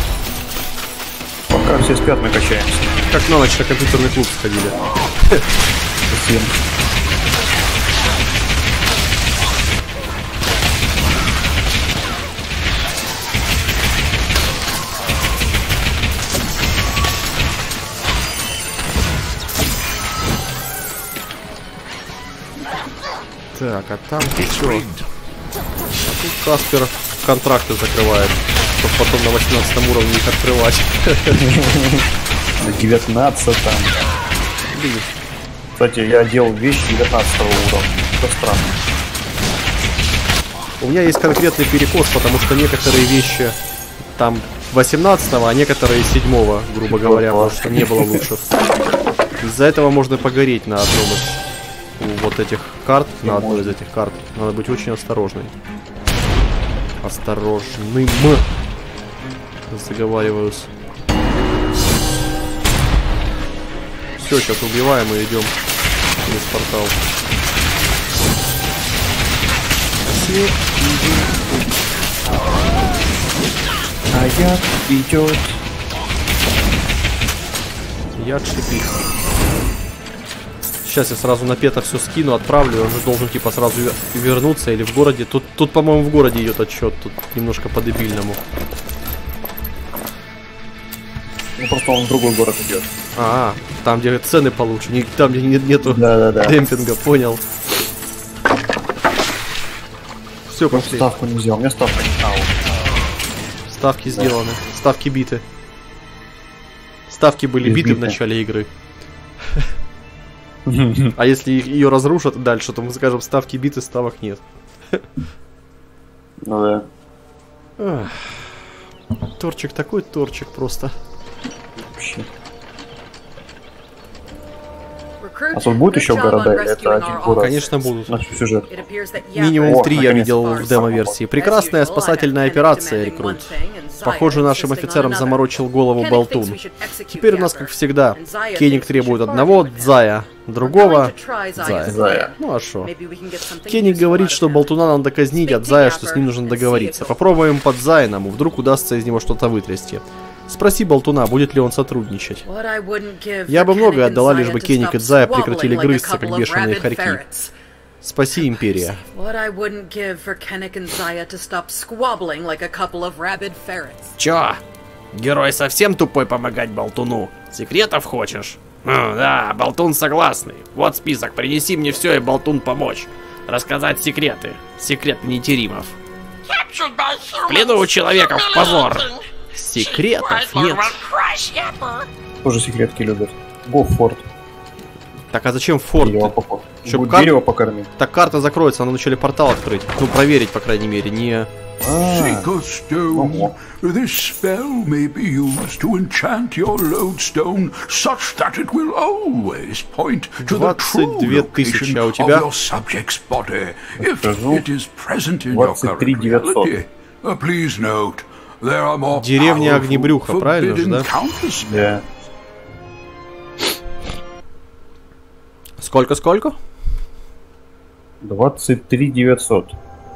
Пока все спят, мы качаемся. Как на ночь на компьютерный клуб сходили. Совсем. Так, а там что? А тут Каспер контракты закрывает, чтобы потом на 18 уровне их открывать. На 19 там. Блин. Кстати, я делал вещи 19 уровня. Это странно. У меня есть конкретный перекос, потому что некоторые вещи там 18-го, а некоторые 7-го, грубо говоря, потому что не было лучших. Из-за этого можно погореть на одном из вот этих карт, на одной из этих карт. Надо быть очень осторожной. Осторожным. Заговариваюсь. Все, сейчас убиваем и идем через портал. А яд идет. Яд шипит. Сейчас я сразу на Пета все скину, отправлю, он же должен типа сразу вернуться или в городе. Тут по-моему, в городе идет отчет, тут немножко по-дебильному. Ну просто он в другой город идет. Там, где цены получше, там, где нету демпинга, понял. Все, пошли. Ставку не взял, у меня ставка не стала. Ставки сделаны. Ставки биты. Ставки были биты в начале игры. А если ее разрушат дальше, то мы скажем, ставки биты, ставок нет. Ну да. Торчик такой торчик просто. Вообще. А тут будут еще города? Или это один город? Конечно будут. Значит, сюжет. Минимум 3 я видел в демо-версии. Прекрасная спасательная операция, рекрут. Похоже, нашим офицерам заморочил голову болтун. Теперь у нас, как всегда, Кенник требует одного Дзая, другого Дзая. Ну а шо? Кенник говорит, что болтуна надо казнить, а Дзая, что с ним нужно договориться. Попробуем под Зайному, вдруг удастся из него что-то вытрясти. Спроси болтуна, будет ли он сотрудничать. Я бы многое отдала, лишь бы Кенник и Дзая прекратили грызться, как бешеные хорьки. Спаси, Империя. Чё? Герой совсем тупой помогать болтуну? Секретов хочешь? Да, болтун согласный. Вот список, принеси мне все и болтун помочь. Рассказать секреты. Секреты нетеримов. В плену у человеков позор. Секретов нет. Тоже секретки любят. Го в форт. Так, а зачем форт? Чтобы дерево покормить. Так карта закроется, надо вначале портал открыть. Ну, проверить, по крайней мере, не... This spell may be used to enchant your lodestone such that it will always point to the true location of your subject's body if it is present in your current reality. Please note, there are more Деревня Огнебрюха, правильно же, да? Да. Сколько? 23 900.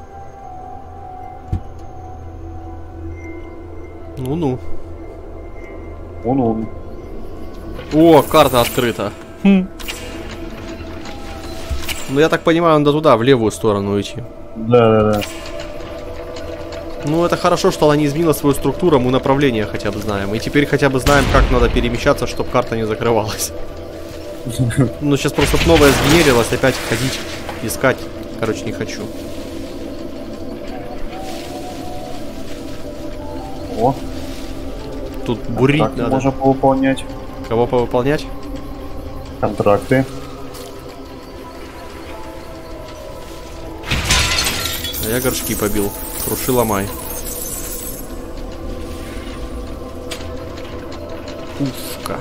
Ну-ну. Ну-ну. О, карта открыта. Ну, я так понимаю, надо туда, в левую сторону идти. Да. Ну, это хорошо, что она не изменила свою структуру, мы направление хотя бы знаем. И теперь хотя бы знаем, как надо перемещаться, чтобы карта не закрывалась. Ну, сейчас просто новая сгенерилась, опять ходить, искать. Короче, не хочу. О. Тут бурить надо. Можно повыполнять. Кого повыполнять? Контракты. А я горшки побил. Круши, ломай. Пушка.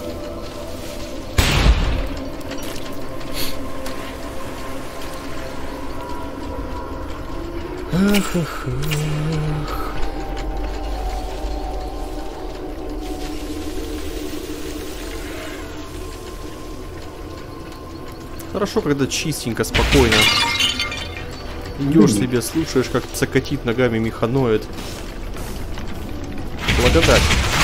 Хорошо, когда чистенько, спокойно. Идешь себе, слушаешь, как цокотит ногами механоид. Благодать.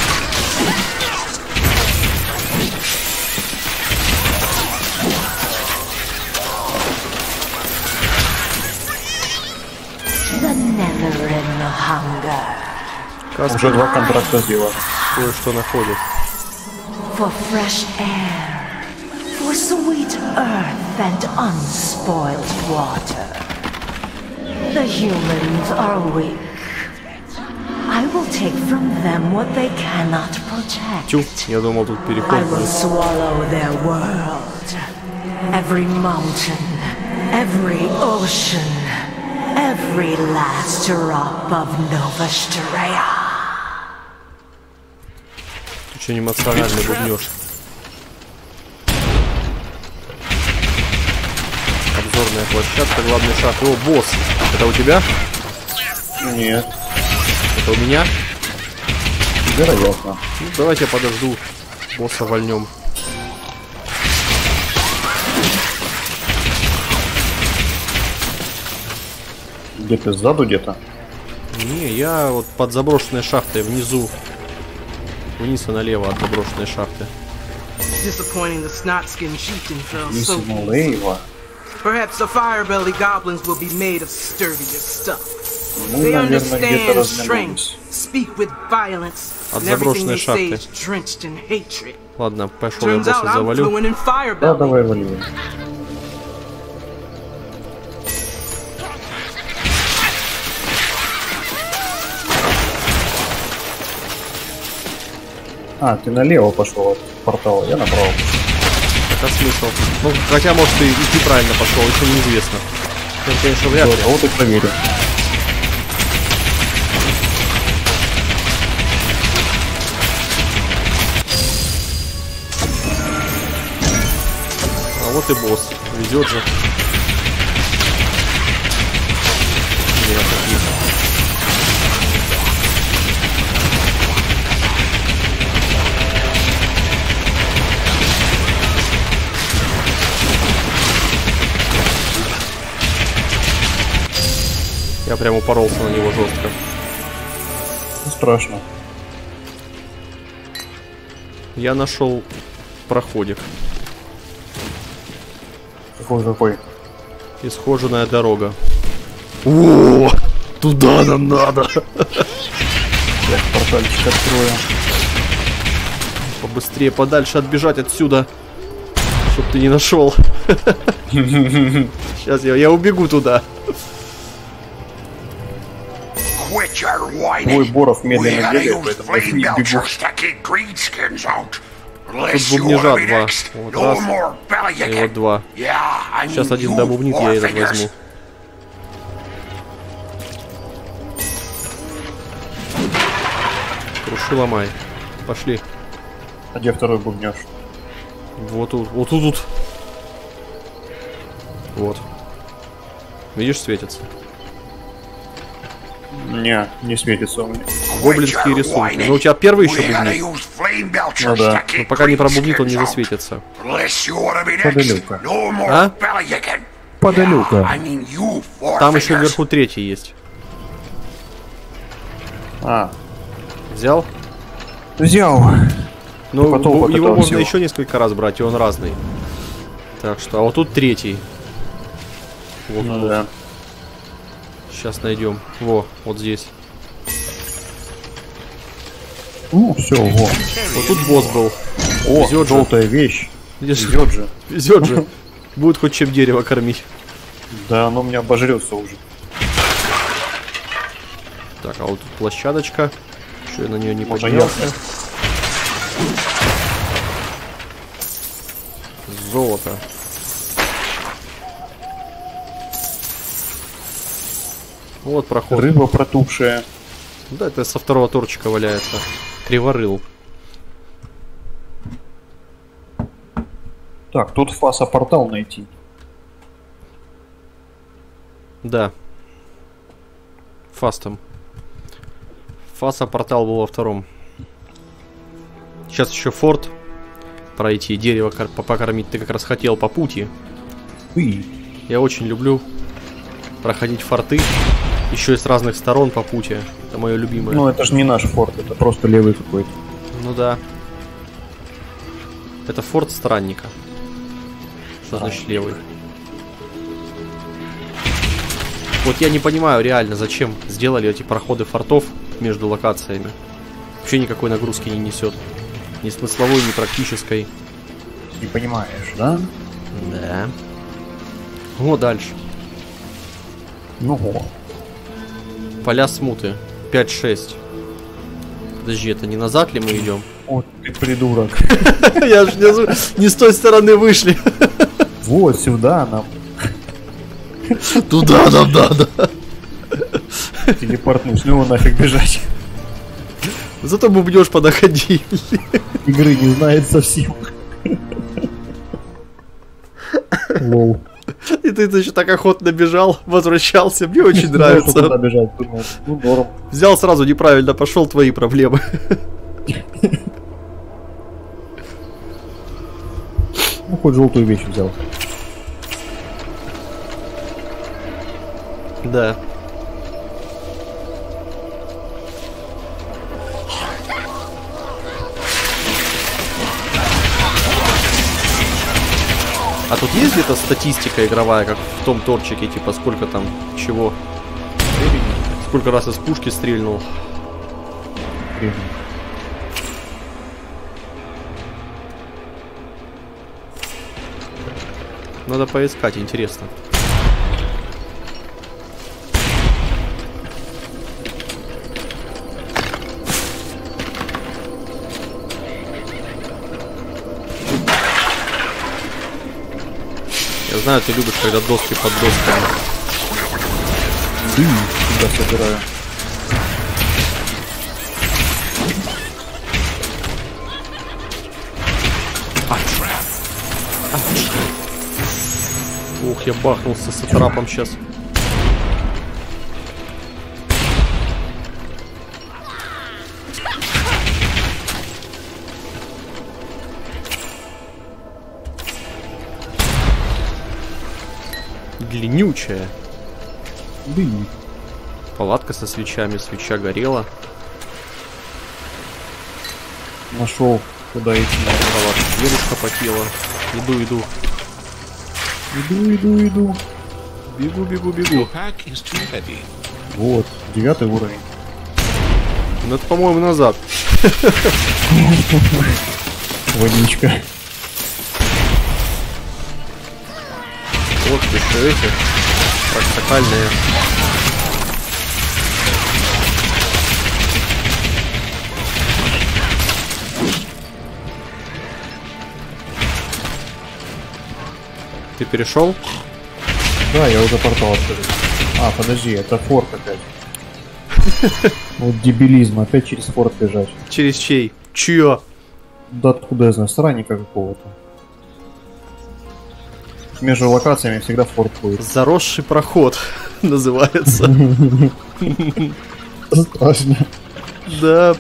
Уже 2 контракта сделал. Кое-что находит. For fresh air, for sweet earth and unspoiled water. The humans are weak. I will take from them what they cannot protect. Тю, я думал, тут переход. I will swallow their world. Every mountain, every ocean, every last drop of Novastrea. Ты что, эмоциональный бубнёшь? Обзорная площадка, главный шаг. О, босс! Это у тебя? Нет. Это у меня? Вероятно. Ну, давайте я подожду. Босса вольнем. Где ты, сзаду где-то? Не, я вот под заброшенной шахтой внизу. Вниз и налево от заброшенной шахты. Perhaps the fire-belly goblins will be made of sturdier stuff. Ну, They наверное, understand где-то strength, speak with violence, От and everything заброшенной they say шахты. is drenched in hatred. Ладно, пошел я Turns out босса I'm завалю. fluent in Да, fire-belly. давай вали. А, ты налево пошел от портала, я направо. Это смысл. Ну, хотя, может, и ты правильно пошел, еще неизвестно. Это, конечно, вряд ли. Вот и проверю. А вот и босс. Везет же. Я прям упоролся на него жестко. Не страшно. Я нашел проходик. Какой? Исхоженная дорога. О, туда нам надо. Я портальчик открою. Побыстрее, подальше отбежать отсюда, чтоб ты не нашел. Сейчас я убегу туда. Твой Боров медленно бегает, поэтому я не бегу. Тут бубнижа два. Вот раз. И вот два. Сейчас один добубнит, я этот возьму. Круши, ломай. Пошли. А где второй бубнёж? Вот тут, вот тут. Вот. Видишь, светится? Не светится у меня. Гоблинские рисунки. Но у тебя первый еще бубнит. Ну да. Но пока не пробубнит, он не засветится. Подалюка. А? Подалюка. Там еще вверху третий есть. А. Взял? Взял. Ну, Потом его можно еще несколько раз брать, и он разный. Так что, а вот тут третий. Вот, ну да. Сейчас найдем. Во, вот здесь. Ну, все, вот. Вот тут босс был. О, везет желтая вещь. Везет же. Везет же. Будет хоть чем дерево кормить. Да, оно у меня обожрется уже. Так, а вот тут площадочка. Что я на нее не поднялся. Золото. Вот проход. Рыба протухшая. Да, это со второго торчика валяется. Криворыл. Так, тут фаса портал найти. Да. Фастом. Фаса портал был во втором. Сейчас еще форт пройти, дерево покормить. Ты как раз хотел по пути. Я очень люблю проходить форты. Еще и с разных сторон по пути. Это мое любимое. Ну это же не наш форт, это просто левый какой-то. Ну да. Это форт странника. Что значит левый? Вот я не понимаю реально, зачем сделали эти проходы фортов между локациями. Вообще никакой нагрузки не несет. Ни смысловой, ни практической. Не понимаешь, да? Да. Вот дальше. Ну вот. Поля смуты. 5-6. Подожди, это не назад ли мы идем? Вот ты придурок. Я же не с той стороны вышли. Вот сюда нам. Туда нам надо. Телепортнусь, ну его нафиг бежать. Зато бубнёж подоходили. Игры не знает совсем. Лол. И ты еще так охотно бежал, возвращался. Мне очень нравится. Куда бежать, думаю, ну норм. Взял сразу неправильно, пошел, твои проблемы. Ну хоть желтую вещь взял. Да. А тут есть где-то статистика игровая, как в том торчике, типа сколько там чего? Сколько раз из пушки стрельнул? Надо поискать, интересно. знаю, ты любишь, когда доски под досками. Дым сюда собираю. Ух, я бахнулся с трапом сейчас. Длиннючая. Дым. Палатка со свечами, свеча горела. Нашел, куда идти. Палатка. Дедушка потела. Иду. Иду. Бегу. Вот, 9 уровень. Ну это, по-моему, назад. Водичка. Вот еще эти. Практикальные. Ты перешел? Да, я уже портал открыл. А, подожди, это форт опять. Вот дебилизм, опять через форт бежать. Через чей? Чье? Да откуда я знаю, странника какого-то. Между локациями всегда форт будет. Заросший проход называется. Страшно. Да.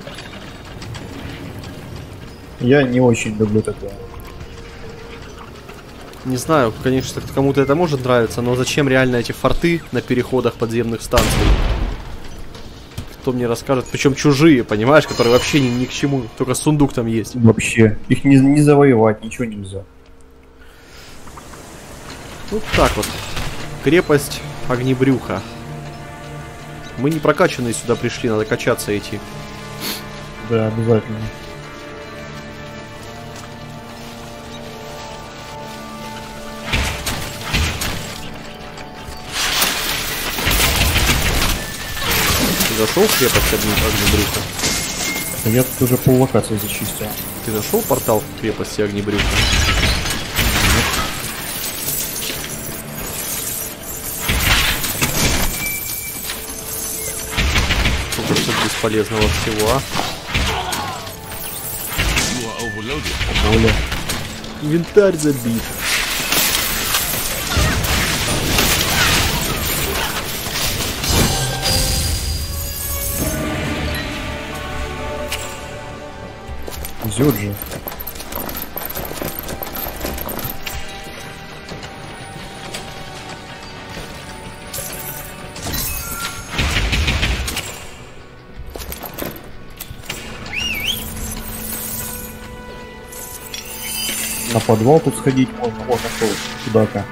Я не очень люблю такое. Не знаю, конечно, кому-то это может нравиться, но зачем реально эти форты на переходах подземных станций? Кто мне расскажет? Причем чужие, понимаешь, которые вообще ни к чему, только сундук там есть. Вообще. Их не завоевать, ничего нельзя. Вот так вот. Крепость Огнебрюха. Мы не прокачанные сюда пришли, надо качаться идти. Да, обязательно. Ты зашел в крепость Огнебрюха? Я тут уже пол локации зачистил. Ты нашел портал в крепости Огнебрюха? Сколько тут бесполезного всего, а? Оля. Инвентарь забит. Везет же. На подвал тут сходить можно. Вот, нашел. Куда-то.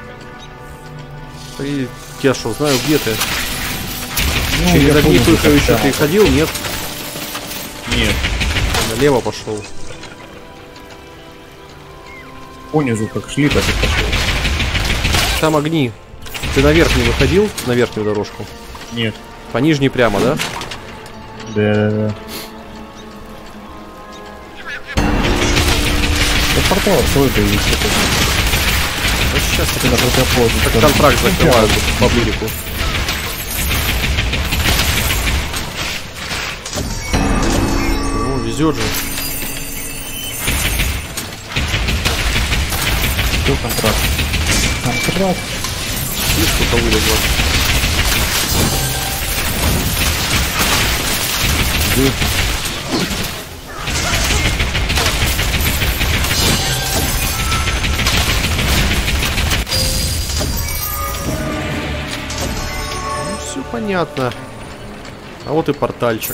И я что, знаю, где ты? Ну, Через я огни помню, только как еще там. ты ходил, нет? Нет. Налево пошел. Понизу как шли, так и пошел. Там огни. Ты наверх не выходил? На верхнюю дорожку? Нет. По нижней прямо, да? Да. Это портал, что это есть? Вот сейчас Это на противоположную так сторону. контракт закрывают по бырику. О, везет же. Что контракт? Контракт. И что-то вылезло. Ну, все понятно. А вот и портальчик.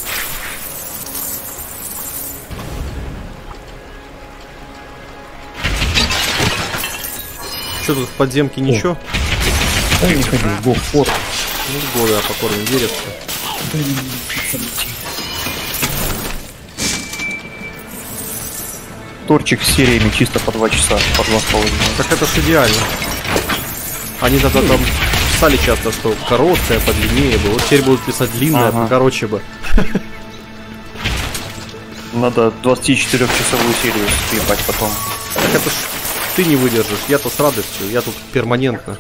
Что тут в подземке ничего? Да я не ходил, бог, форт. Ну, годы, а покорно верится. Торчик с сериями чисто по 2 часа, по 2,5. Так это ж идеально. Они тогда там писали часто, что короткая, подлиннее бы. Вот теперь будут писать длинная, покороче бы. Надо 24-часовую серию склепать потом. Так это ж ты не выдержишь. Я-то с радостью, я тут перманентно.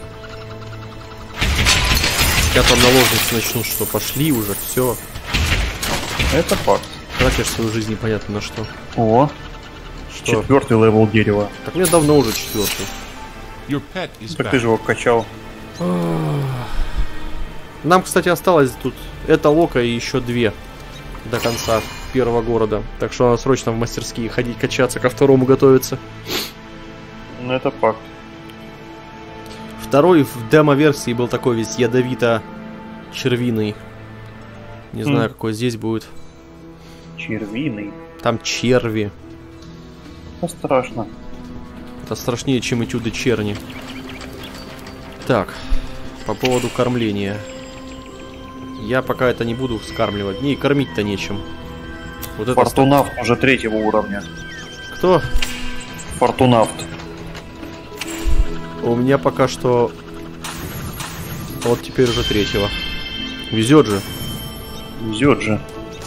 Я там наложницы начну, что пошли уже, все. Это факт. Тратишь свою жизнь непонятно на что. О, что? 4-й левел дерева. Так мне давно уже 4-й. Так ты же его качал. Нам, кстати, осталось тут эта лока и еще 2 до конца первого города. Так что надо срочно в мастерские ходить, качаться, ко 2-му готовиться. Ну это факт. 2-й в демо-версии был такой весь ядовито-червиный. Не знаю, какой здесь будет. Червиный. Там черви. Это страшно. Это страшнее, чем этюды черни. Так, по поводу кормления. Я пока это не буду вскармливать. Не, кормить-то нечем. Вот это Фортунавт уже 3-го уровня. Кто? Фортунавт. У меня пока что... Вот теперь уже 3-го. Везет же. Везет же.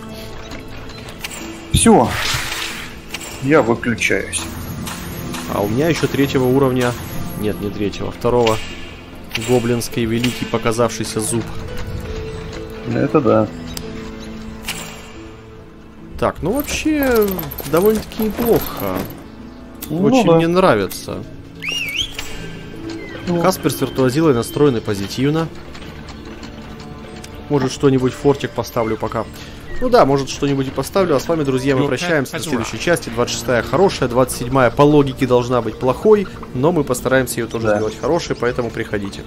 Все. Я выключаюсь. А у меня еще 3-го уровня... Нет, не 3-го, 2-го. Гоблинский великий показавшийся зуб. Это да. Так, ну вообще довольно-таки неплохо. Ну, Очень да. мне нравится. Каспер с виртуозилой настроены позитивно. Может, что-нибудь фортик поставлю пока. Ну да, может, что-нибудь и поставлю. А с вами, друзья, мы прощаемся до следующей части. 26-я хорошая, 27-я по логике должна быть плохой. Но мы постараемся ее тоже сделать хорошей, поэтому приходите.